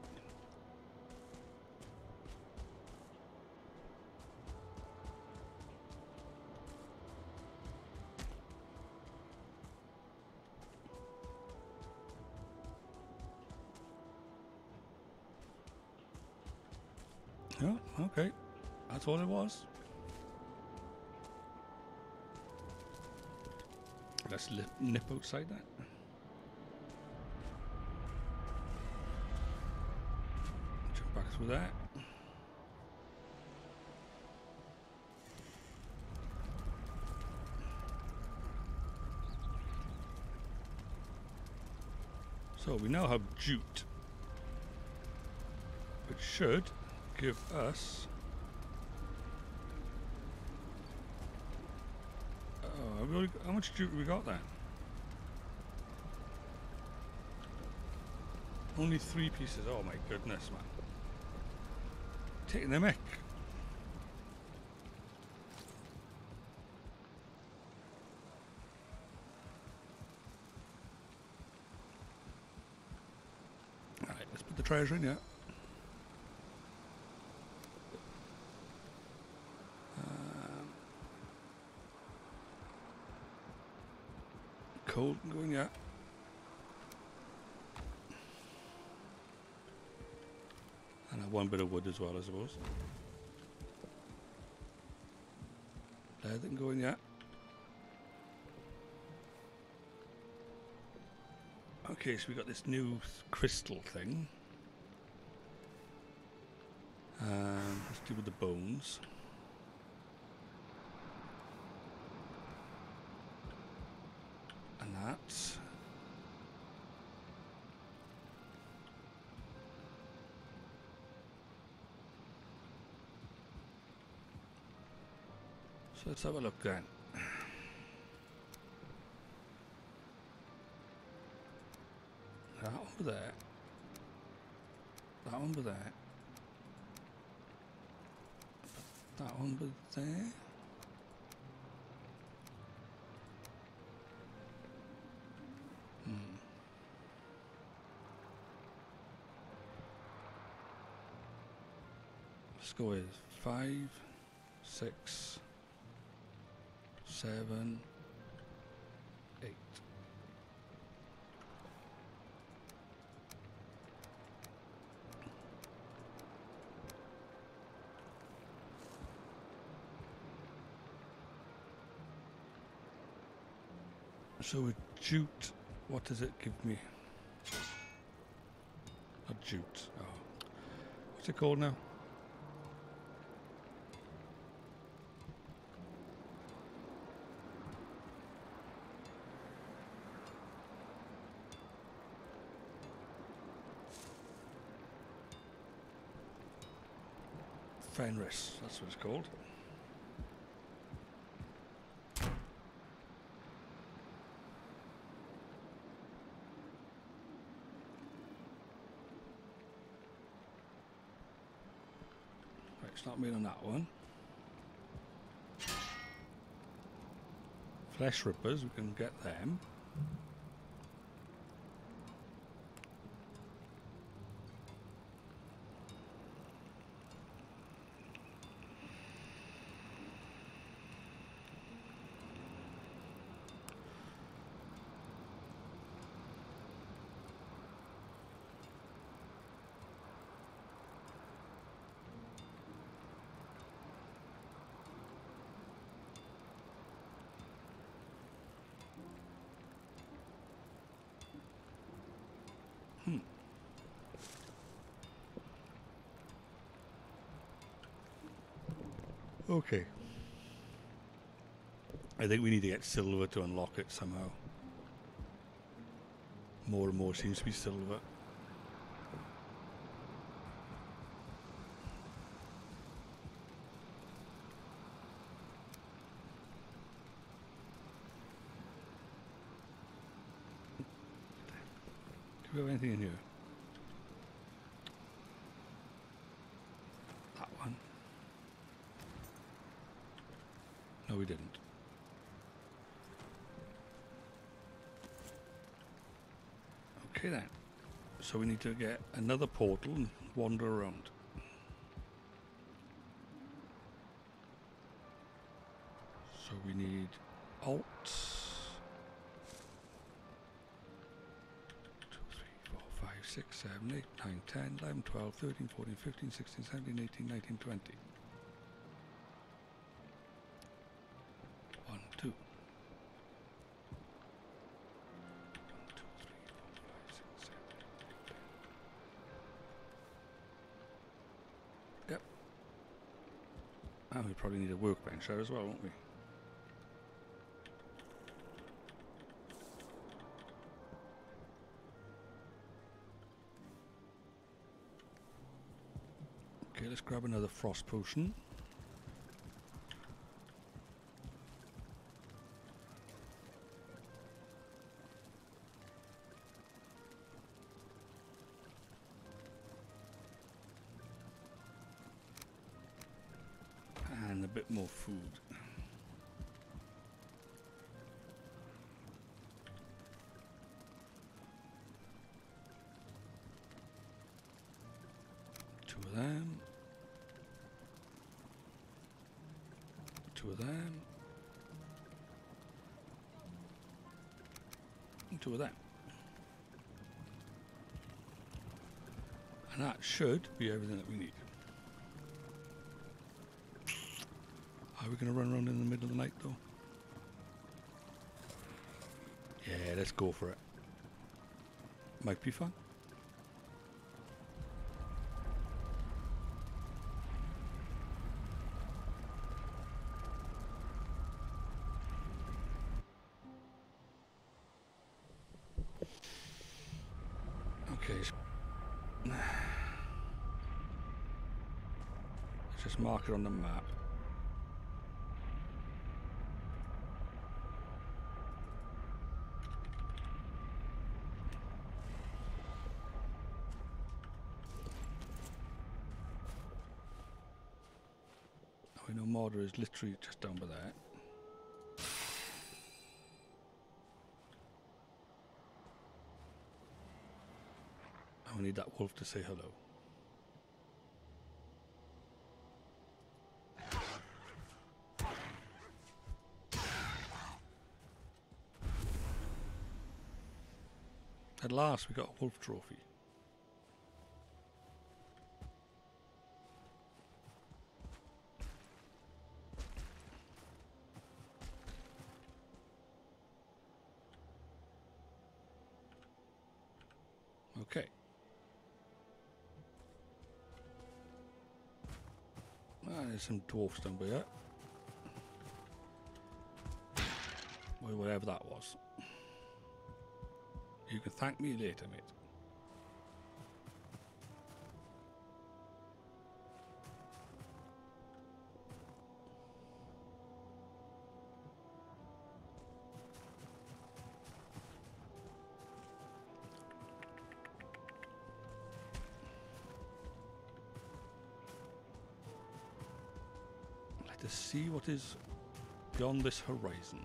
Oh, okay. That's all it was. Let's nip outside that. Jump back through that. So we now have jute, which should give us how much jute we got then? Only 3 pieces. Oh my goodness, man. Taking the mick. Alright, let's put the treasure in, yeah. Coal going, yeah. And one bit of wood as well, I suppose. Leather going, yeah. Okay, so we got this new crystal thing. Let's do with the bones. And that's so let's have a look then. That over there. That over there. That over there. Score is 5, 6, 7, 8. So with jute, what does it give me? Not jute. Oh. What's it called now? Fenris, that's what it's called. Right, it's not me on that one. Flesh rippers, we can get them. Okay. I think we need to get silver to unlock it somehow. More and more seems to be silver. Do we have anything in here? That one. No, we didn't. Okay then. So we need to get another portal and wander around. So we need Alt. 2, 3, 4, 5, 6, 7, 8, 9, 10, 11, 12, 13, 14, 15, 16, 17, 18, 19, 20. 1, 2. 1, 2, 3, 4, 5, 6, 7, 8, 9, 10. Yep. And we probably need a workbench there as well, won't we? Okay, let's grab another frost potion. And a bit more food. Two of them. Two of them. And two of them. And that should be everything that we need. Are we going to run around in the middle of the night though? Yeah, let's go for it. Might be fun. Okay. Let's just mark it on the map. We know Mordor is literally just down by there. And we need that wolf to say hello. At last we got a wolf trophy. Okay. There's some dwarfs down by here. Well, whatever that was. You can thank me later, mate. Let us see what is beyond this horizon.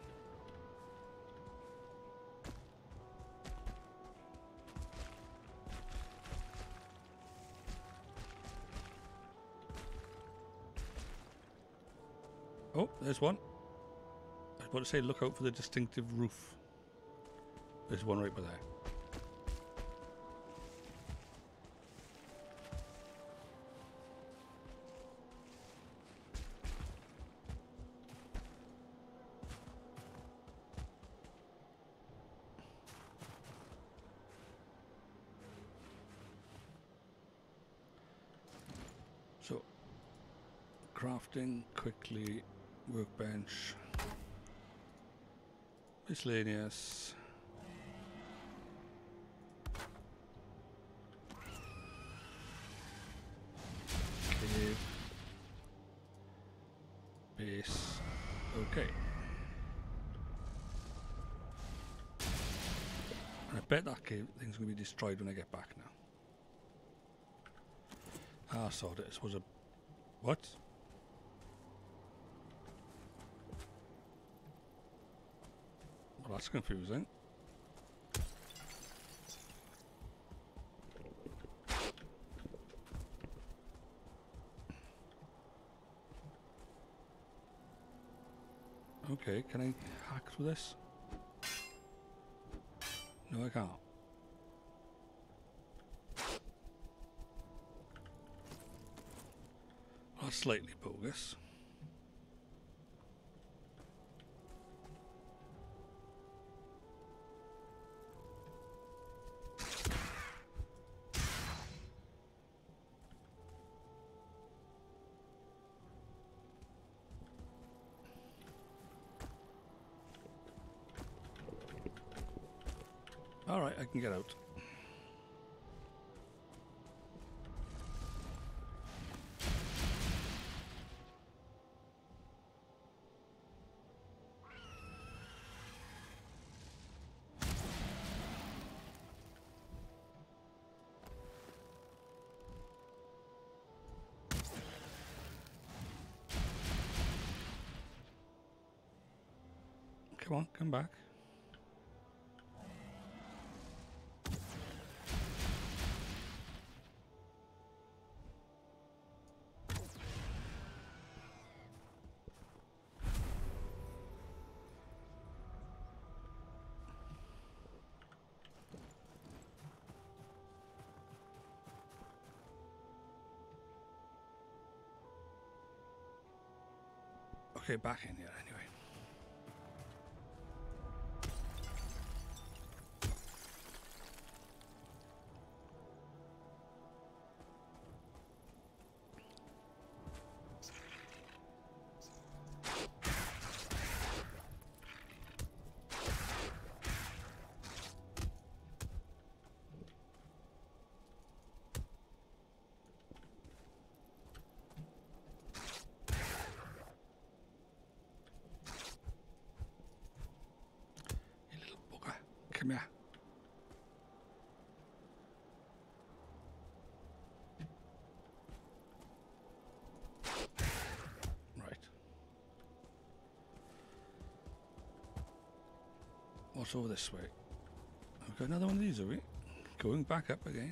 Oh, there's one. I was about to say, look out for the distinctive roof. There's one right by there. So, crafting quickly. Workbench, miscellaneous, cave, base, okay. And I bet that cave thing's going to be destroyed when I get back now. Ah, sorted. This was a... What? Well, that's confusing. Okay, can I hack through this? No, I can't. That's slightly bogus. Alright, I can get out. Come on, come back. Okay, back in here anyway. You little bugger. Come here. Right. What's over this way? I've got another one of these, are we? Going back up again.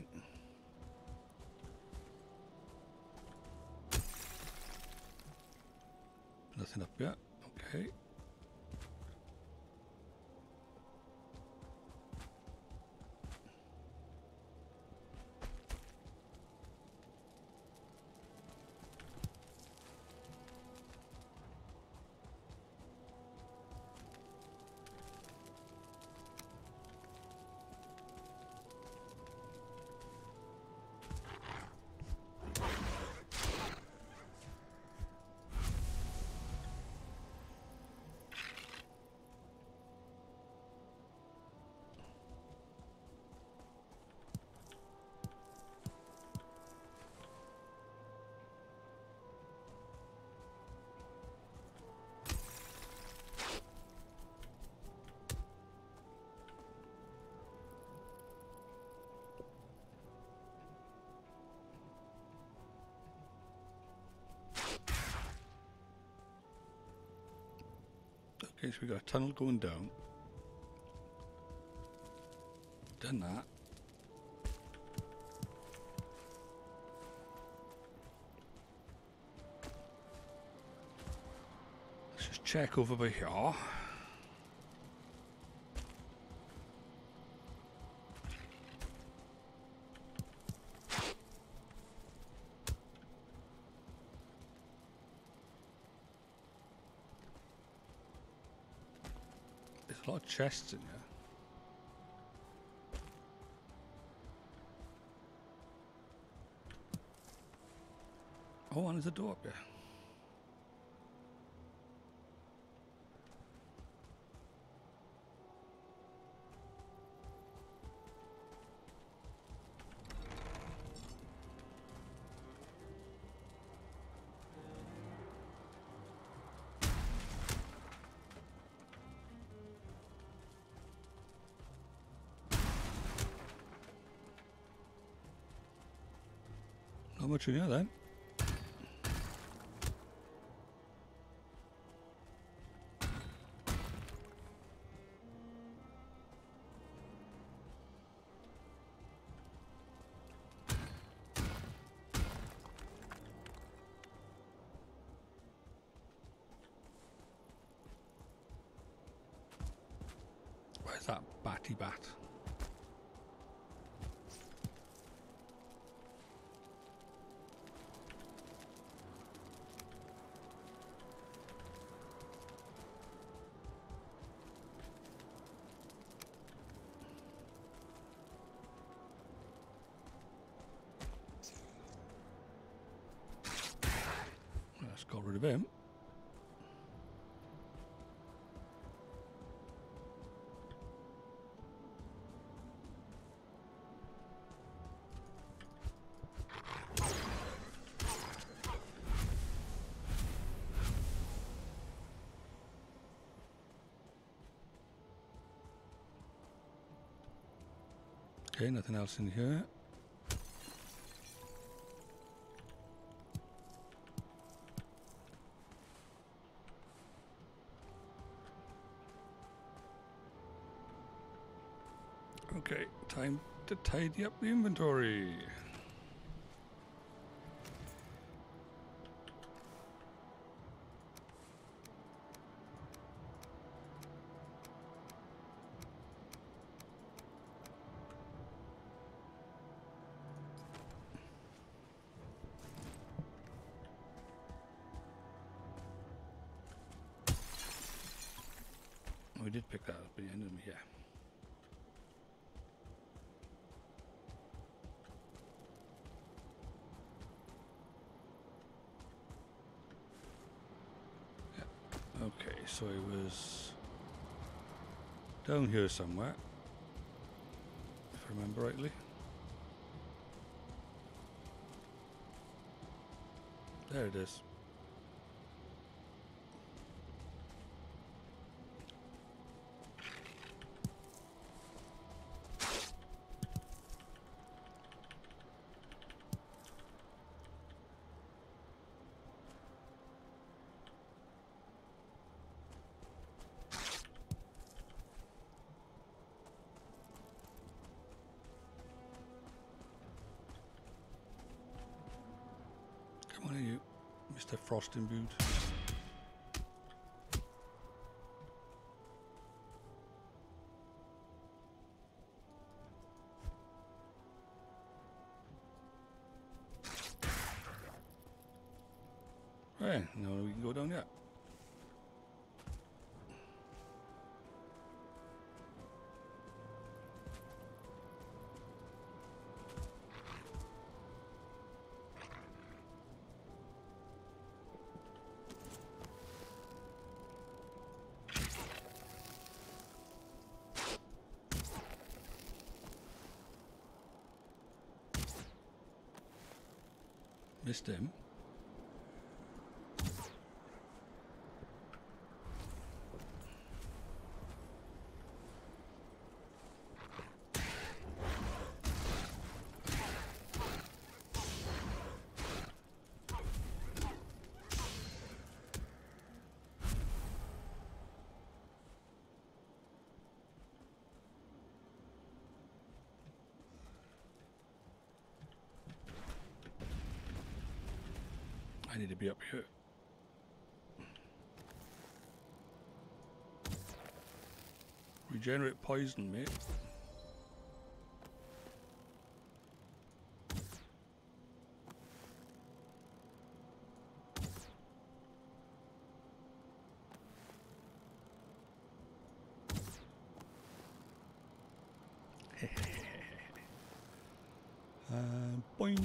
Nothing up yet. Okay. Okay, so we got a tunnel going down. Done that. Let's just check over by here. There's a lot of chests in here. Oh, and there's a door up there. Not much in here then. batty bat. Let's got rid of him. Okay, nothing else in here. Okay, time to tidy up the inventory. We did pick that up at the end of the year. Okay, so it was down here somewhere, if I remember rightly. There it is. Come on, you, Mr. Frost imbued. Right, now we can go down there. Missed him. I need to be up here. Regenerate poison, mate. Boing.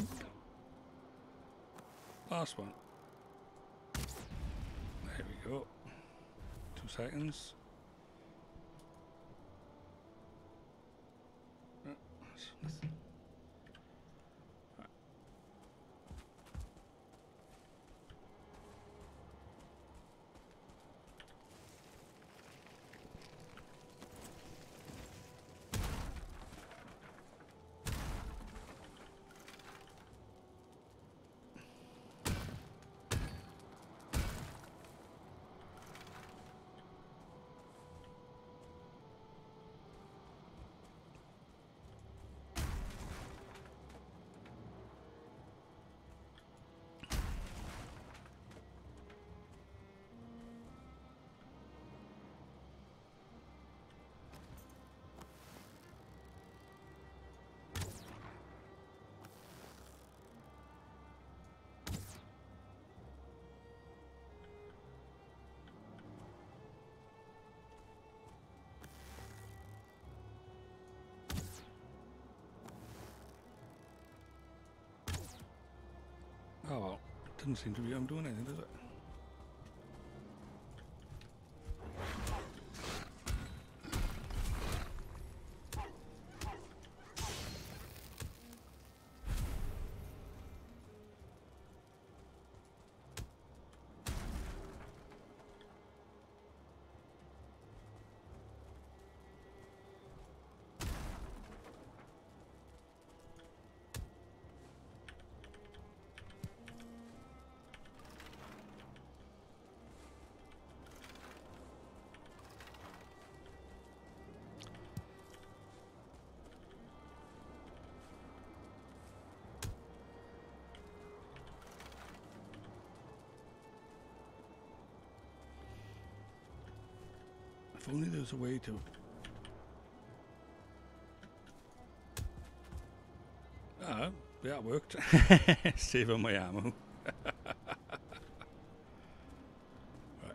Last one. There we go. 2 seconds. doesn't seem to be doing anything, does it? If only there was a way to... Ah, yeah, it worked. Save on my ammo. Right.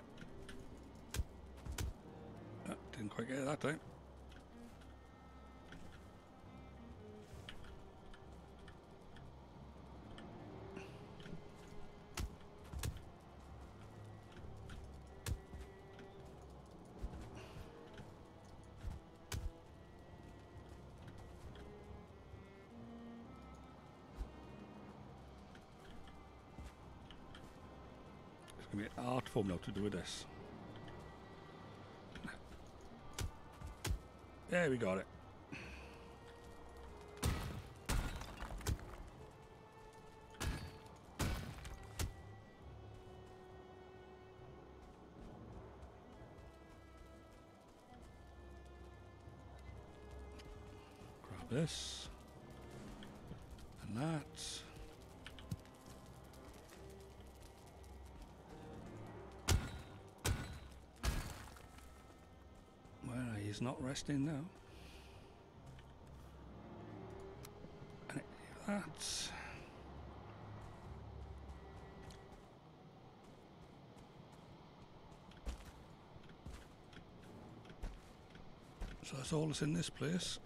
Ah, didn't quite get it that time. It's going to be an art form now to do with this. There, we got it. Grab this. And that. Well, he's not resting now. And that. So that's all that's in this place.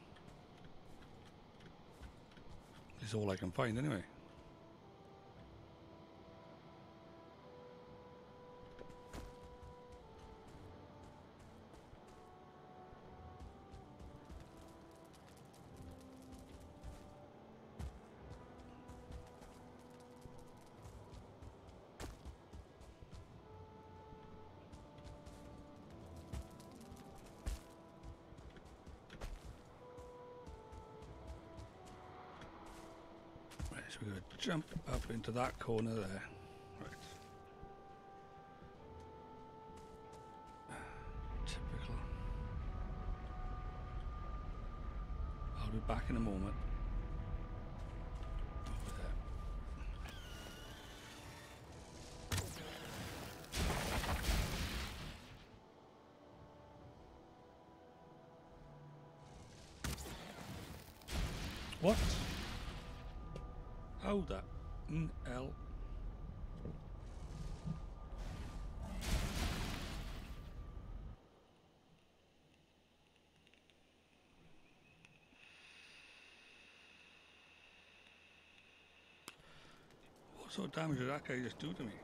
It's all I can find anyway. So we're going to jump up into that corner there. Right. Typical. I'll be back in a moment. Over there. What? Oh, that L. What sort of damage did that guy just do to me?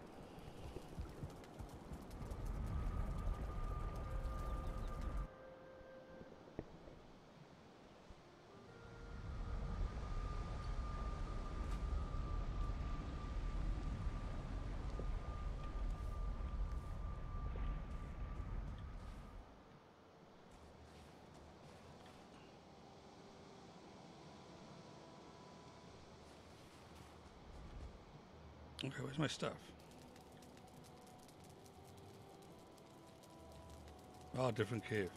Okay, where's my stuff? Oh, different cave.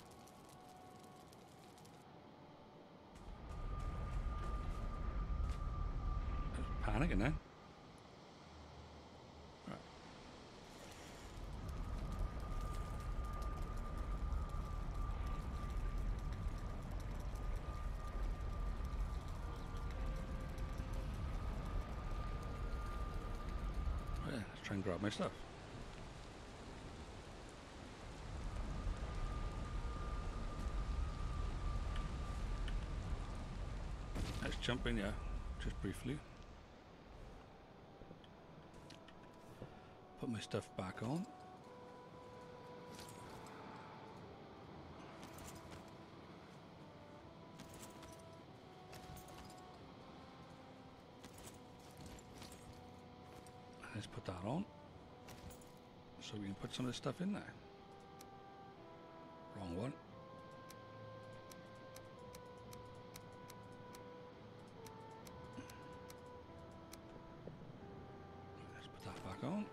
I'm panicking now. Right. Yeah, let's try and grab my stuff. Let's jump in, yeah, just briefly. Put my stuff back on. Let's put that on. So we can put some of the stuff in there. Wrong one. Let's put that back on.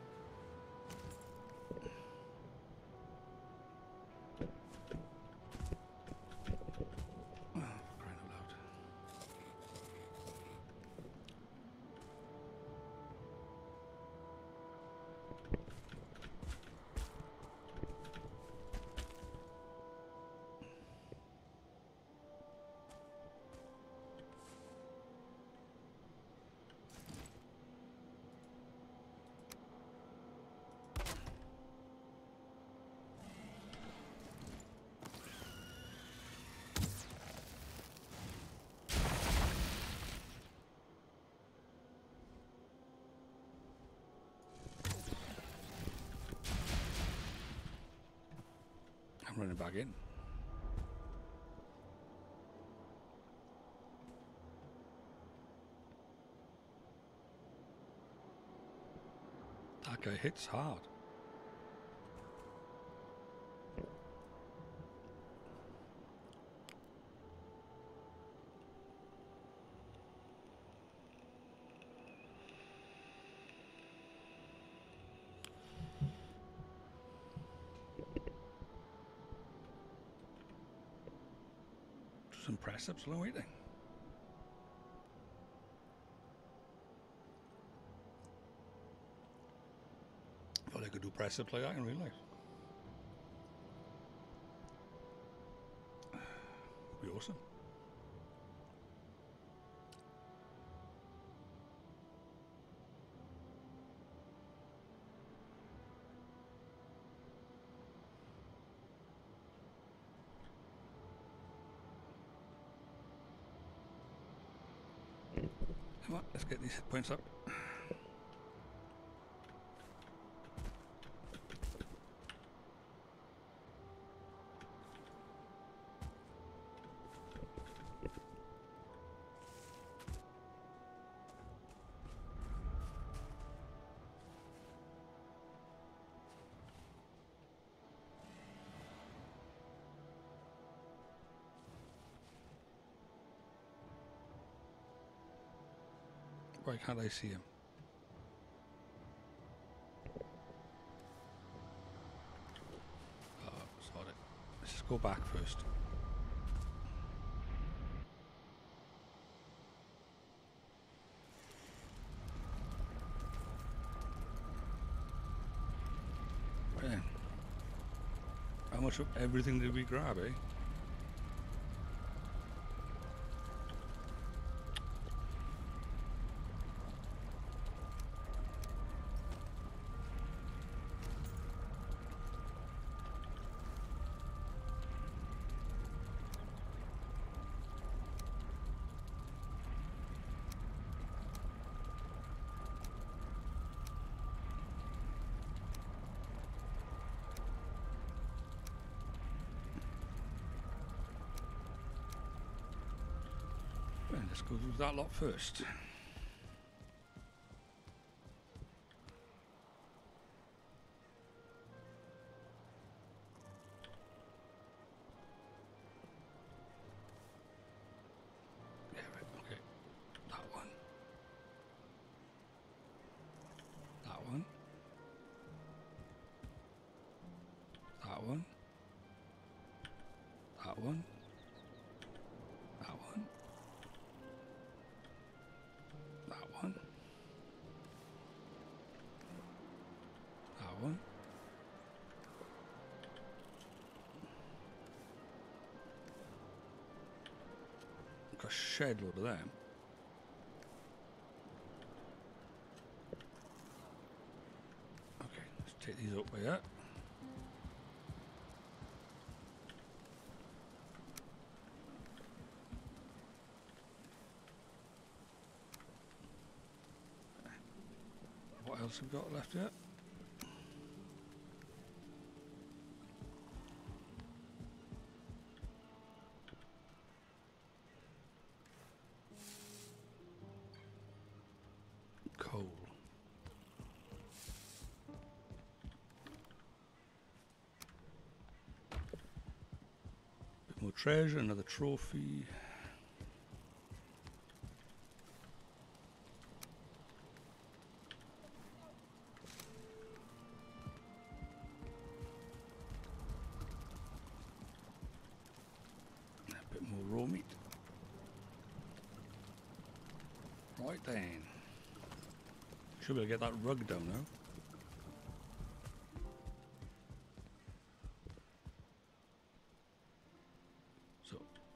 Oh, for crying out loud. I'm running back in. That guy hits hard. Some press ups while I'm waiting. Thought I could do press ups like that in real life. Would be awesome. Come on, let's get these hit points up. Why can't I see him? Oh, sorry. Let's just go back first. Man. How much of everything did we grab, eh? Well, let's go do that lot first. Yeah, right, okay. That one. That one. That one. That one. That one. That one. That one. Got a shed load of them. Okay, let's take these up by that. What else have we got left yet? more treasure, another trophy. A bit more raw meat. Right then. Should be able to get that rug down now. So.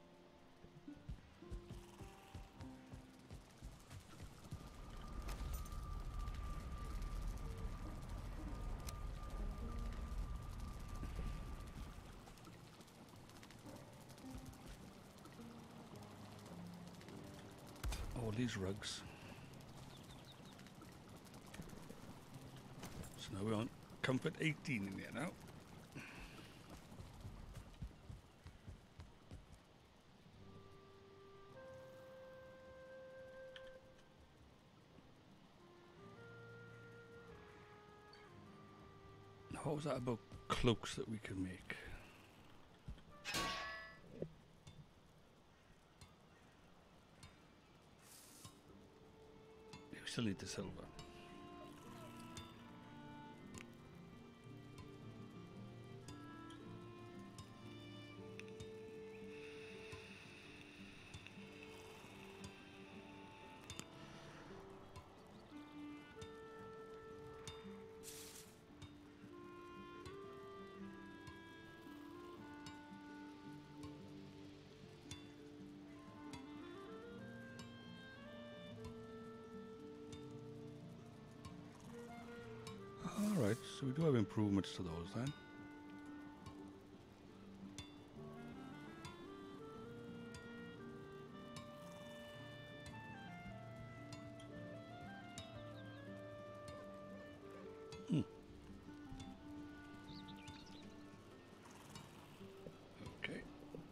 All these rugs. So now we're on comfort 18 in here now. Now what was that about cloaks that we can make? We still need the silver. Alright, so we do have improvements to those then. Okay.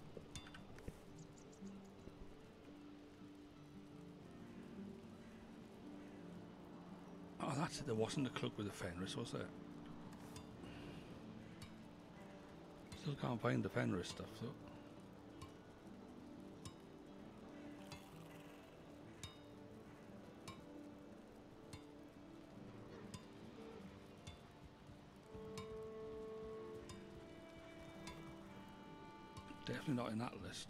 Oh, that's it. There wasn't a cloak with a Fenris, was there? Still can't find the Fenris stuff, though. Definitely not in that list.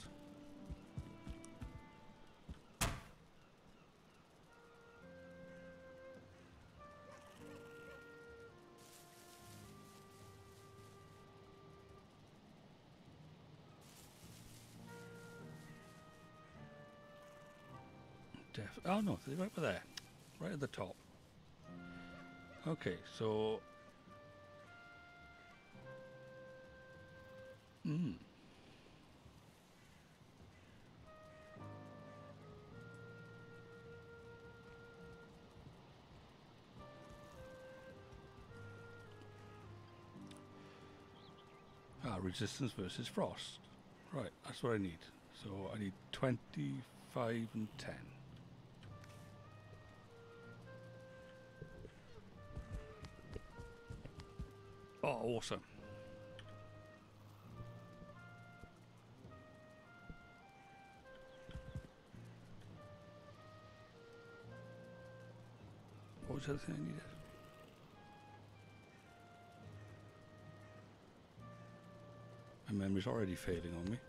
Oh no, they're right over there. Right at the top. Okay, so... resistance versus frost. Right, that's what I need. So I need 25 and 10. Oh, awesome. What was the other thing I needed? My memory's already failing on me.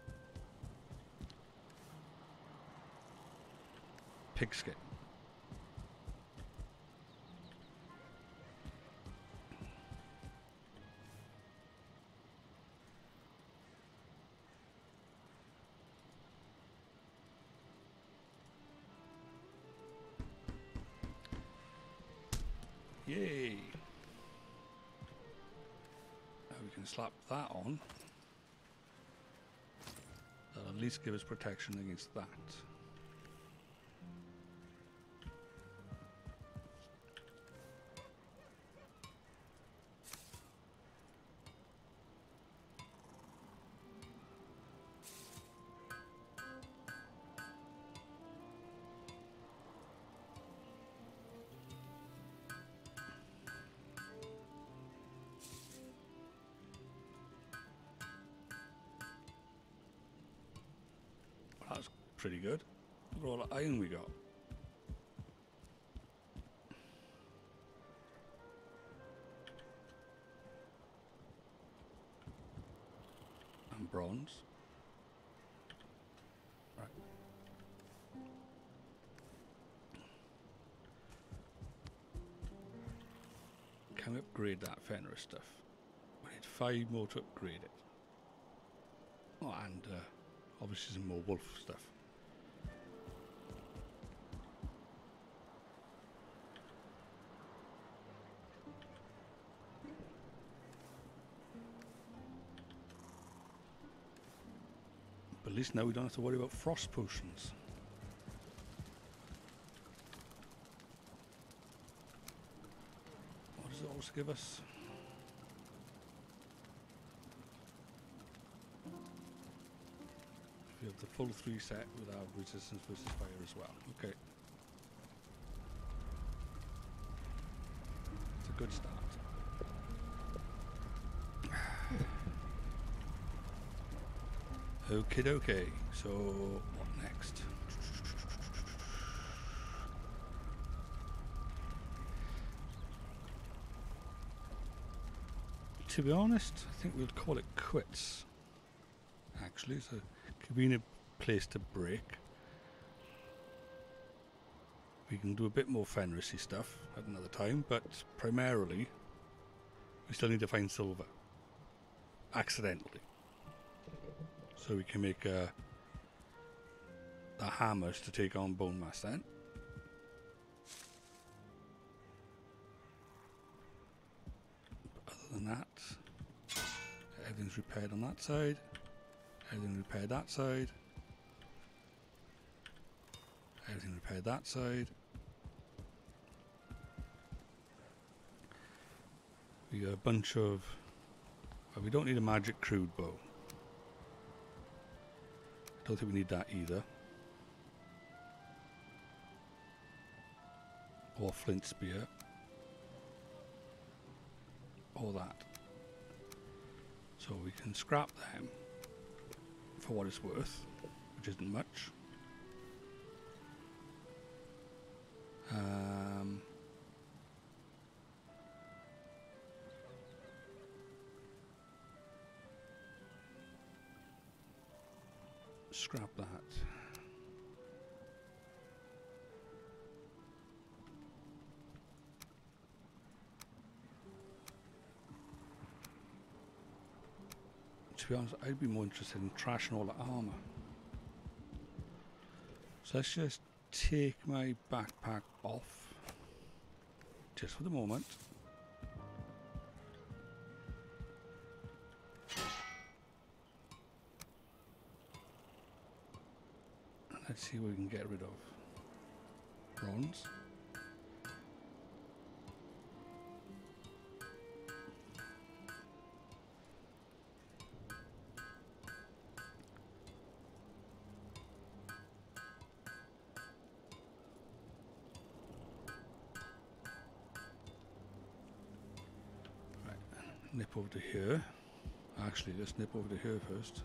Pigskin. Yay! Now we can slap that on. That'll at least give us protection against that. pretty good. Look at all the iron we got. And bronze. Right. Can we upgrade that Fenris stuff? We need 5 more to upgrade it. Oh, and obviously some more wolf stuff. But at least now we don't have to worry about frost potions. What does it also give us? We have the full 3 set with our resistance versus fire as well. Okay. It's a good start. Okie dokie. So, what next? To be honest, I think we'll call it quits. Actually, it's a convenient place to break. We can do a bit more Fenrisy stuff at another time, but primarily we still need to find silver. Accidentally. So we can make the hammers to take on Bone Mass then. But other than that, everything's repaired on that side. Everything repaired that side. Everything repaired that side. We got a bunch of... Well, we don't need a magic crude bow. I don't think we need that either. Or flint spear. Or that. So we can scrap them for what it's worth, which isn't much. Scrap that. To be honest, I'd be more interested in trashing all the armor. So let's just take my backpack off, just for the moment. Let's see what we can get rid of. Bronze. Right, nip over to here. Actually, let's nip over to here first.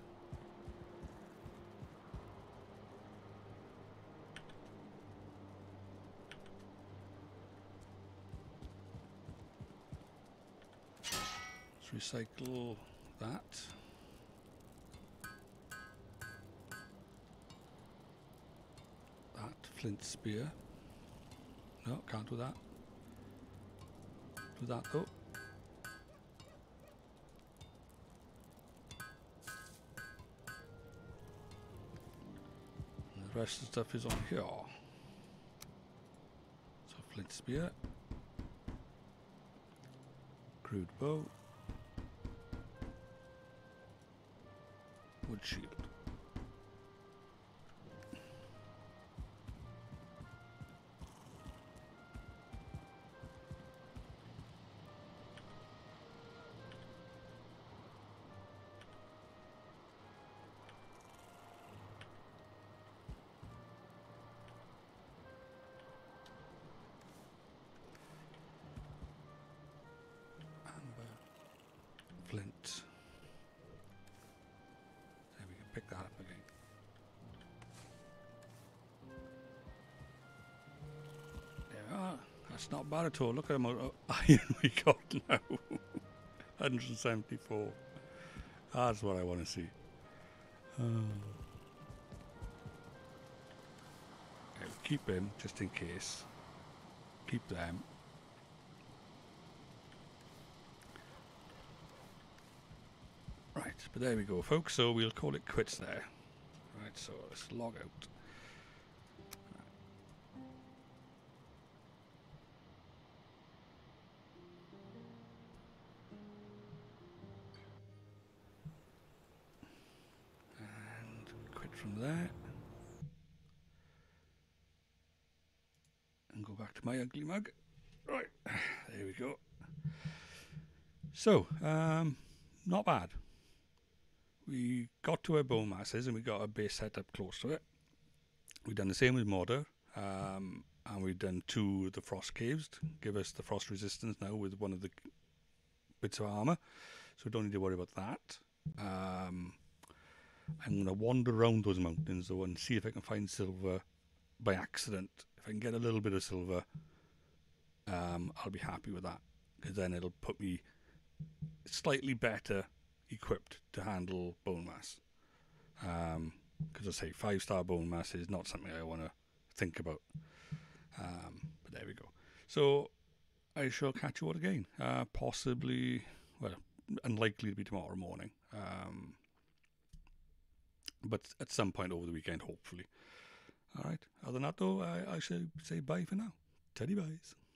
Recycle that. That flint spear. No, can't do that. Do that though. And the rest of the stuff is on here. So flint spear. Crude bow. Wood shield. Amber. Flint. Pick that up again. That's not bad at all. Look at how much iron we got now. 174. That's what I want to see. Okay, keep him just in case. Keep them. Right, but there we go, folks. So we'll call it quits there. Right, so let's log out. And quit from there. And go back to my ugly mug. Right, there we go. So, not bad. We got to our bone masses and we got our base set up close to it. We've done the same with mortar, and we've done 2 of the frost caves to give us the frost resistance now with one of the bits of armour, so we don't need to worry about that. I'm going to wander around those mountains though and see if I can find silver by accident. If I can get a little bit of silver, I'll be happy with that, because then it'll put me slightly better equipped to handle bone mass. Because I say 5-star bone mass is not something I want to think about. But there we go. So I shall catch you all again. Possibly, well, unlikely to be tomorrow morning. But at some point over the weekend, hopefully. All right. Other than that, though, I should say bye for now. Teddy byes.